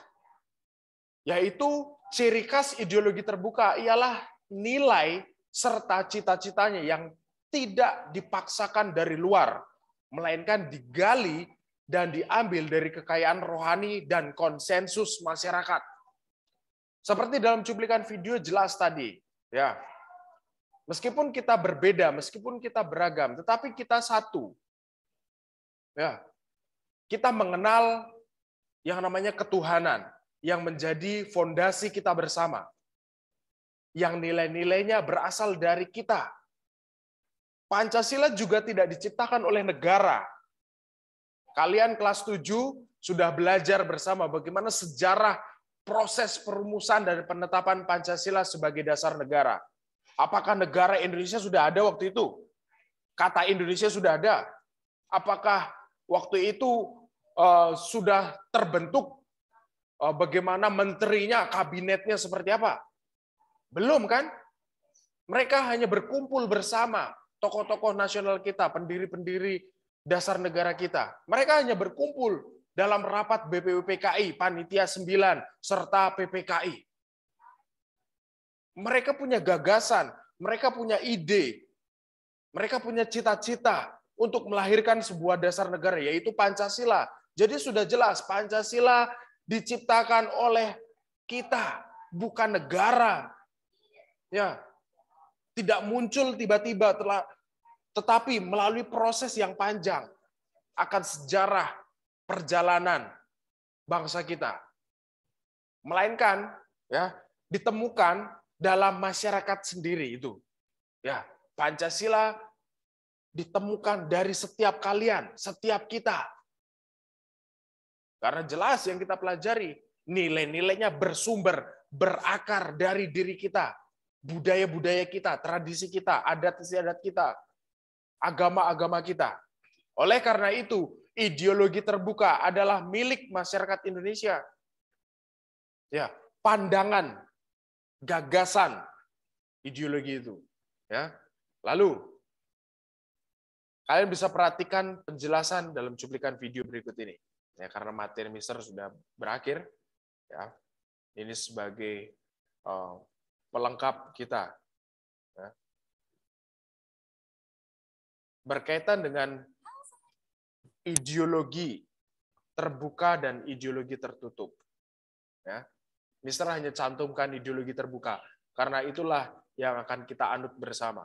yaitu ciri khas ideologi terbuka ialah nilai serta cita-citanya yang tidak dipaksakan dari luar, melainkan digali dan diambil dari kekayaan rohani dan konsensus masyarakat. Seperti dalam cuplikan video jelas tadi, ya. Meskipun kita berbeda, meskipun kita beragam, tetapi kita satu. Ya. Kita mengenal yang namanya ketuhanan yang menjadi fondasi kita bersama. Yang nilai-nilainya berasal dari kita. Pancasila juga tidak diciptakan oleh negara. Kalian kelas tujuh sudah belajar bersama bagaimana sejarah proses perumusan dan penetapan Pancasila sebagai dasar negara. Apakah negara Indonesia sudah ada waktu itu? Kata Indonesia sudah ada. Apakah waktu itu uh, sudah terbentuk uh, bagaimana menterinya, kabinetnya seperti apa? Belum kan? Mereka hanya berkumpul bersama tokoh-tokoh nasional kita, pendiri-pendiri dasar negara kita. Mereka hanya berkumpul dalam rapat B P U P K I, Panitia sembilan, serta P P K I. Mereka punya gagasan, mereka punya ide, mereka punya cita-cita untuk melahirkan sebuah dasar negara, yaitu Pancasila. Jadi sudah jelas, Pancasila diciptakan oleh kita, bukan negara. Ya, tidak muncul tiba-tiba, tetapi melalui proses yang panjang akan sejarah perjalanan bangsa kita. Melainkan ya ditemukan dalam masyarakat sendiri itu. Ya, Pancasila ditemukan dari setiap kalian, setiap kita. Karena jelas yang kita pelajari, nilai-nilainya bersumber, berakar dari diri kita, budaya-budaya kita, tradisi kita, adat istiadat kita, agama-agama kita. Oleh karena itu, ideologi terbuka adalah milik masyarakat Indonesia. Ya, pandangan, gagasan, ideologi itu. Ya, lalu kalian bisa perhatikan penjelasan dalam cuplikan video berikut ini. Ya, karena materi mister sudah berakhir. Ya, ini sebagai uh, pelengkap kita. Ya. Berkaitan dengan ideologi terbuka dan ideologi tertutup. Ya. mister hanya cantumkan ideologi terbuka, karena itulah yang akan kita anut bersama.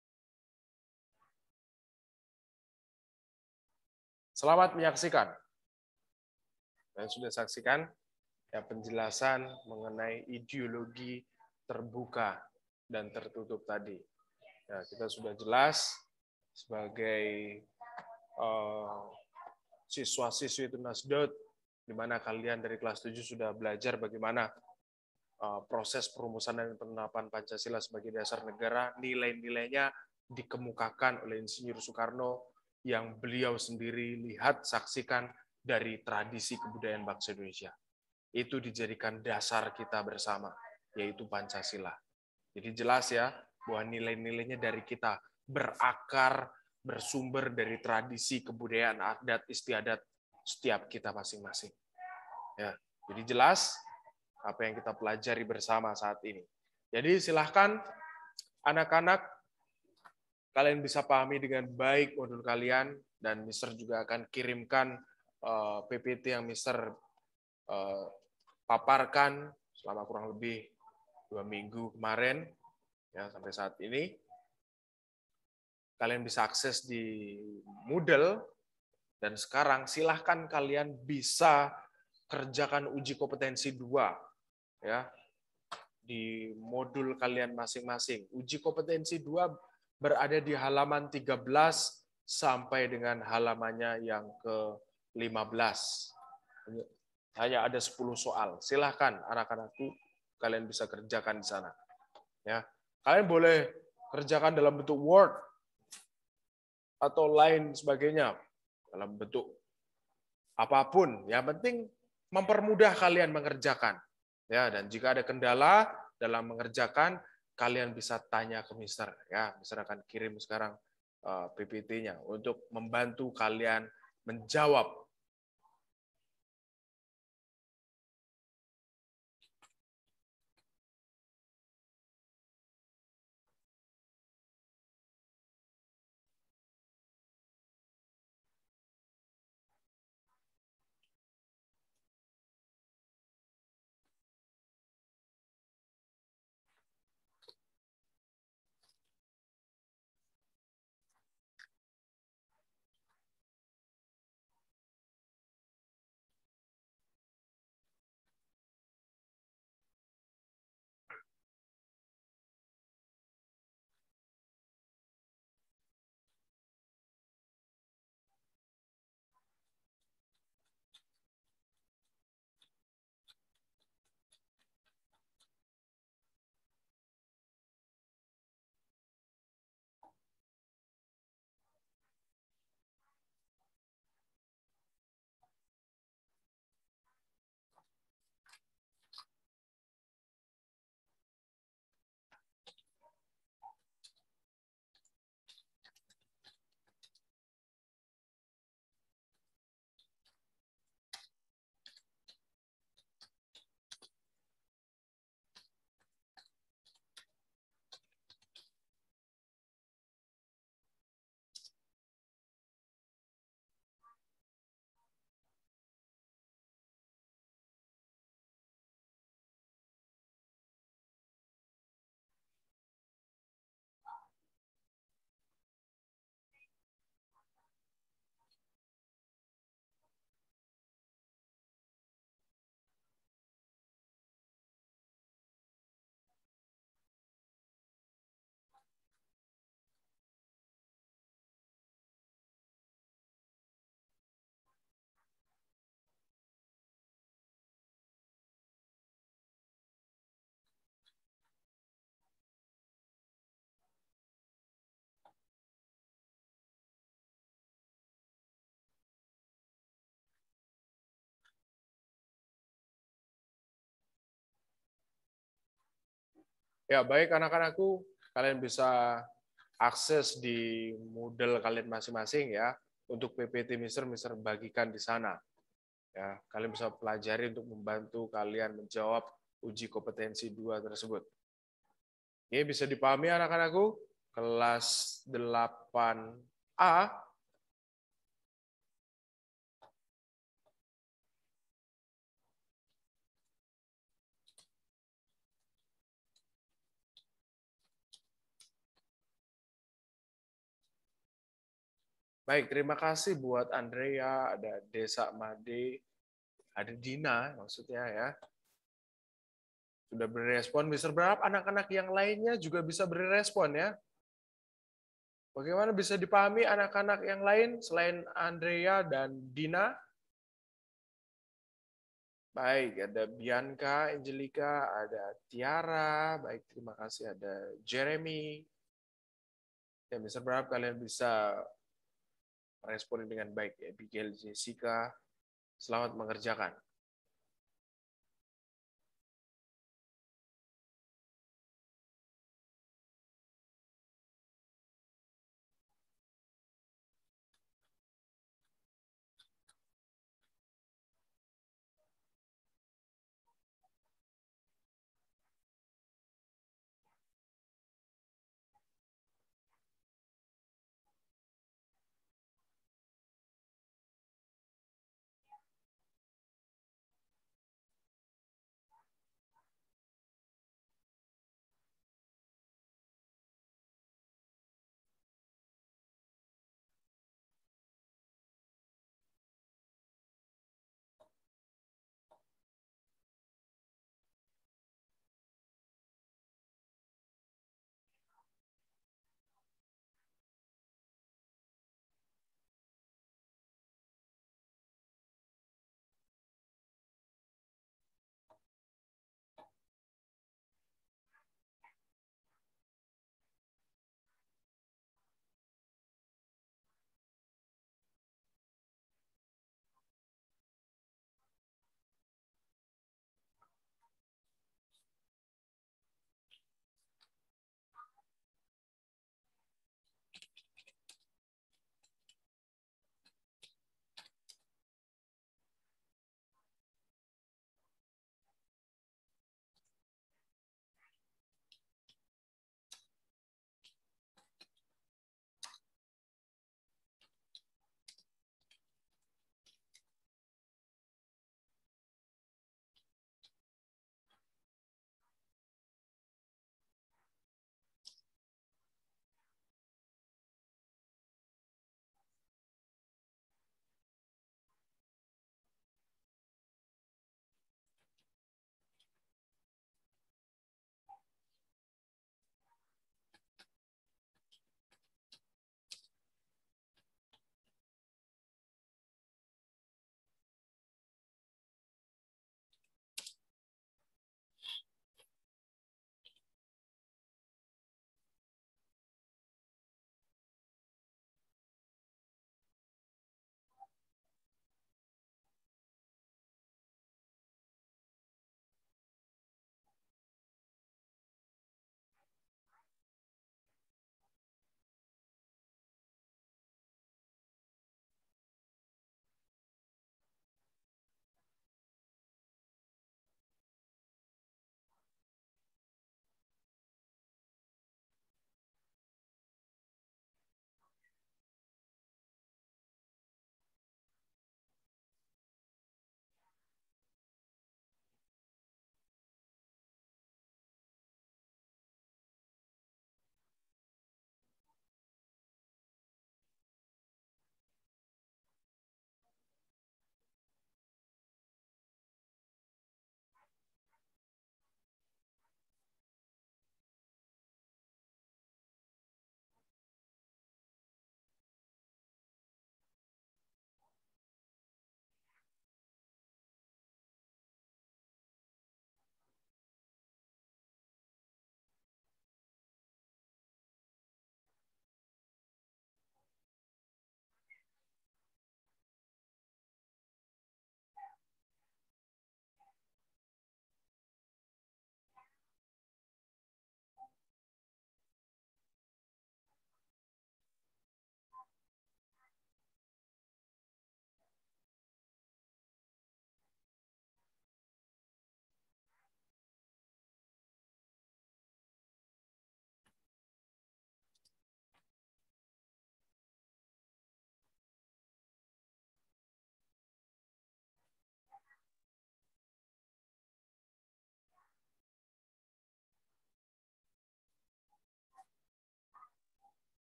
Selamat menyaksikan. Saya sudah saksikan ya penjelasan mengenai ideologi terbuka dan tertutup tadi. Ya, kita sudah jelas sebagai uh, siswa-siswi Tunasdot, di mana kalian dari kelas tujuh sudah belajar bagaimana uh, proses perumusan dan penerapan Pancasila sebagai dasar negara, nilai-nilainya dikemukakan oleh Insinyur Soekarno yang beliau sendiri lihat, saksikan dari tradisi kebudayaan bangsa Indonesia. Itu dijadikan dasar kita bersama, yaitu Pancasila. Jadi jelas ya, bahwa nilai-nilainya dari kita berakar, bersumber dari tradisi kebudayaan adat istiadat setiap kita masing-masing. Ya, jadi jelas apa yang kita pelajari bersama saat ini. Jadi silahkan anak-anak, kalian bisa pahami dengan baik modul kalian, dan mister juga akan kirimkan uh, P P T yang mister uh, paparkan selama kurang lebih dua minggu kemarin, ya sampai saat ini. Kalian bisa akses di Moodle, dan sekarang silahkan kalian bisa kerjakan uji kompetensi dua ya di modul kalian masing-masing. Uji kompetensi dua berada di halaman tiga belas sampai dengan halamannya yang ke lima belas. Hanya ada sepuluh soal. Silahkan anak-anakku, kalian bisa kerjakan di sana. Ya, kalian boleh kerjakan dalam bentuk Word atau lain sebagainya, dalam bentuk apapun. Yang penting mempermudah kalian mengerjakan. Ya, dan jika ada kendala dalam mengerjakan, kalian bisa tanya ke Mister. Ya, Mister akan kirim sekarang P P T-nya untuk membantu kalian menjawab. Ya, baik anak-anakku, kalian bisa akses di Moodle kalian masing-masing ya. Untuk P P T Mister, Mister bagikan di sana. Ya, kalian bisa pelajari untuk membantu kalian menjawab uji kompetensi dua tersebut. Ini bisa dipahami anak-anakku? Kelas delapan A. Baik, terima kasih buat Andrea, ada Desa Made, ada Dina maksudnya ya. Sudah beri respon, Mister berharap anak-anak yang lainnya juga bisa beri respon ya. Bagaimana bisa dipahami anak-anak yang lain selain Andrea dan Dina? Baik, ada Bianca, Angelica, ada Tiara, baik terima kasih, ada Jeremy. Ya, Mister berharap kalian bisa respon dengan baik ya, Abigail, Jessica, selamat mengerjakan.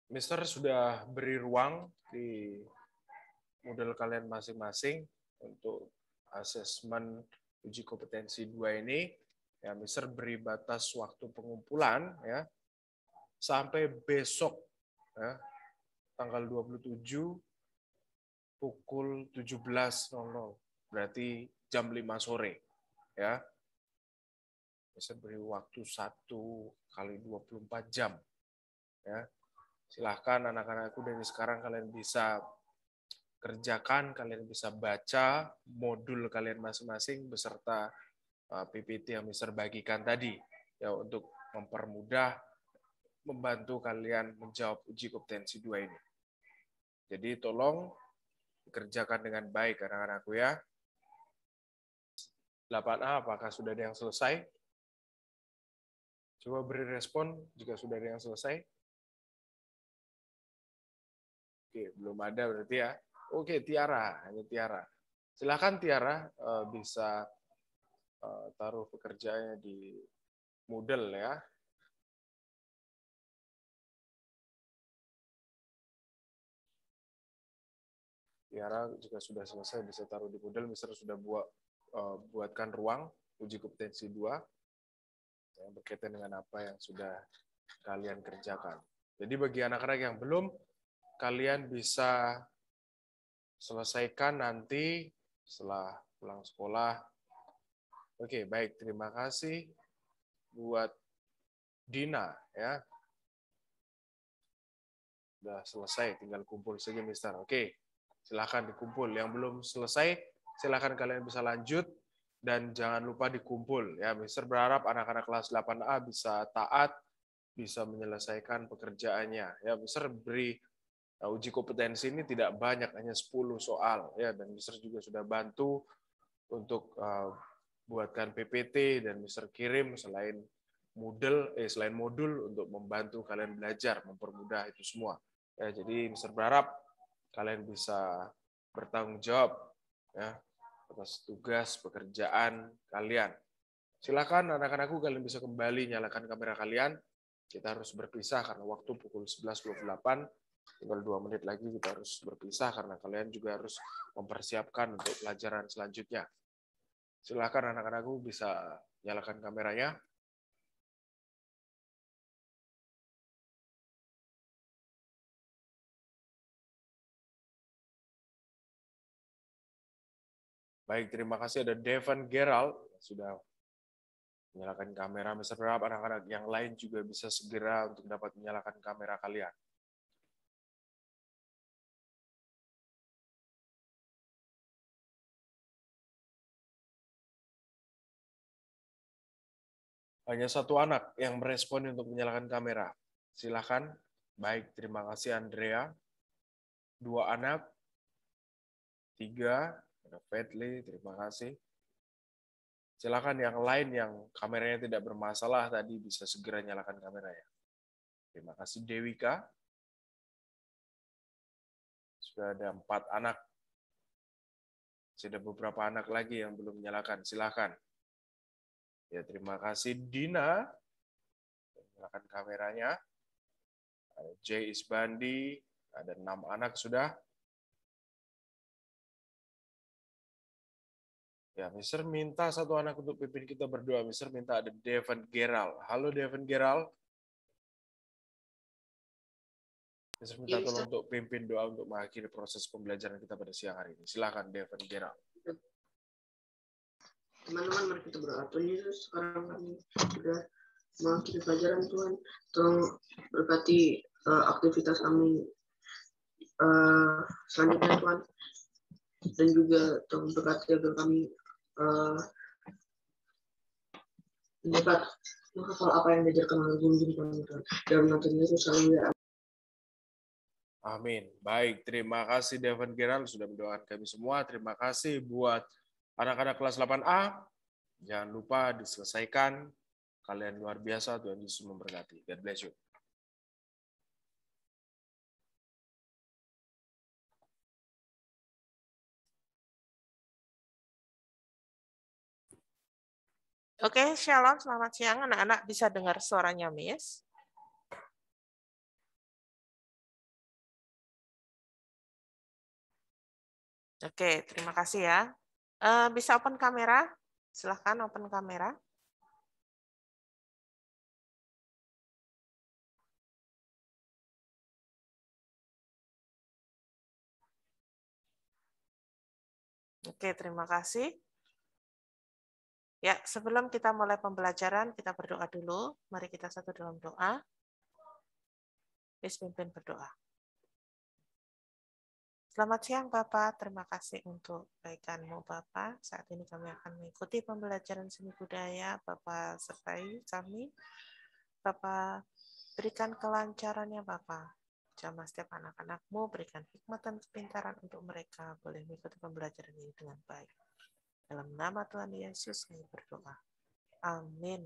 Mister sudah beri ruang di model kalian masing-masing untuk asesmen uji kompetensi dua ini. Ya, Mister beri batas waktu pengumpulan ya sampai besok ya, tanggal dua puluh tujuh pukul tujuh belas nol nol. Berarti jam lima sore ya. Mister beri waktu satu kali dua puluh empat jam ya. Silahkan anak-anakku dari sekarang kalian bisa kerjakan, kalian bisa baca modul kalian masing-masing beserta P P T yang Mister bagikan tadi ya untuk mempermudah membantu kalian menjawab uji kompetensi dua ini. Jadi tolong kerjakan dengan baik anak-anakku ya. delapan A apakah sudah ada yang selesai? Coba beri respon jika sudah ada yang selesai. Oke, belum ada berarti ya. Oke, Tiara, hanya Tiara. Silakan Tiara bisa taruh pekerjaannya di Moodle ya. Tiara jika sudah selesai bisa taruh di Moodle. Mister sudah buat buatkan ruang uji kompetensi dua yang berkaitan dengan apa yang sudah kalian kerjakan. Jadi bagi anak-anak yang belum, kalian bisa selesaikan nanti setelah pulang sekolah. Oke, baik. Terima kasih buat Dina ya. Sudah selesai, tinggal kumpul saja Mister. Oke, silakan dikumpul. Yang belum selesai, silakan kalian bisa lanjut dan jangan lupa dikumpul ya. Mister berharap anak-anak kelas delapan A bisa taat, bisa menyelesaikan pekerjaannya. Ya, Mister beri uh, uji kompetensi ini tidak banyak, hanya sepuluh soal ya, dan Mister juga sudah bantu untuk uh, buatkan P P T dan Mister kirim selain modul eh selain modul untuk membantu kalian belajar, mempermudah itu semua. Ya, jadi Mister berharap kalian bisa bertanggung jawab ya atas tugas pekerjaan kalian. Silakan anak-anakku kalian bisa kembali nyalakan kamera kalian. Kita harus berpisah karena waktu pukul sebelas dua puluh delapan, tinggal dua menit lagi kita harus berpisah karena kalian juga harus mempersiapkan untuk pelajaran selanjutnya. Silakan anak-anakku bisa nyalakan kameranya. Baik, terima kasih ada Devon Gerald sudah menyalakan kamera. Mister berharap anak-anak yang lain juga bisa segera untuk dapat menyalakan kamera kalian. Hanya satu anak yang merespon untuk menyalakan kamera. Silakan. Baik, terima kasih Andrea. Dua anak. Tiga. Ada Fedli, terima kasih. Silakan yang lain yang kameranya tidak bermasalah tadi bisa segera nyalakan kameranya. Terima kasih Dewika. Sudah ada empat anak. Sudah beberapa anak lagi yang belum menyalakan. Silakan. Ya, terima kasih Dina. Nyalakan kameranya. Ada J Isbandi. Ada enam anak sudah. Ya, Mister minta satu anak untuk pimpin kita berdoa. Mister minta ada Devon Gerald. Halo Devon Gerald. Mister minta tolong untuk pimpin doa untuk mengakhiri proses pembelajaran kita pada siang hari ini. Silakan Devon Gerald. Teman-teman, mari kita berdoa. Tuhan Yesus, sekarang kami sudah mengakhiri pelajaran Tuhan. Tolong berkati uh, aktivitas kami uh, selanjutnya Tuhan. Dan juga tolong berkati agar kami uh, dapat menghafal apa yang diajarkan oleh guru-guru kami Tuhan. Dalam nama Tuhan Yesus, haleluya. Amin. Baik, terima kasih Devon Gerald sudah mendoakan kami semua. Terima kasih buat anak-anak kelas delapan A. Jangan lupa diselesaikan. Kalian luar biasa, Tuhan Yesus memberkati. God bless you. Oke, Shalom, selamat siang. Anak-anak bisa dengar suaranya, Miss? Oke, terima kasih ya. Uh, bisa open kamera? Silahkan open kamera. Oke, terima kasih. Ya, sebelum kita mulai pembelajaran, kita berdoa dulu. Mari kita satu dalam doa. Please pimpin berdoa. Selamat siang Bapak, terima kasih untuk kebaikan-Mu Bapak. Saat ini kami akan mengikuti pembelajaran seni budaya. Bapak sertai kami. Bapak berikan kelancarannya Bapak. Jamah setiap anak-anak-Mu, berikan hikmat dan kepintaran untuk mereka boleh mengikuti pembelajaran ini dengan baik. Dalam nama Tuhan Yesus kami berdoa. Amin.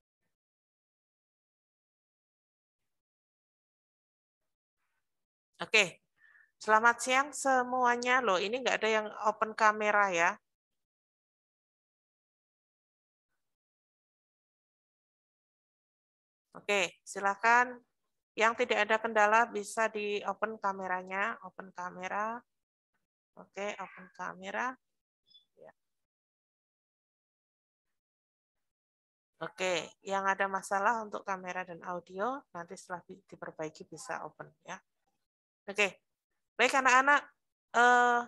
Oke, selamat siang semuanya. Loh, ini nggak ada yang open kamera ya. Oke, silakan. Yang tidak ada kendala bisa di open kameranya, open kamera. Oke, open kamera. Ya. Oke, yang ada masalah untuk kamera dan audio nanti setelah diperbaiki bisa open ya. Oke, baik anak-anak. Eh,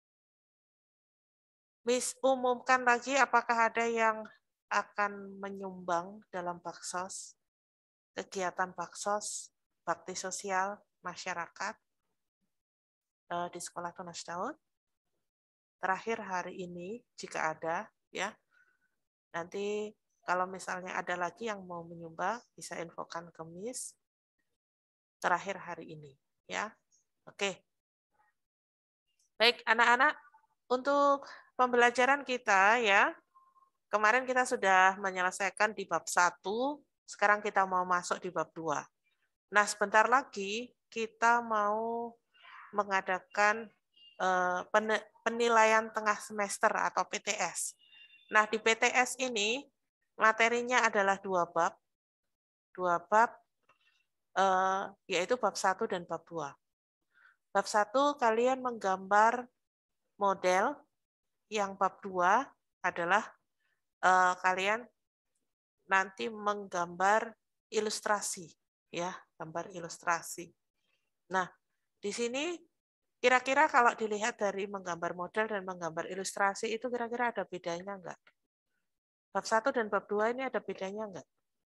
Miss umumkan lagi apakah ada yang akan menyumbang dalam baksos, kegiatan baksos, bakti sosial masyarakat eh, di Sekolah Tunas Daud. Terakhir hari ini jika ada ya. Nanti kalau misalnya ada lagi yang mau menyumbang bisa infokan ke Miss terakhir hari ini ya. Oke. Baik anak-anak, untuk pembelajaran kita ya. Kemarin kita sudah menyelesaikan di bab satu, sekarang kita mau masuk di bab dua. Nah, sebentar lagi kita mau mengadakan penilaian tengah semester atau P T S. Nah, di P T S ini materinya adalah dua bab, dua bab yaitu bab satu dan bab dua. Bab satu kalian menggambar model, yang bab dua adalah kalian nanti menggambar ilustrasi, ya, gambar ilustrasi. Nah, di sini kira-kira kalau dilihat dari menggambar model dan menggambar ilustrasi itu kira-kira ada bedanya enggak? Bab satu dan bab dua ini ada bedanya enggak?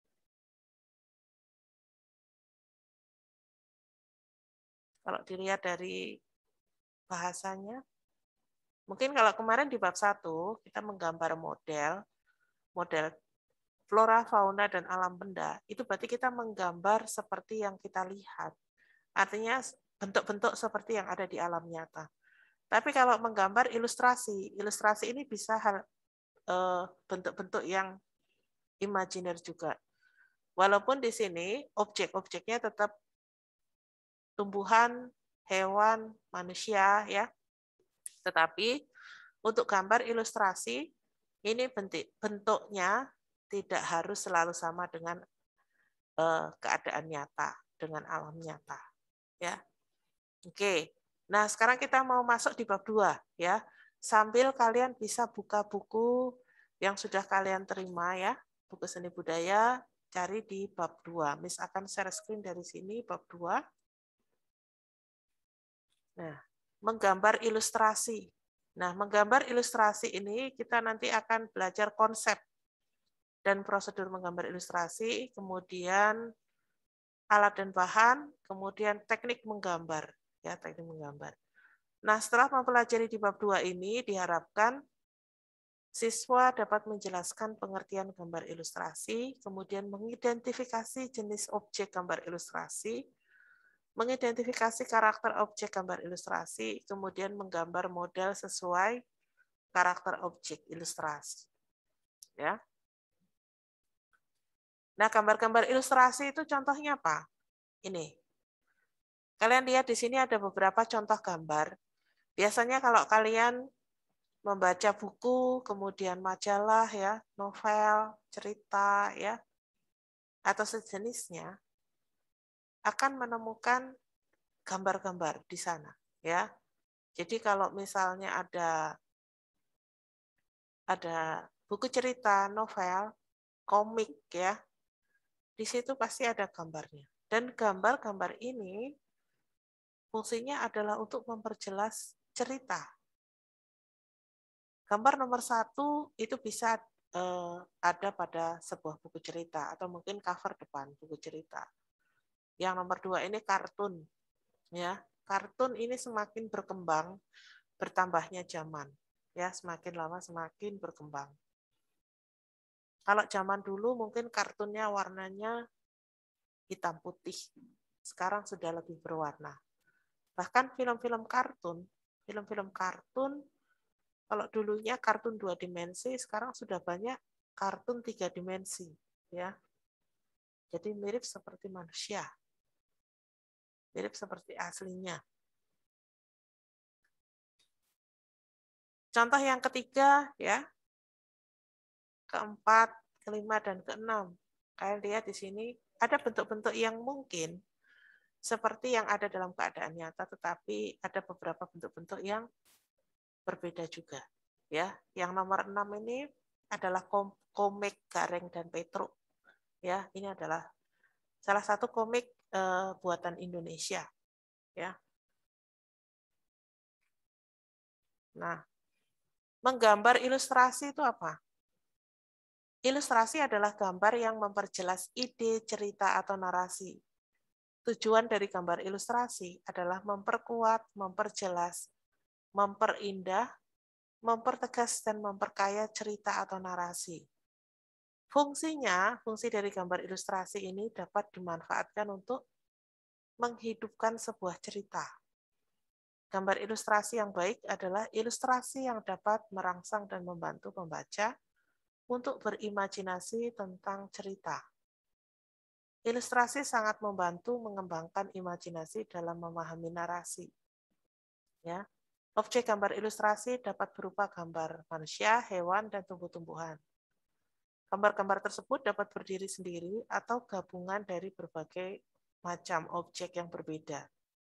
Kalau dilihat dari bahasanya, mungkin kalau kemarin di bab satu kita menggambar model, model flora, fauna, dan alam benda, itu berarti kita menggambar seperti yang kita lihat. Artinya bentuk-bentuk seperti yang ada di alam nyata. Tapi kalau menggambar ilustrasi, ilustrasi ini bisa hal bentuk-bentuk yang imajiner juga. Walaupun di sini objek-objeknya tetap tumbuhan, hewan, manusia, ya. Tetapi untuk gambar ilustrasi ini bentuk bentuknya tidak harus selalu sama dengan keadaan nyata, dengan alam nyata, ya. Oke. Nah, sekarang kita mau masuk di bab dua ya. Sambil kalian bisa buka buku yang sudah kalian terima ya, buku seni budaya, cari di bab dua. Miss akan share screen dari sini bab dua. Nah, menggambar ilustrasi. Nah, menggambar ilustrasi ini kita nanti akan belajar konsep dan prosedur menggambar ilustrasi, kemudian alat dan bahan, kemudian teknik menggambar. Ya, teknik menggambar. Nah, setelah mempelajari di bab dua ini, diharapkan siswa dapat menjelaskan pengertian gambar ilustrasi, kemudian mengidentifikasi jenis objek gambar ilustrasi, mengidentifikasi karakter objek gambar ilustrasi, kemudian menggambar model sesuai karakter objek ilustrasi. Ya. Nah, gambar-gambar ilustrasi itu contohnya apa? Ini. Kalian lihat di sini ada beberapa contoh gambar. Biasanya kalau kalian membaca buku, kemudian majalah, ya, novel, cerita, ya, atau sejenisnya, akan menemukan gambar-gambar di sana, ya. Jadi kalau misalnya ada ada buku cerita, novel, komik ya, di situ pasti ada gambarnya. Dan gambar-gambar ini fungsinya adalah untuk memperjelas cerita. Gambar nomor satu itu bisa eh, ada pada sebuah buku cerita atau mungkin cover depan buku cerita. Yang nomor dua ini kartun, ya. Kartun ini semakin berkembang bertambahnya zaman, ya semakin lama semakin berkembang. Kalau zaman dulu mungkin kartunnya warnanya hitam putih, sekarang sudah lebih berwarna. Bahkan film-film kartun, film-film kartun kalau dulunya kartun dua dimensi, sekarang sudah banyak kartun tiga dimensi, ya. Jadi mirip seperti manusia, mirip seperti aslinya. Contoh yang ketiga, ya, keempat, kelima, dan keenam. Kalian lihat di sini ada bentuk-bentuk yang mungkin seperti yang ada dalam keadaan nyata, tetapi ada beberapa bentuk-bentuk yang berbeda juga. Ya, yang nomor enam ini adalah komik Gareng dan Petruk. Ya, ini adalah salah satu komik eh, buatan Indonesia. Ya. Nah, menggambar ilustrasi itu apa? Ilustrasi adalah gambar yang memperjelas ide, cerita, atau narasi. Tujuan dari gambar ilustrasi adalah memperkuat, memperjelas, memperindah, mempertegas, dan memperkaya cerita atau narasi. Fungsinya, fungsi dari gambar ilustrasi ini dapat dimanfaatkan untuk menghidupkan sebuah cerita. Gambar ilustrasi yang baik adalah ilustrasi yang dapat merangsang dan membantu pembaca untuk berimajinasi tentang cerita. Ilustrasi sangat membantu mengembangkan imajinasi dalam memahami narasi. Ya. Objek gambar ilustrasi dapat berupa gambar manusia, hewan, dan tumbuh-tumbuhan. Gambar-gambar tersebut dapat berdiri sendiri atau gabungan dari berbagai macam objek yang berbeda.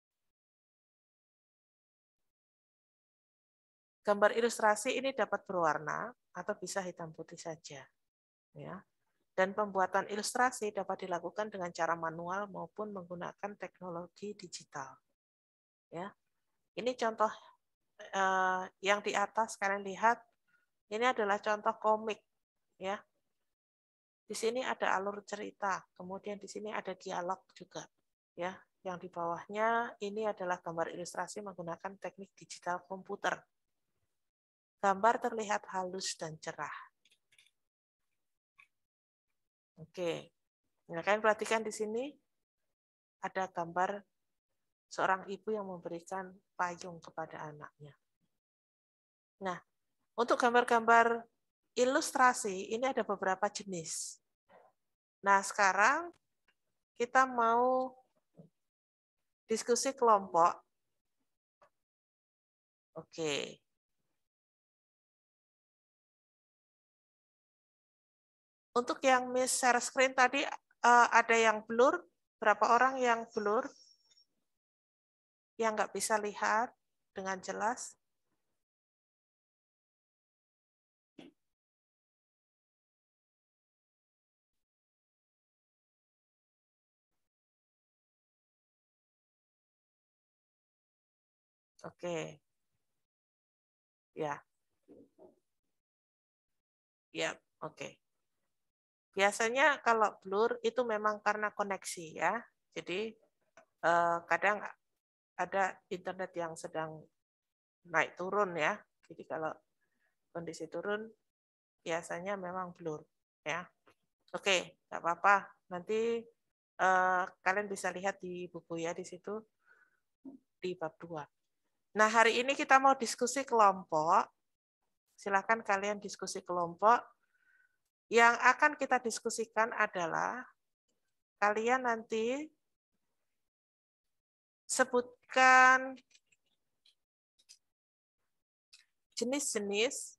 Gambar ilustrasi ini dapat berwarna atau bisa hitam putih saja. Ya. Dan pembuatan ilustrasi dapat dilakukan dengan cara manual maupun menggunakan teknologi digital. Ya. Ini contoh eh, yang di atas kalian lihat, ini adalah contoh komik. Ya. Di sini ada alur cerita, kemudian di sini ada dialog juga. Ya. Yang di bawahnya ini adalah gambar ilustrasi menggunakan teknik digital komputer. Gambar terlihat halus dan cerah. Oke, nah, kalian perhatikan di sini ada gambar seorang ibu yang memberikan payung kepada anaknya. Nah, untuk gambar-gambar ilustrasi ini ada beberapa jenis. Nah, sekarang kita mau diskusi kelompok. Oke. Untuk yang miss share screen tadi uh, ada yang blur, berapa orang yang blur? Yang nggak bisa lihat dengan jelas? Oke. Ya. Ya, oke. Biasanya kalau blur itu memang karena koneksi ya. Jadi eh, kadang ada internet yang sedang naik turun ya. Jadi kalau kondisi turun biasanya memang blur ya. Oke, nggak apa-apa. Nanti eh, kalian bisa lihat di buku ya di situ di bab dua. Nah, hari ini kita mau diskusi kelompok. Silakan kalian diskusi kelompok. Yang akan kita diskusikan adalah kalian nanti sebutkan jenis-jenis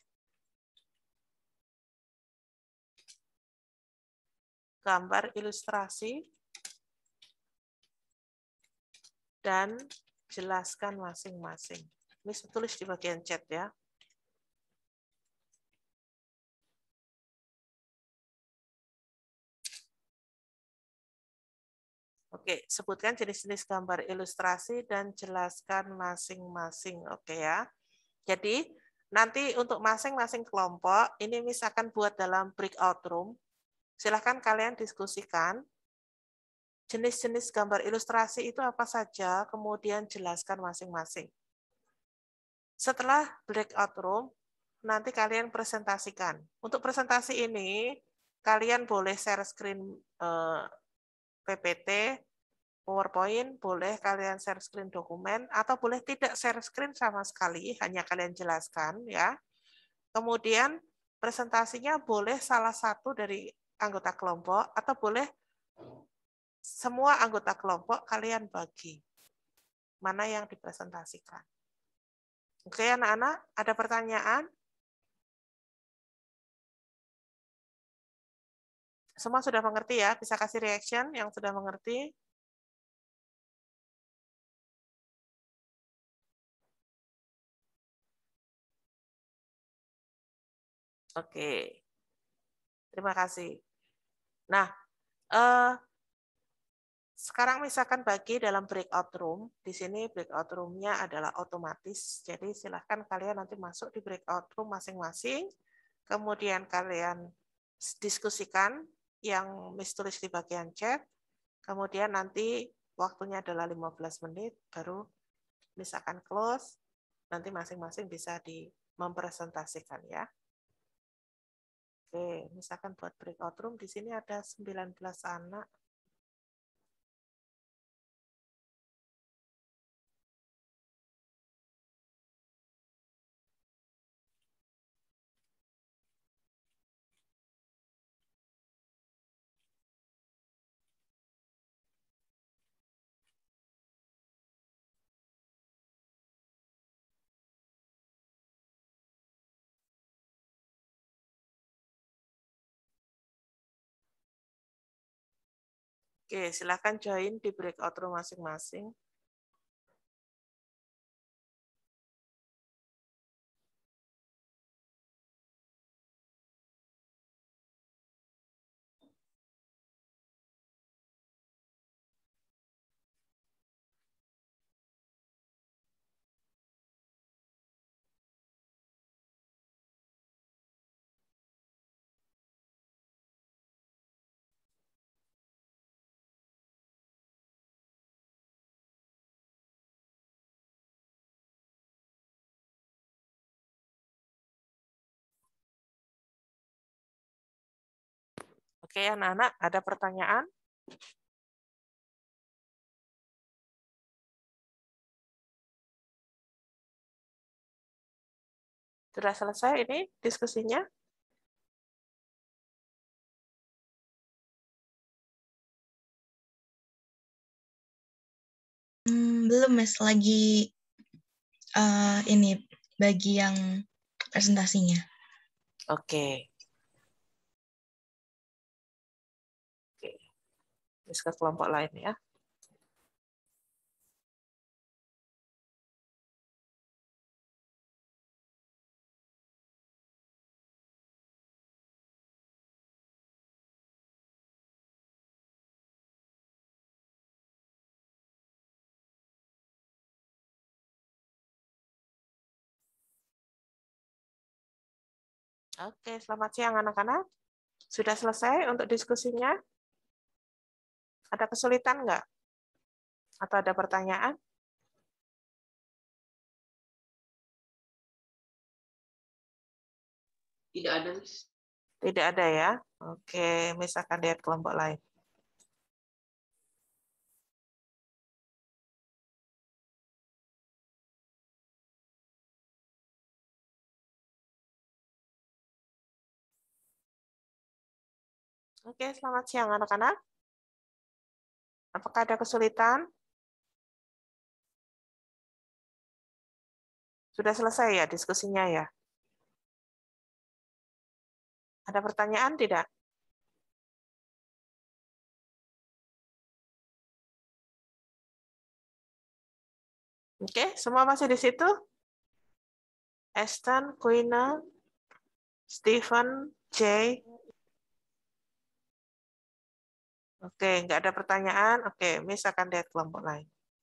gambar ilustrasi dan jelaskan masing-masing. Miss tulis di bagian chat ya. Oke, sebutkan jenis-jenis gambar ilustrasi dan jelaskan masing-masing. Oke ya. Jadi nanti untuk masing-masing kelompok, ini Miss akan buat dalam breakout room. Silahkan kalian diskusikan. Jenis-jenis gambar ilustrasi itu apa saja, kemudian jelaskan masing-masing. Setelah breakout room, nanti kalian presentasikan. Untuk presentasi ini, kalian boleh share screen eh, P P T, PowerPoint, boleh kalian share screen dokumen, atau boleh tidak share screen sama sekali, hanya kalian jelaskan ya. Kemudian presentasinya boleh salah satu dari anggota kelompok, atau boleh semua anggota kelompok kalian bagi. Mana yang dipresentasikan. Oke anak-anak, ada pertanyaan? Semua sudah mengerti ya? Bisa kasih reaction yang sudah mengerti? Oke, terima kasih. Nah, eh, sekarang misalkan bagi dalam breakout room, di sini breakout room-nya adalah otomatis, jadi silahkan kalian nanti masuk di breakout room masing-masing, kemudian kalian diskusikan yang Miss tulis di bagian chat, kemudian nanti waktunya adalah lima belas menit, baru Miss akan close, nanti masing-masing bisa di mempresentasikan ya. Oke, misalkan buat breakout room di sini ada sembilan belas anak. Oke, silakan join di breakout room masing-masing. Oke, anak-anak, ada pertanyaan? Sudah selesai ini diskusinya? Hmm, belum, Mas. Lagi uh, ini bagi yang presentasinya. Oke. Oke. Terus ke kelompok lain ya. Oke, selamat siang anak-anak. Sudah selesai untuk diskusinya? Ada kesulitan nggak? Atau ada pertanyaan? Tidak ada, Miss. Tidak ada ya? Oke, Miss akan lihat kelompok lain. Oke, selamat siang anak-anak. Apakah ada kesulitan? Sudah selesai ya diskusinya ya? Ada pertanyaan tidak? Oke, semua masih di situ? Aston, Queen, Stephen, Jay. Oke, nggak ada pertanyaan. Oke, Miss akan lihat kelompok lain.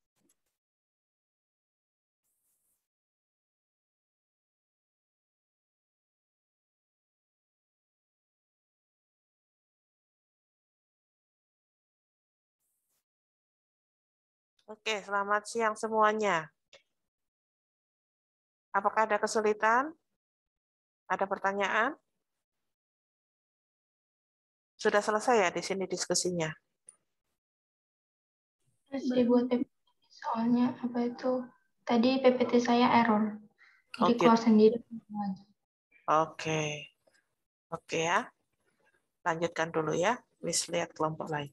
Oke, selamat siang semuanya. Apakah ada kesulitan? Ada pertanyaan? Sudah selesai ya di sini diskusinya? Masih buat P P T, soalnya apa itu tadi P P T saya error, jadi Oke. keluar sendiri. Oke, oke ya. Lanjutkan dulu ya. Miss lihat kelompok lain.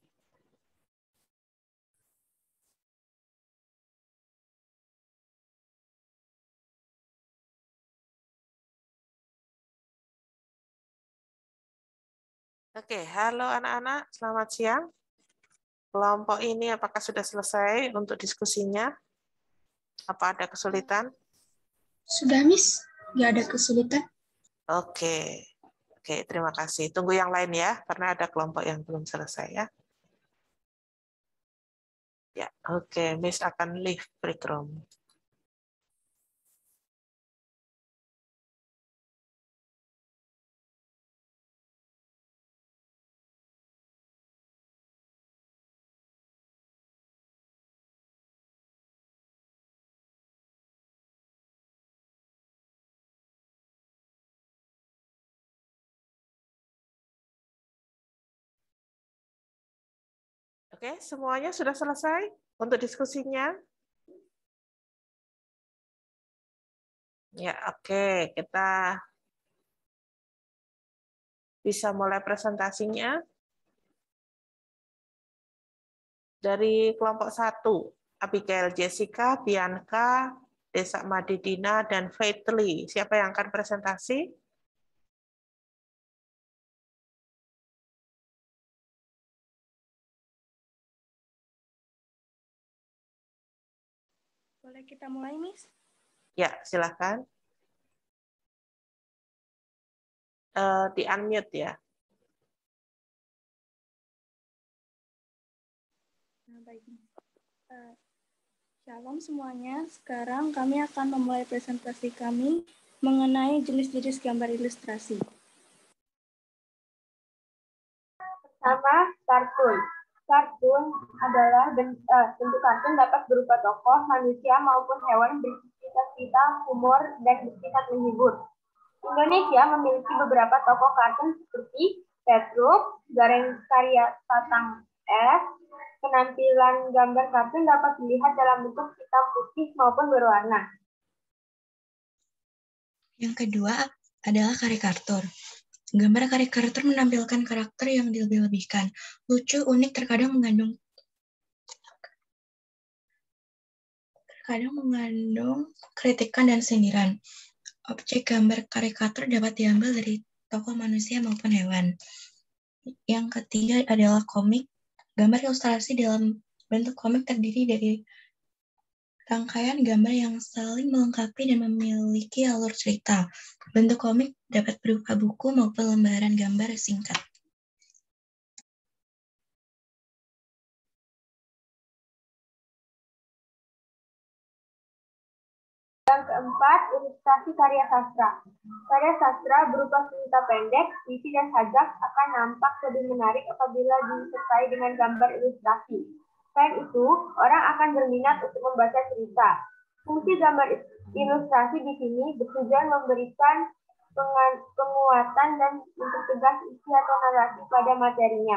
Oke, halo anak-anak, selamat siang. Kelompok ini apakah sudah selesai untuk diskusinya? Apa ada kesulitan? Sudah, Miss. Nggak ada kesulitan. Oke, oke, terima kasih. Tunggu yang lain ya, karena ada kelompok yang belum selesai ya. Ya, oke, Miss akan leave break room. Oke, semuanya sudah selesai untuk diskusinya? Ya, oke, kita bisa mulai presentasinya. Dari kelompok satu, Abigail Jessica, Bianca, Desa Madidina, dan Faithly. Siapa yang akan presentasi? Boleh kita mulai, Miss? Ya, silakan. Uh, di unmute ya. Nah, baik. Uh, Shalom semuanya. Sekarang kami akan memulai presentasi kami mengenai jenis-jenis gambar ilustrasi. Pertama, kartun. Kartun adalah bentuk, uh, bentuk kartun dapat berupa tokoh, manusia maupun hewan bercerita cerita, humor, dan bersifat menghibur. Indonesia memiliki beberapa tokoh kartun seperti Petruk, Gareng Karya Tatang F. Penampilan gambar kartun dapat dilihat dalam bentuk hitam putih maupun berwarna. Yang kedua adalah karikatur. Gambar karikatur menampilkan karakter yang dilebih-lebihkan, lucu, unik, terkadang mengandung terkadang mengandung kritikan dan sindiran. Objek gambar karikatur dapat diambil dari tokoh manusia maupun hewan. Yang ketiga adalah komik. Gambar ilustrasi dalam bentuk komik terdiri dari rangkaian gambar yang saling melengkapi dan memiliki alur cerita. Bentuk komik dapat berupa buku maupun lembaran gambar singkat. Yang keempat, ilustrasi karya sastra. Karya sastra berupa cerita pendek, puisi, dan sajak akan nampak lebih menarik apabila disertai dengan gambar ilustrasi. Selain itu, orang akan berminat untuk membaca cerita. Fungsi gambar ilustrasi di sini bertujuan memberikan penguatan dan mempertegas isi atau narasi pada materinya.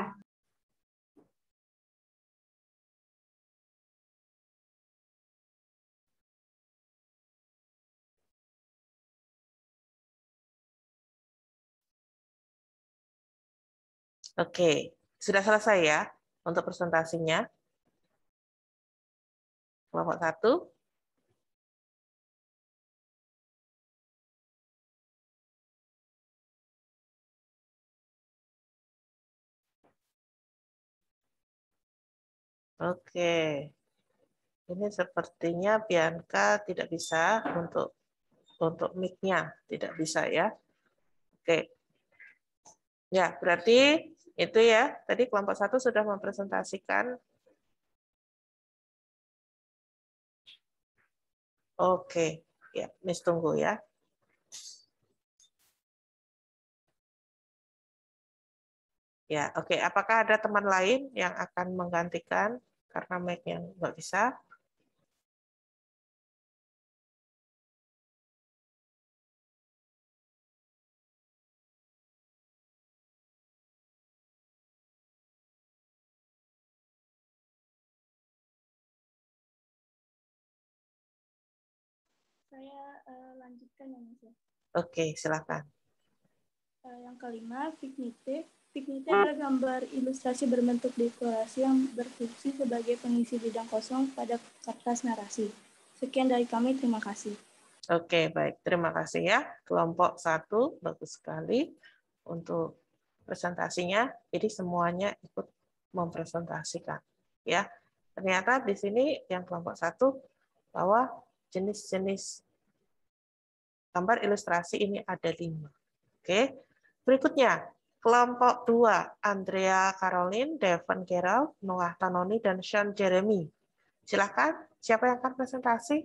Oke, sudah selesai ya untuk presentasinya. Kelompok satu. Oke, ini sepertinya Bianca tidak bisa untuk untuk mic-nya, tidak bisa ya. Oke. Ya, berarti itu ya, tadi kelompok satu sudah mempresentasikan. Oke, ya, Miss tunggu ya. Ya, oke. Apakah ada teman lain yang akan menggantikan karena mic yang nggak bisa? Saya uh, lanjutkan ya, Mas. Oke, silakan. Uh, yang kelima, Vignette. Vignette adalah gambar ilustrasi berbentuk dekorasi yang berfungsi sebagai pengisi bidang kosong pada kertas narasi. Sekian dari kami, terima kasih. Oke, baik. Terima kasih ya. Kelompok satu, bagus sekali untuk presentasinya. Jadi semuanya ikut mempresentasikan. Ya, ternyata di sini yang kelompok satu bahwa jenis-jenis gambar ilustrasi ini ada lima. Oke, berikutnya kelompok dua, Andrea Caroline, Devon Gerald, Noah Tanoni, dan Sean Jeremy. Silakan, siapa yang akan presentasi?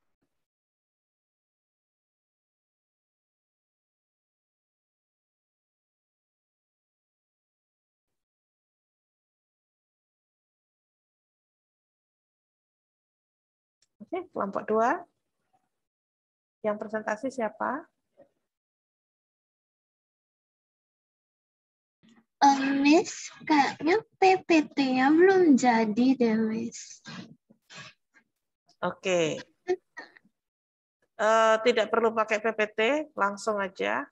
Oke, kelompok dua. Yang presentasi siapa? Um, Miss, kayaknya P P T-nya belum jadi deh, Miss. Oke. Uh, tidak perlu pakai P P T, langsung aja.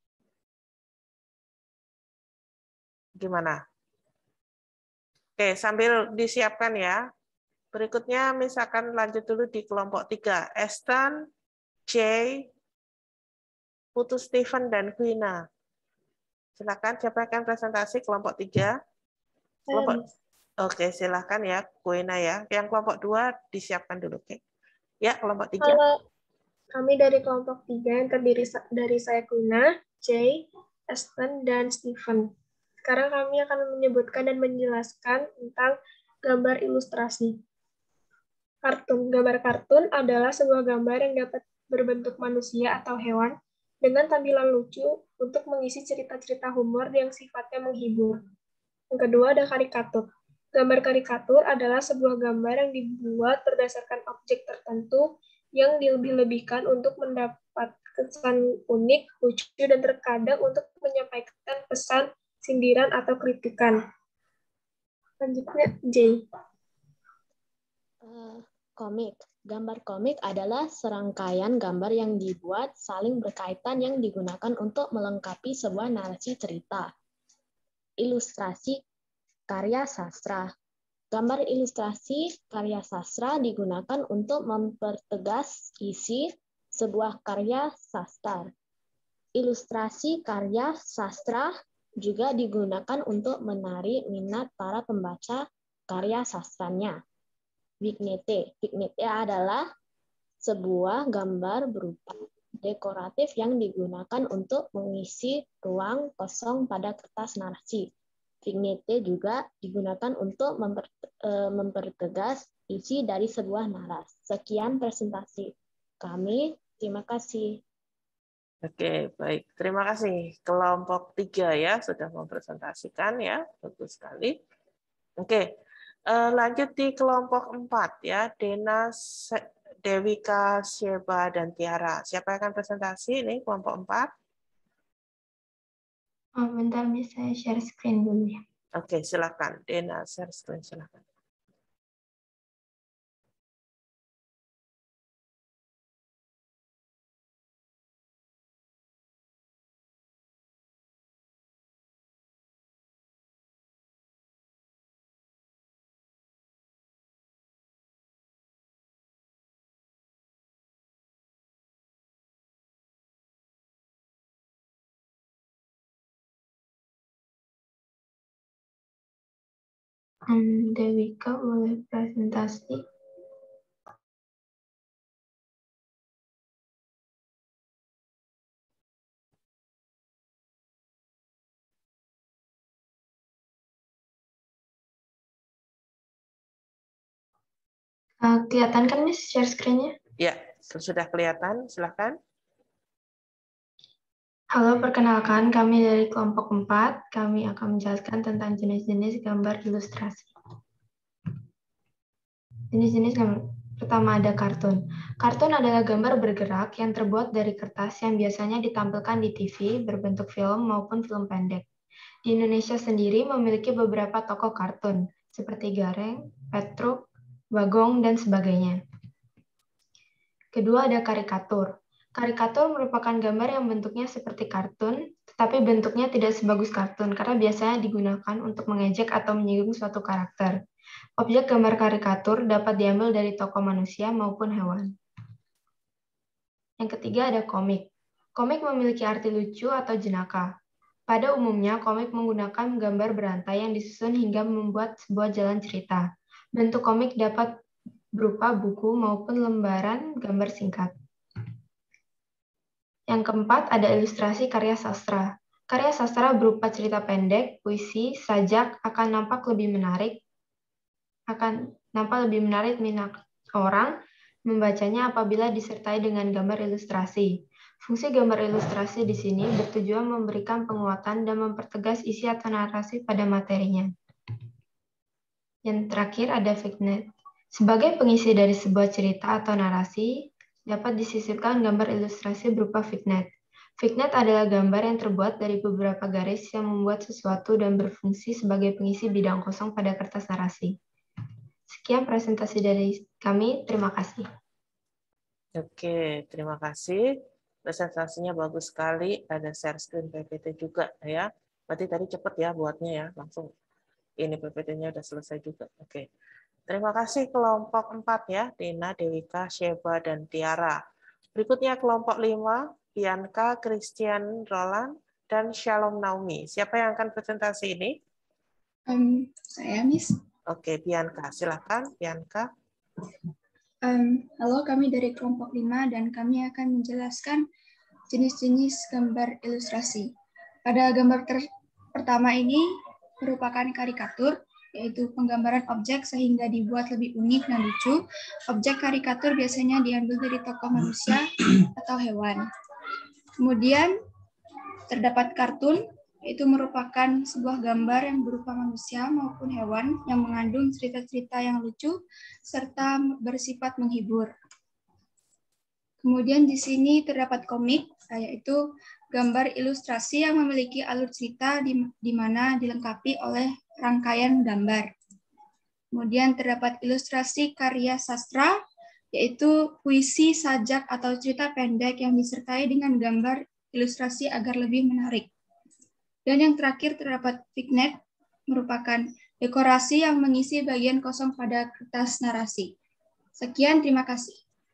Gimana? Oke, sambil disiapkan ya. Berikutnya misalkan lanjut dulu di kelompok tiga. Estan, Jay, Putu Stephen, dan Quina. Silakan, siapa akan presentasi kelompok tiga? Kelompok, oke, silakan ya, Quina ya. Yang kelompok dua disiapkan dulu. Oke. Ya, kelompok tiga. Kalau kami dari kelompok tiga yang terdiri dari saya Quina, Jay, Aston, dan Stephen. Sekarang kami akan menyebutkan dan menjelaskan tentang gambar ilustrasi. Kartun. Gambar kartun adalah sebuah gambar yang dapat berbentuk manusia atau hewan dengan tampilan lucu untuk mengisi cerita-cerita humor yang sifatnya menghibur. Yang kedua ada karikatur. Gambar karikatur adalah sebuah gambar yang dibuat berdasarkan objek tertentu yang dilebih-lebihkan untuk mendapat kesan unik, lucu, dan terkadang untuk menyampaikan pesan, sindiran, atau kritikan. Lanjutnya, J. Uh, komik. Gambar komik adalah serangkaian gambar yang dibuat saling berkaitan yang digunakan untuk melengkapi sebuah narasi cerita. Ilustrasi karya sastra. Gambar ilustrasi karya sastra digunakan untuk mempertegas isi sebuah karya sastra. Ilustrasi karya sastra juga digunakan untuk menarik minat para pembaca karya sastranya. Vignette. Vignette adalah sebuah gambar berupa dekoratif yang digunakan untuk mengisi ruang kosong pada kertas narasi. Vignette juga digunakan untuk memper, e, mempertegas isi dari sebuah naras. Sekian presentasi kami. Terima kasih. Oke, baik. Terima kasih. Kelompok tiga ya, sudah mempresentasikan ya. Bagus sekali. Oke, lanjut di kelompok empat ya. Dena, Dewika, Sheba, dan Tiara. Siapa yang akan presentasi ini kelompok empat? Oh, bentar, bisa saya share screen dulu ya. Oke, silakan. Dena, share screen, silakan. Hmm, Dewika boleh presentasi. Uh, kelihatan kan, Miss, share screen-nya? Ya, sudah kelihatan. Silahkan. Halo, perkenalkan kami dari kelompok empat. Kami akan menjelaskan tentang jenis-jenis gambar ilustrasi. Jenis-jenis gambar. Pertama ada kartun. Kartun adalah gambar bergerak yang terbuat dari kertas yang biasanya ditampilkan di T V, berbentuk film maupun film pendek. Di Indonesia sendiri memiliki beberapa tokoh kartun, seperti Gareng, Petruk, Bagong, dan sebagainya. Kedua ada karikatur. Karikatur merupakan gambar yang bentuknya seperti kartun, tetapi bentuknya tidak sebagus kartun karena biasanya digunakan untuk mengejek atau menyinggung suatu karakter. Objek gambar karikatur dapat diambil dari tokoh manusia maupun hewan. Yang ketiga ada komik. Komik memiliki arti lucu atau jenaka. Pada umumnya, komik menggunakan gambar berantai yang disusun hingga membuat sebuah jalan cerita. Bentuk komik dapat berupa buku maupun lembaran gambar singkat. Yang keempat ada ilustrasi karya sastra. Karya sastra berupa cerita pendek, puisi, sajak akan nampak lebih menarik, akan nampak lebih menarik minat orang membacanya apabila disertai dengan gambar ilustrasi. Fungsi gambar ilustrasi di sini bertujuan memberikan penguatan dan mempertegas isi atau narasi pada materinya. Yang terakhir ada vignette. Sebagai pengisi dari sebuah cerita atau narasi, dapat disisipkan gambar ilustrasi berupa vignette. Vignette adalah gambar yang terbuat dari beberapa garis yang membuat sesuatu dan berfungsi sebagai pengisi bidang kosong pada kertas narasi. Sekian presentasi dari kami. Terima kasih. Oke, terima kasih. Presentasinya bagus sekali. Ada share screen P P T juga ya. Berarti tadi cepet ya buatnya ya. Langsung ini P P T-nya udah selesai juga. Oke. Terima kasih kelompok empat ya. Dina, Dewika, Sheba, dan Tiara. Berikutnya kelompok lima. Bianca, Christian, Roland, dan Shalom Naomi. Siapa yang akan presentasi ini? Um, saya, Miss. Oke, Bianca. Silakan, Bianca. Um, halo, kami dari kelompok lima dan kami akan menjelaskan jenis-jenis gambar ilustrasi. Pada gambar pertama ini merupakan karikatur, yaitu penggambaran objek sehingga dibuat lebih unik dan lucu. Objek karikatur biasanya diambil dari tokoh manusia atau hewan. Kemudian terdapat kartun, yaitu merupakan sebuah gambar yang berupa manusia maupun hewan yang mengandung cerita-cerita yang lucu serta bersifat menghibur. Kemudian di sini terdapat komik, yaitu gambar ilustrasi yang memiliki alur cerita di, di mana dilengkapi oleh rangkaian gambar. Kemudian terdapat ilustrasi karya sastra, yaitu puisi, sajak, atau cerita pendek yang disertai dengan gambar ilustrasi agar lebih menarik. Dan yang terakhir terdapat vignette, merupakan dekorasi yang mengisi bagian kosong pada kertas narasi. Sekian, terima kasih.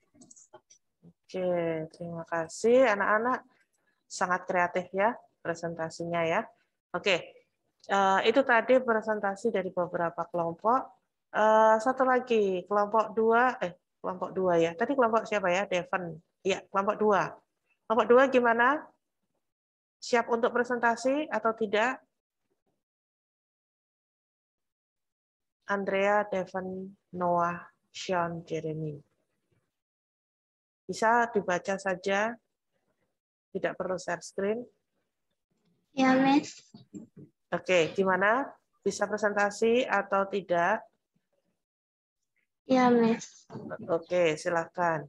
Oke, terima kasih anak-anak. Sangat kreatif ya presentasinya ya. Oke, itu tadi presentasi dari beberapa kelompok. Satu lagi, kelompok dua, eh kelompok dua ya. Tadi kelompok siapa ya? Devon. Iya, kelompok dua. Kelompok dua gimana? Siap untuk presentasi atau tidak? Andrea, Devon, Noah, Sean, Jeremy. Bisa dibaca saja, tidak perlu share screen. Ya, Miss. Oke, gimana? Bisa presentasi atau tidak? Ya, Miss. Oke, silakan.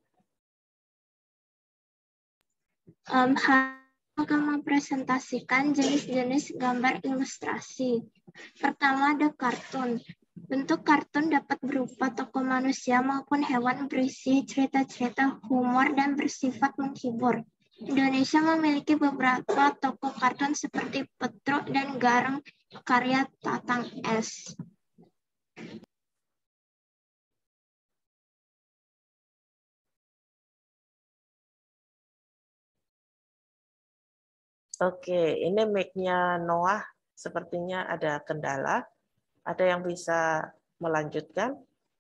Um, akan mempresentasikan jenis-jenis gambar ilustrasi. Pertama ada kartun. Bentuk kartun dapat berupa tokoh manusia maupun hewan berisi cerita-cerita humor dan bersifat menghibur. Indonesia memiliki beberapa tokoh kartun seperti Petruk dan Gareng karya Tatang S. Oke, ini mic-nya Noah sepertinya ada kendala. Ada yang bisa melanjutkan?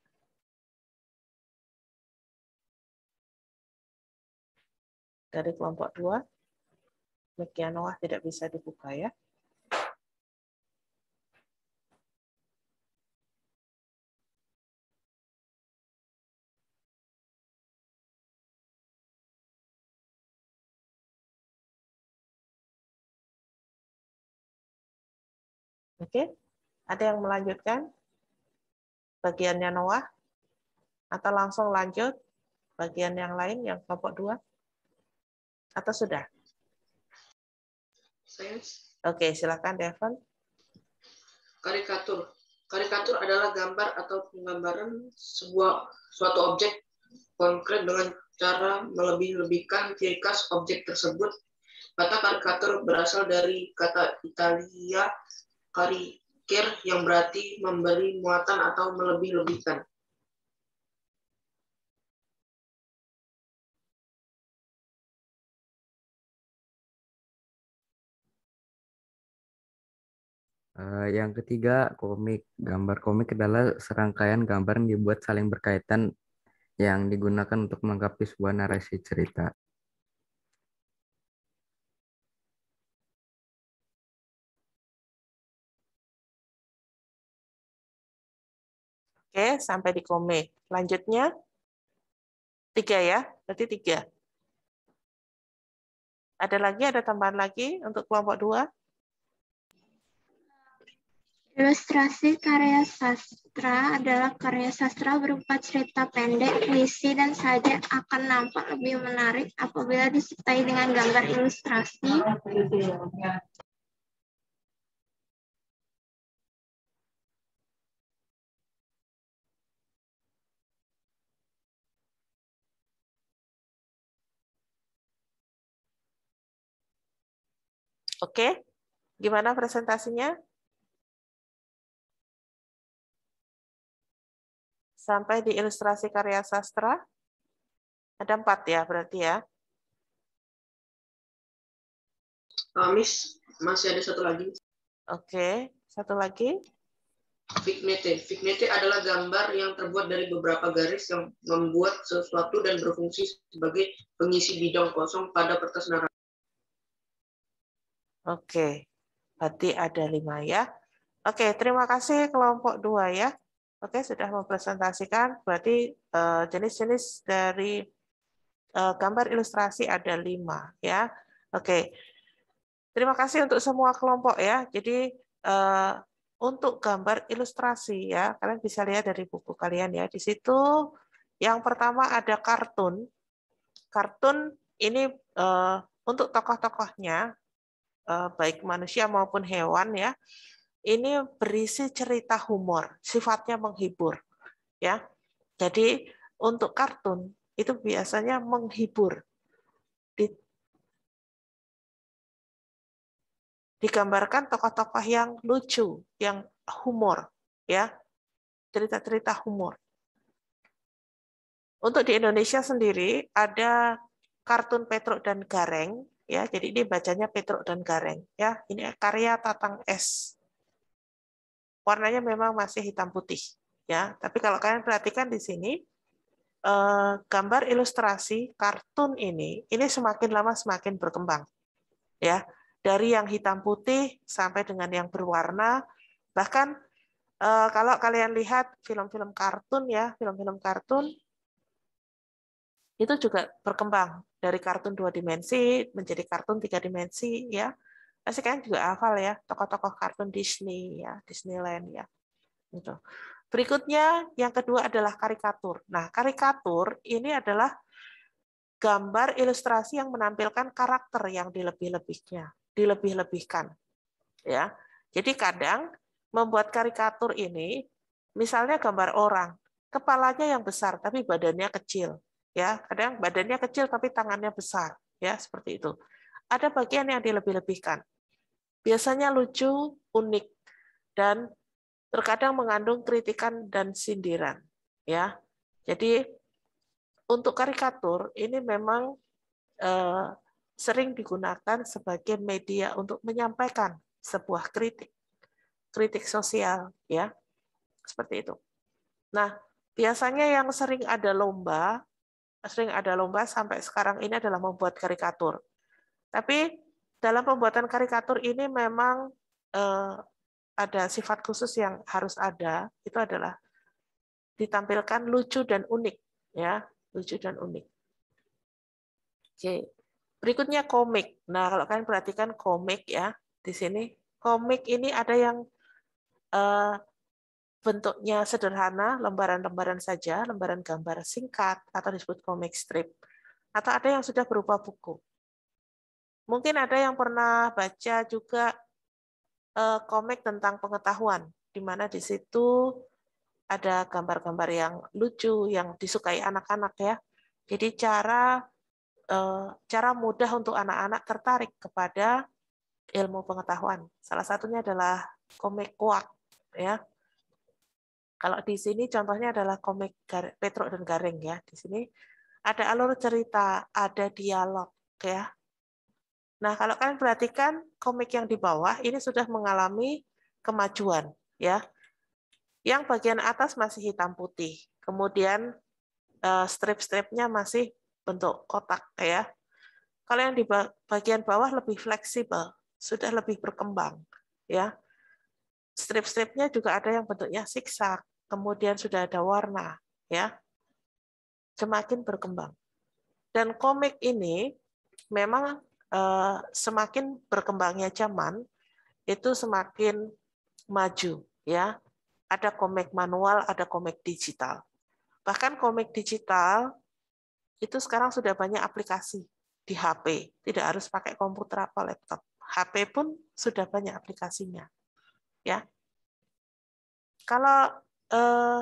Dari kelompok dua, mic-nya Noah tidak bisa dibuka ya. Oke, ada yang melanjutkan bagiannya Noah? Atau langsung lanjut bagian yang lain, yang kelompok dua? Atau sudah? Saya Oke, silakan Devon. karikatur. Karikatur adalah gambar atau penggambaran sebuah suatu objek konkret dengan cara melebih-lebihkan ciri khas objek tersebut. Kata karikatur berasal dari kata Italia karikir yang berarti memberi muatan atau melebih-lebihkan. Uh, yang ketiga, komik. Gambar komik adalah serangkaian gambar yang dibuat saling berkaitan yang digunakan untuk melengkapi sebuah narasi cerita. Oke, sampai di komik. Lanjutnya, tiga ya, berarti tiga. Ada lagi, ada tambahan lagi untuk kelompok dua? Ilustrasi karya sastra adalah karya sastra berupa cerita pendek, puisi, dan sajak akan nampak lebih menarik apabila disertai dengan gambar ilustrasi. Oke, gimana presentasinya? Sampai di ilustrasi karya sastra. Ada empat ya berarti ya. Uh, Miss, masih ada satu lagi. Oke, satu lagi. Vignette. Vignette adalah gambar yang terbuat dari beberapa garis yang membuat sesuatu dan berfungsi sebagai pengisi bidang kosong pada kertas narasi. Oke, berarti ada lima ya. Oke, terima kasih kelompok dua ya. Oke, sudah mempresentasikan. Berarti jenis-jenis dari uh, gambar ilustrasi ada lima ya. Oke, terima kasih untuk semua kelompok ya. Jadi uh, untuk gambar ilustrasi ya, kalian bisa lihat dari buku kalian ya. Di situ yang pertama ada kartun. Kartun ini uh, untuk tokoh-tokohnya, uh, baik manusia maupun hewan ya. Ini berisi cerita humor, sifatnya menghibur, ya. Jadi untuk kartun itu biasanya menghibur, digambarkan tokoh-tokoh yang lucu, yang humor, ya, cerita-cerita humor. Untuk di Indonesia sendiri ada kartun Petruk dan Gareng, ya. Jadi ini bacanya Petruk dan Gareng, ya. Ini karya Tatang S. Warnanya memang masih hitam putih, ya. Tapi kalau kalian perhatikan di sini, eh, gambar ilustrasi kartun ini, ini semakin lama semakin berkembang, ya. Dari yang hitam putih sampai dengan yang berwarna, bahkan eh, kalau kalian lihat film-film kartun, ya, film-film kartun itu juga berkembang dari kartun dua dimensi menjadi kartun tiga dimensi, ya. Pasti kalian juga hafal ya tokoh-tokoh kartun Disney ya, Disneyland ya. Gitu. Berikutnya yang kedua adalah karikatur. Nah, karikatur ini adalah gambar ilustrasi yang menampilkan karakter yang dilebih-lebihnya, dilebih-lebihkan. Ya. Jadi kadang membuat karikatur ini misalnya gambar orang, kepalanya yang besar tapi badannya kecil, ya. Kadang badannya kecil tapi tangannya besar, ya, seperti itu. Ada bagian yang dilebih-lebihkan. Biasanya lucu, unik, dan terkadang mengandung kritikan dan sindiran, ya. Jadi untuk karikatur ini memang eh, sering digunakan sebagai media untuk menyampaikan sebuah kritik, kritik sosial, ya, seperti itu. Nah, biasanya yang sering ada lomba, sering ada lomba sampai sekarang ini adalah membuat karikatur. Tapi dalam pembuatan karikatur ini memang eh, ada sifat khusus yang harus ada, itu adalah ditampilkan lucu dan unik, ya, lucu dan unik. Oke, berikutnya komik. Nah, kalau kalian perhatikan komik ya, di sini komik ini ada yang uh, bentuknya sederhana, lembaran-lembaran saja, lembaran gambar singkat, atau disebut comic strip, atau ada yang sudah berupa buku. Mungkin ada yang pernah baca juga uh, komik tentang pengetahuan, di mana di situ ada gambar-gambar yang lucu, yang disukai anak-anak ya. Jadi cara uh, cara mudah untuk anak-anak tertarik kepada ilmu pengetahuan. Salah satunya adalah komik kuak ya. Kalau di sini contohnya adalah komik Petruk dan Gareng ya. Di sini ada alur cerita, ada dialog ya. Nah, kalau kalian perhatikan komik yang di bawah ini sudah mengalami kemajuan ya. Yang bagian atas masih hitam putih. Kemudian strip-stripnya masih bentuk kotak ya. Kalau yang di bagian bawah lebih fleksibel, sudah lebih berkembang ya. Strip-stripnya juga ada yang bentuknya zigzag, kemudian sudah ada warna, ya, semakin berkembang. Dan komik ini memang eh, semakin berkembangnya zaman itu semakin maju, ya. Ada komik manual, ada komik digital. Bahkan komik digital itu sekarang sudah banyak aplikasi di H P, tidak harus pakai komputer atau laptop. H P pun sudah banyak aplikasinya. Ya, kalau eh,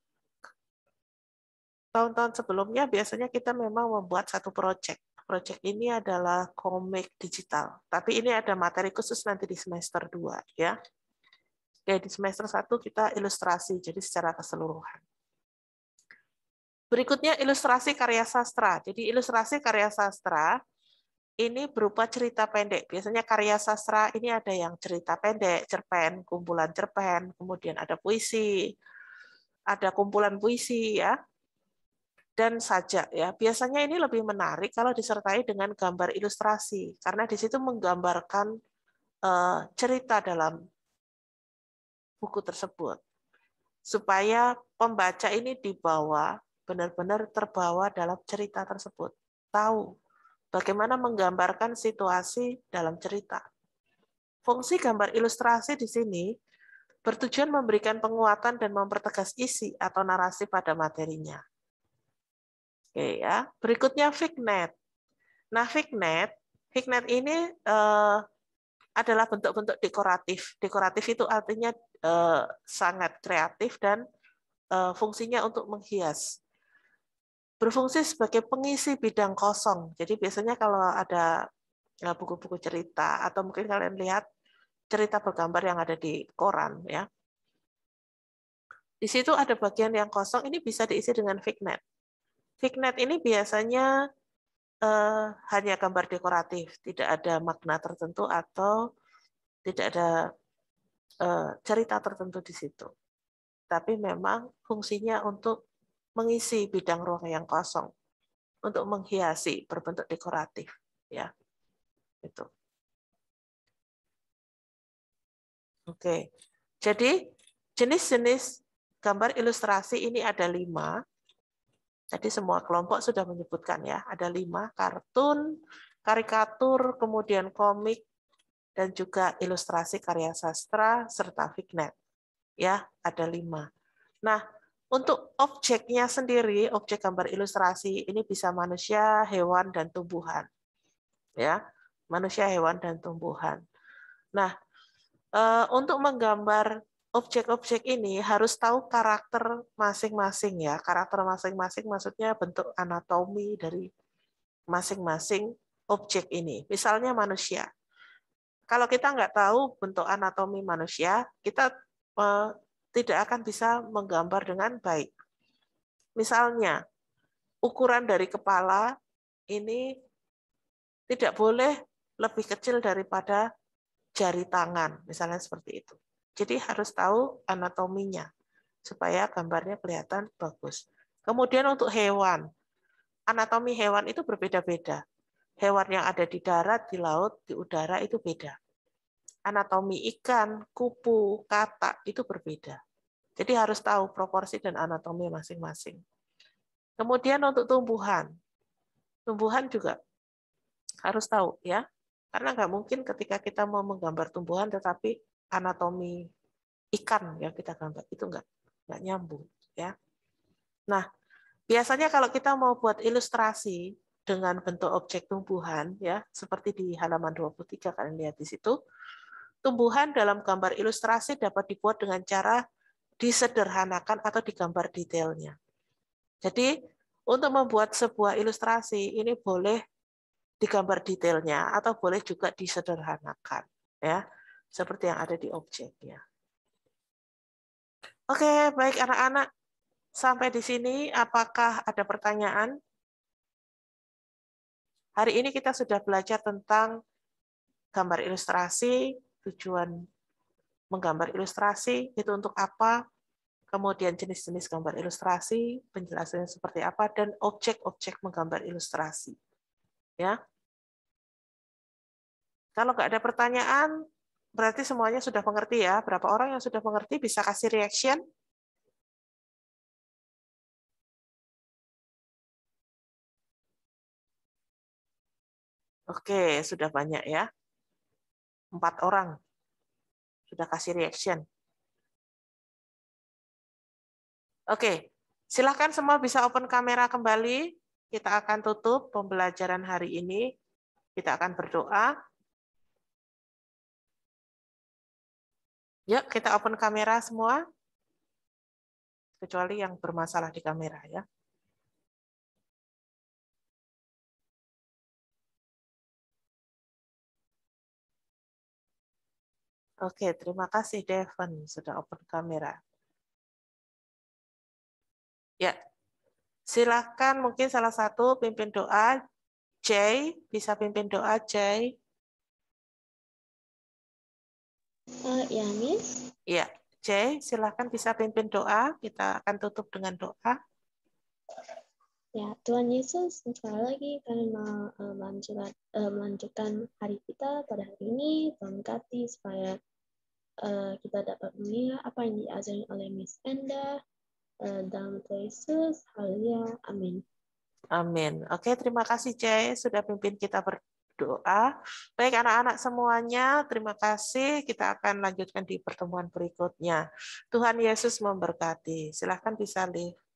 tahun-tahun sebelumnya biasanya kita memang membuat satu proyek. Proyek ini adalah komik digital, tapi ini ada materi khusus nanti di semester dua ya. Oke, di semester satu kita ilustrasi, jadi secara keseluruhan. Berikutnya ilustrasi karya sastra. Jadi ilustrasi karya sastra ini berupa cerita pendek. Biasanya karya sastra ini ada yang cerita pendek, cerpen, kumpulan cerpen, kemudian ada puisi, ada kumpulan puisi ya, dan sajak ya. Biasanya ini lebih menarik kalau disertai dengan gambar ilustrasi karena di situ menggambarkan uh, cerita dalam buku tersebut supaya pembaca ini dibawa benar-benar terbawa dalam cerita tersebut, tahu bagaimana menggambarkan situasi dalam cerita. Fungsi gambar ilustrasi di sini bertujuan memberikan penguatan dan mempertegas isi atau narasi pada materinya. Oke ya. Berikutnya Fignet. Nah, Fignet, Fignet ini eh, adalah bentuk-bentuk dekoratif. Dekoratif itu artinya eh, sangat kreatif dan eh, fungsinya untuk menghias. Berfungsi sebagai pengisi bidang kosong. Jadi biasanya kalau ada buku-buku cerita atau mungkin kalian lihat cerita bergambar yang ada di koran ya. Di situ ada bagian yang kosong, ini bisa diisi dengan Fignet. Fignet ini biasanya eh, hanya gambar dekoratif, tidak ada makna tertentu atau tidak ada eh, cerita tertentu di situ. Tapi memang fungsinya untuk mengisi bidang ruang yang kosong, untuk menghiasi berbentuk dekoratif, ya. Itu. Oke, jadi jenis-jenis gambar ilustrasi ini ada lima. Jadi semua kelompok sudah menyebutkan ya, ada lima: kartun, karikatur, kemudian komik, dan juga ilustrasi karya sastra serta Fignet. Ya, ada lima. Nah, untuk objeknya sendiri, objek gambar ilustrasi ini bisa manusia, hewan, dan tumbuhan. Ya, manusia, hewan, dan tumbuhan. Nah, untuk menggambar objek-objek ini harus tahu karakter masing-masing ya. Karakter masing-masing maksudnya bentuk anatomi dari masing-masing objek ini. Misalnya manusia. Kalau kita nggak tahu bentuk anatomi manusia, kita eh, tidak akan bisa menggambar dengan baik. Misalnya, ukuran dari kepala ini tidak boleh lebih kecil daripada jari tangan, misalnya seperti itu. Jadi harus tahu anatominya, supaya gambarnya kelihatan bagus. Kemudian untuk hewan, anatomi hewan itu berbeda-beda. Hewan yang ada di darat, di laut, di udara itu beda. Anatomi ikan, kupu, katak itu berbeda. Jadi harus tahu proporsi dan anatomi masing-masing. Kemudian untuk tumbuhan, tumbuhan juga harus tahu ya, karena nggak mungkin ketika kita mau menggambar tumbuhan tetapi anatomi ikan yang kita gambar, itu enggak enggak nyambung ya. Nah, biasanya kalau kita mau buat ilustrasi dengan bentuk objek tumbuhan ya, seperti di halaman dua puluh tiga kalian lihat di situ, tumbuhan dalam gambar ilustrasi dapat dibuat dengan cara disederhanakan atau digambar detailnya. Jadi, untuk membuat sebuah ilustrasi ini boleh digambar detailnya atau boleh juga disederhanakan ya, seperti yang ada di objeknya. Oke, baik anak-anak. Sampai di sini, apakah ada pertanyaan? Hari ini kita sudah belajar tentang gambar ilustrasi, tujuan menggambar ilustrasi, itu untuk apa, kemudian jenis-jenis gambar ilustrasi, penjelasannya seperti apa, dan objek-objek menggambar ilustrasi. Ya. Kalau nggak ada pertanyaan, berarti semuanya sudah mengerti ya. Berapa orang yang sudah mengerti bisa kasih reaction? Oke, sudah banyak ya. Empat orang sudah kasih reaction. Oke, silahkan semua bisa open kamera kembali. Kita akan tutup pembelajaran hari ini. Kita akan berdoa. Yuk, kita open kamera semua. Kecuali yang bermasalah di kamera ya. Oke, terima kasih Devon sudah open kamera. Ya, silakan mungkin salah satu pimpin doa. Jay, bisa pimpin doa Jay? Uh, ya, Miss. Ya, Jay, silakan bisa pimpin doa. Kita akan tutup dengan doa. Ya, Tuhan Yesus, sekali lagi kami mau uh, melanjutkan, uh, melanjutkan hari kita pada hari ini. Tuhan berkati supaya uh, kita dapat mengira apa yang diajarkan oleh Miss Enda. Uh, dalam nama Yesus, haleluya, amin. Amin. Oke, terima kasih Jay sudah pimpin kita berdoa. Baik anak-anak semuanya, terima kasih. Kita akan lanjutkan di pertemuan berikutnya. Tuhan Yesus memberkati. Silahkan bisa live.